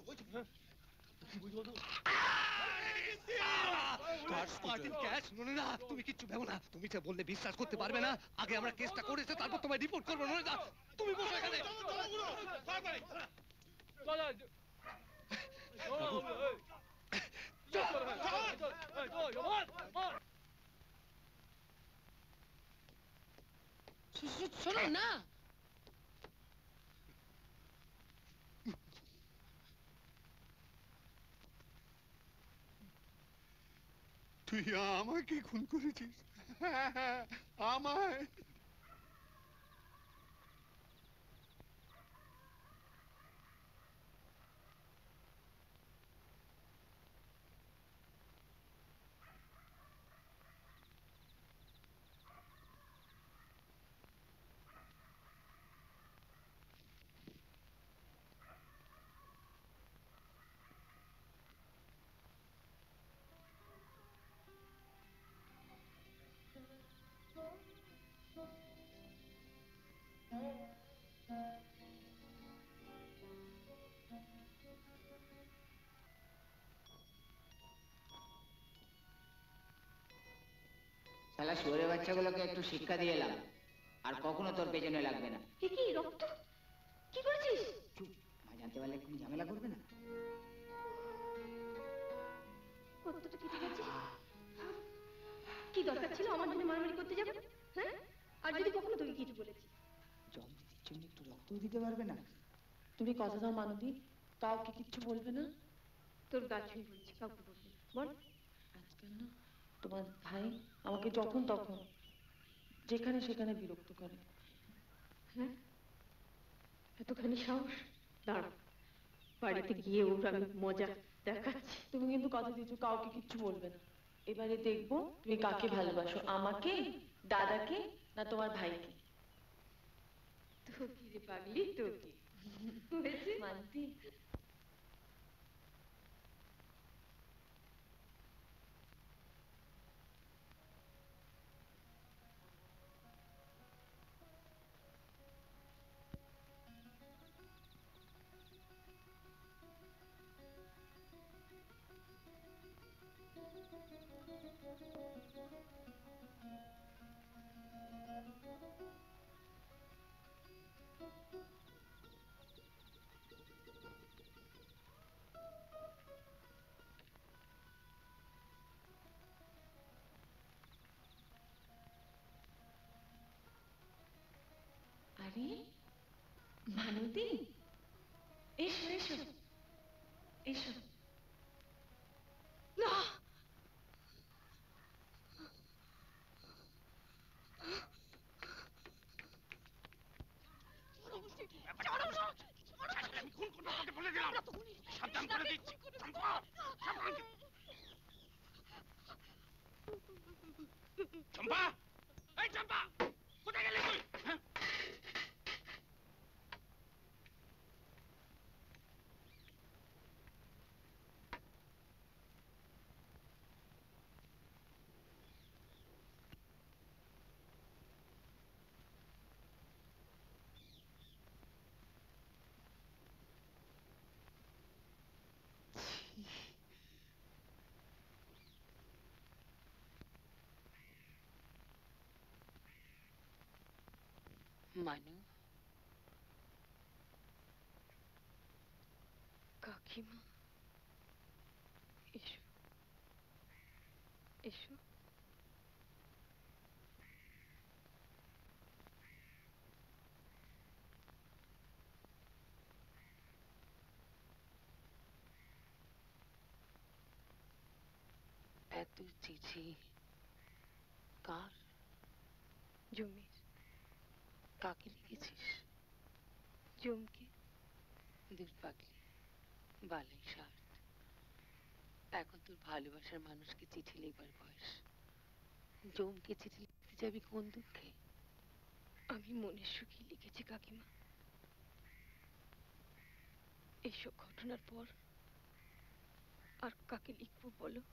তুমি কিচ্ছু ভেবো না, তুমি যা বললে বিশ্বাস করতে পারবে না। আগে আমরা কেসটা করেছে, তারপর তোমায় রিপোর্ট করবো। ননেদা তুমি বসো এখানে। শোনো না, তুই আমাকে খুন করেছিস? আমায়? শালা শুয়োরের বাচ্চাগুলোকে একটু শিক্ষা দিয়ে এলাম, আর কখনো তোর পেছনে লাগবে না। কি কি রক্ত? কি করেছিস? মা জানতে পারলে কোনো ঝামেলা করবে না। কতটা কেটে গেছে? কি দরকার ছিল আমার জন্য মারামারি করতে যাবে? হ্যাঁ? আর যদি কখনো তোকে কিছু বলেছি? জল দিদির জন্য একটু রক্তও দিতে পারবে না? তুমি কথা দাও মানবী, কাউকে কিচ্ছু বলবে না? তোর গাছই বলছি, কাউকে বলবি না। বল। আজকাল না তোমার ভাই আমাকে যখন তখন যেখানে সেখানে বিরক্ত করে। হ্যাঁ? এতখানি সাহস? দাঁড়া, বাড়িতে গিয়ে ওর আমি মজা দেখাচ্ছি। তুমি কিন্তু কথা দিচ্ছ কাউকে কিচ্ছু বলবে না। এবারে দেখবো তুমি কাকে ভালোবাসো, আমাকে, দাদাকে, না তোমার ভাইকে। তোকে রে পাগলি, তোকে। হয়েছে? মানতি, আরে মানবী, এসো এসো এসো। না, চম্পা, এই চম্পা, কোথায় গেলে তুই? হ্যাঁ? মানু, কাকিমা, এসো এসো। এত চিঠি কার? জমির। কাকে লিখেছিস? জমকে। দূর পাগলি, বালাই ষাট। এখন তোর ভালোবাসার মানুষকে চিঠি লিখবার বয়স। জমকে চিঠি লিখতে যাবি কোন দুঃখে? আমি মনের সুখে লিখেছি কাকিমা। এইসব ঘটনার পর আর কাকে লিখবো বলো?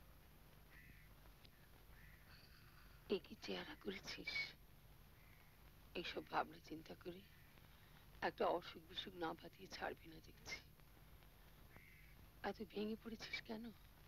একই চেহারা করেছিস? এইসব ভাবনা চিন্তা করে একটা অসুখ বিসুখ না বাঁধিয়ে ছাড়বি না দেখছি। এত ভেঙে পড়েছিস কেন?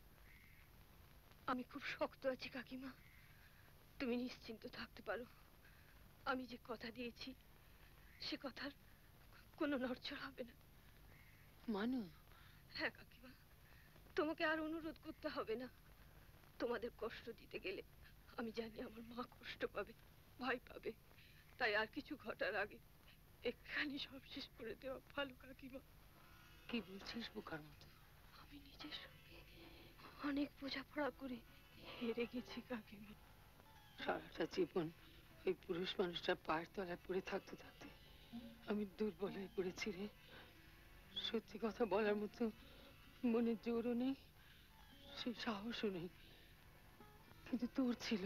আমি খুব শক্ত আছি কাকিমা, তুমি নিশ্চিন্ত থাকতে পারো। আমি যে কথা দিয়েছি সে কথার কোনো নড়চড় হবে না। মানু। হ্যাঁ কাকিমা, তোমাকে আর অনুরোধ করতে হবে না। তোমাদের কষ্ট দিতে গেলে আমি জানি আমার মা কষ্ট পাবে, ভয় পাবে। তাই আর কিছু ঘটার আগে এখানে সব শেষ করে দেওয়া ভালো কাকিমা। কি বলছিস বোকার মতো? আমি নিজের সঙ্গে অনেক বোঝাপড়া করে হেরে গেছি কাকিমা। সারাটা জীবন ওই পুরুষ মানুষটা পায়ের তলায় পড়ে থাকতে থাকতে আমি দুর্বল হয়ে পড়েছি রে। সত্যি কথা বলার মতো মনের জোরও নেই, সেই সাহসও নেই। কিন্তু তোর ছিল।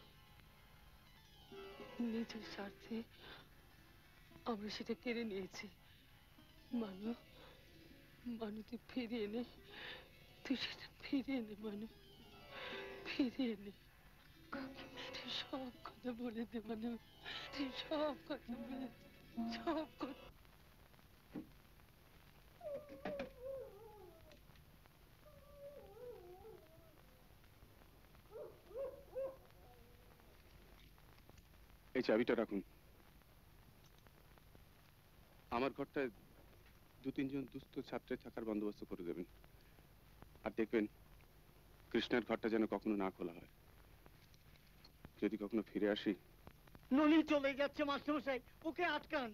নিজের স্বার্থে আমরা সেটা কেড়ে নিয়েছি। মানু, মানু তুই ফিরিয়ে নে, তুই সেটা ফিরিয়ে নে মানু, ফিরিয়ে নে। কাকিমা সব কথা বলে দে মানে সব কথা বলে সব কথা। এই চাবিটা রাখুন। আমার ঘরটায় 2-3 জন দুস্থ ছাত্রের থাকার বন্দোবস্ত করে দেবেন। আর দেখবেন কৃষ্ণের ঘরটা যেন কখনো না খোলা হয়। যদি কখনো ফিরে আসি। ননি চলে যাচ্ছে মাস্টারমশাই, ওকে আটকান।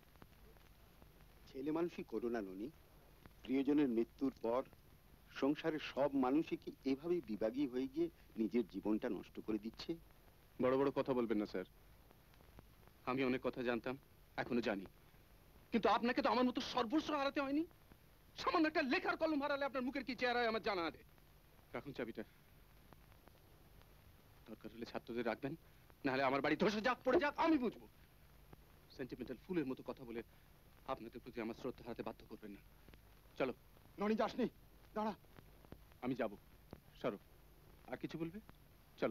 ছেলে মানুষই করো না ননি। প্রিয়জনের মৃত্যুর পর সংসারের সব মানুষই কি এভাবেই বিভাগী হয়ে গিয়ে নিজের জীবনটা নষ্ট করে দিচ্ছে? বড় বড় কথা বলবেন না স্যার। আমি অনেক কথা জানতাম, এখনো জানি, কিন্তু আপনাকে তো আমার মতো সর্বস্ব হারাতে হয়নি। সামান্য একটা লেখার কলম হারালে আপনার মুখের কি চেহারা হয় আমার জানা আছে। রাখুন চাবিটা। দরকার হলে ছাত্রদের রাখবেন, নাহলে আমার বাড়ি ধসে যাক পড়ে যাক আমি বুঝবো। সেন্টিমেন্টাল ফুলের মতো কথা বলে আপনাদের প্রতি আমার শ্রদ্ধা হারাতে বাধ্য করবেন না। চলো। ননি যাসনি, দাঁড়া। আমি যাব। সরো। আর কিছু বলবে? চলো।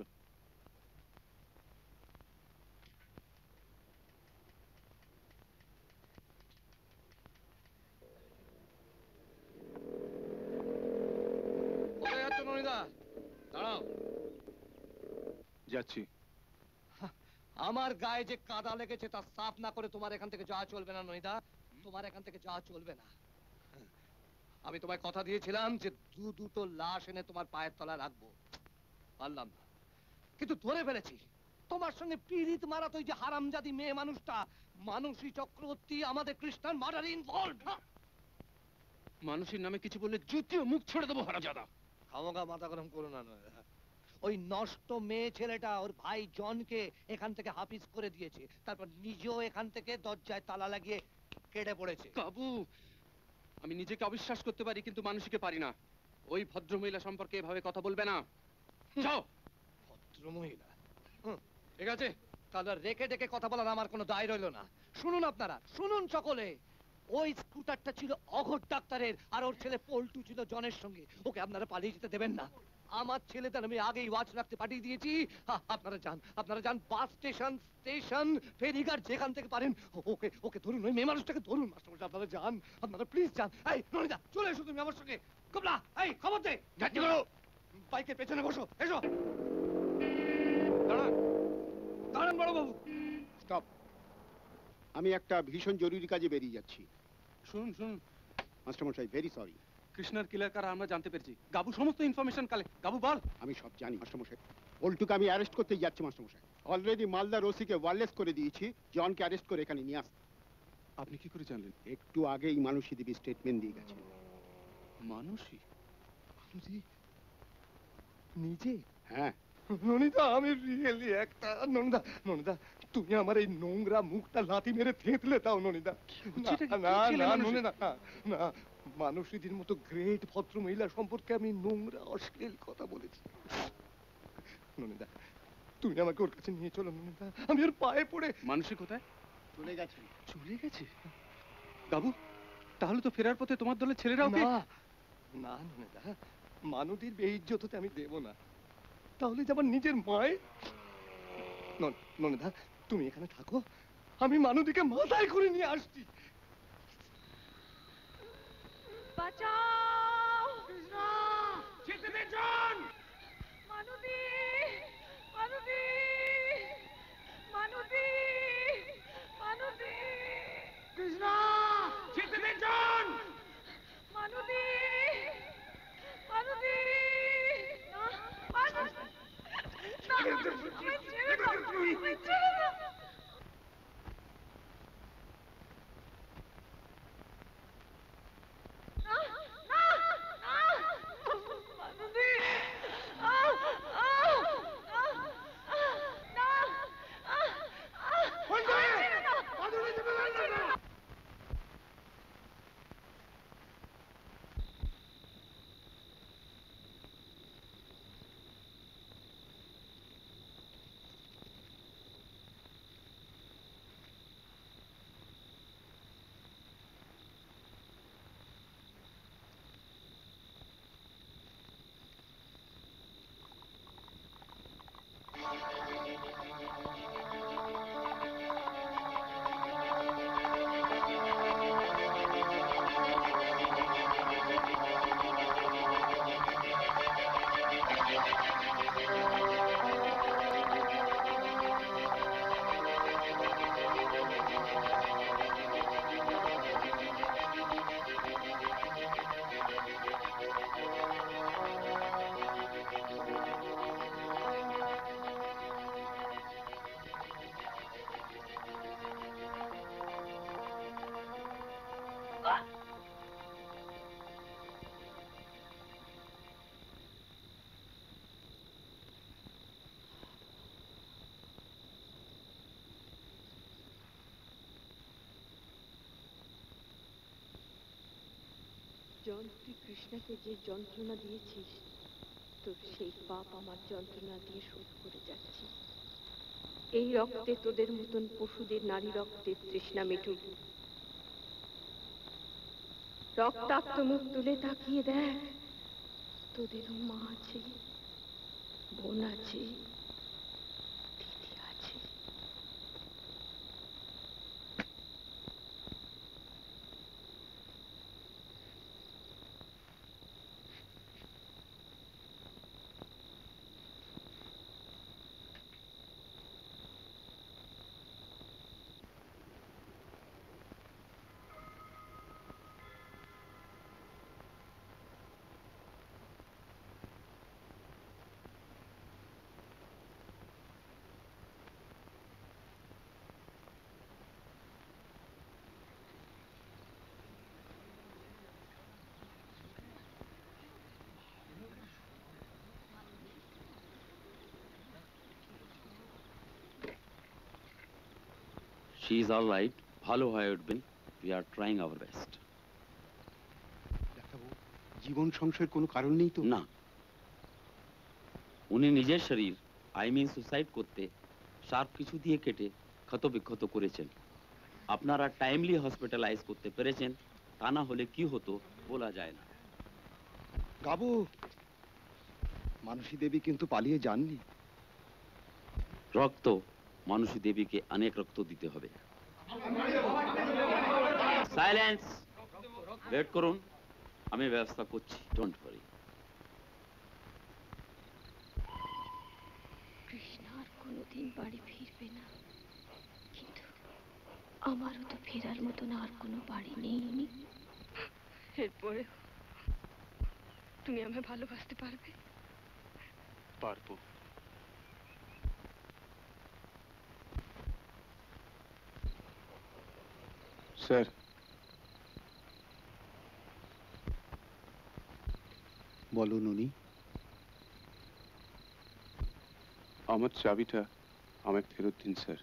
কোথায় যাচ্ছ ননিদা? দাঁড়াও। যাচ্ছি। আমার গায়ে যে কাদা লেগেছে তা সাফ না করে তোমার এখান থেকে যাওয়া চলবে না ননিদা। তোমার এখান থেকে যাওয়া চলবে না। আমি তোমায় কথা দিয়েছিলাম যে দুটো লাশ এনে তোমার পায়ের তলায় রাখবো, পারলাম না, কিন্তু ধরে ফেলেছি। তোমার সঙ্গে পীড়িত মারা তো ওই যে হারামজাদি মেয়ে মানুষটা মানসী চক্রবর্তী আমাদের কৃষ্ণার মার্ডারে ইনভলভ। মানুষের নামে কিছু বললে জুতিও মুখ ছেড়ে দেবো হারাজাদা। খামোখা মাথা গরম করো না ননিদা। ওই নষ্ট মেয়ে ছেলেটা ওর ভাই জনকে এখান থেকে হাফিজ করে দিয়েছে, তারপর নিজেও এখান থেকে দরজায় তালা লাগিয়ে কেটে পড়েছে। বাবু, আমি নিজেকে অবিশ্বাস করতে পারি কিন্তু মানুষকে পারি না। ওই ভদ্রমহিলা সম্পর্কে এভাবে কথা বলবে না। যাও। ভদ্রমহিলা? ঠিক আছে, তাহলে রেখে ডেকে কথা বলার আমার কোনো দায় রইল না। শুনুন আপনারা, শুনুন সকলে। ওই স্কুটারটা ছিল অঘোর ডাক্তারের, আর ওর ছেলে পল্টু ছিল জনের সঙ্গে। ওকে আপনারা পালিয়ে যেতে দেবেন না। আমার ছেলেদের আমি আগেই ওয়াচ রাখতে পাঠিয়ে দিয়েছি। আপনারা যান বাস স্টেশন ফেরিঘাট যেখান থেকে পারেন ওকে ওকে ধরুন, ওই মেয়ে মানুষটাকে ধরুন। মাস্টারমশাই আপনারা যান, আপনারা প্লিজ যান। এই ননিদা চলে এসো তুমি আমার সঙ্গে। কমলা, এই খবর দে, গাড়ি করো, বাইকের পেছনে বসো, এসো। দাঁড়ান দাঁড়ান বড় বাবু। স্টপ। আমি একটা ভীষণ জরুরি কাজে বেরিয়ে যাচ্ছি। শুনুন শুনুন মাস্টারমশাই, ভেরি সরি। কৃষ্ণার কিলার কারা আমরা জানতে পেরেছি। গাবু সমস্ত ইনফরমেশন কালে। গাবু বল। আমি সব জানি মাস্টারমশাই। পল্টুকে আমি অ্যারেস্ট করতেই যাচ্ছি মাস্টারমশাই। অলরেডি মালদার ওসিকে ওয়্যারলেস করে দিয়েছি জনকে অ্যারেস্ট করে এখানে নিয়ে আসতে। আপনি কি করে জানলেন? একটু আগেই মানসী দেবী স্টেটমেন্ট দিয়ে গেছেন। মানসী? নিজে? হ্যাঁ। ননিদা আমি রিয়েলি একটা ননিদা তুমি আমার এই নোংরা মুখটা লাথি মেরে থেঁতলে দাও ননিদা। না মানুষীদের মতো গ্রেট ভদ্র মহিলা সম্পর্কে আমি নোংরা অশ্লীল কথা বলেছি। ননিদা তুমি আমাকে ওর কাছে নিয়ে চলো ননিদা, আমি ওর পায়ে পড়ে। মানসী কোথায়? চলে গেছে। চলে গেছে? গাবু, তাহলে তো ফেরার পথে তোমার দলের ছেলেরা ওকে। না ননিদা, মানুষীর বেইজ্জত হতে আমি দেব না। তাহলে যে আমার নিজের মায়ের। ননিদা তুমি এখানে থাকো, আমি মানুদিকে মাথায় করে নিয়ে আসছি। বাঁচাও! যেতে দে জন! মানুদি! মানুদি! মানুদি! মানুদি! কৃষ্ণ! যেতে দে জন! মানুদি! মানুদি! মানুদি! না! ছেড়ে দাও! ছেড়ে দাও! জন তুই কৃষ্ণাকে যে যন্ত্রণা দিয়েছিস তোর সেই পাপ আমার যন্ত্রণা দিয়ে শোধ করে যাচ্ছি। এই রক্তে তোদের মতন পশুদের নারী রক্তের তৃষ্ণা মিটুক। রক্তাক্ত মুখ তুলে তাকিয়ে দেখ, তোদেরও মা আছে, বোন আছে, দিদি আছে। She is all right. ভালো হয়ে উঠবেন। We are trying our best. জীবন সংশয়ের কোনো কারণ নেই তো? না, উনি নিজের শরীর সুসাইড করতে শার্প কিছু দিয়ে কেটে ক্ষত বিক্ষত করেছেন। আপনারা টাইমলি হসপিটালাইজ করতে পেরেছেন, তা না হলে কি হতো বলা যায় না। গাবু, মানসী দেবী কিন্তু পালিয়ে যাননি। রক্ত মানসী দেবীকে অনেক রক্ত দিতে হবে। সাইলেন্স, ওয়েট করুন, আমি ব্যবস্থা করছি, ডোন্ট ওয়ারি। কৃষ্ণ আর কোনোদিন বাড়ি ফিরবে না, কিন্তু আমারও তো ফেরার মতন আর কোনো বাড়ি নেই। এরপরে তুমি আমায় ভালোবাসতে পারবে? পারবো। স্যার, বলো ননি। আমার চাবিটা আমাকে ফেরত দিন স্যার।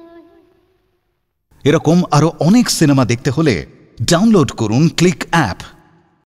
এরকম আরো অনেক সিনেমা দেখতে হলে ডাউনলোড করুন ক্লিক অ্যাপ।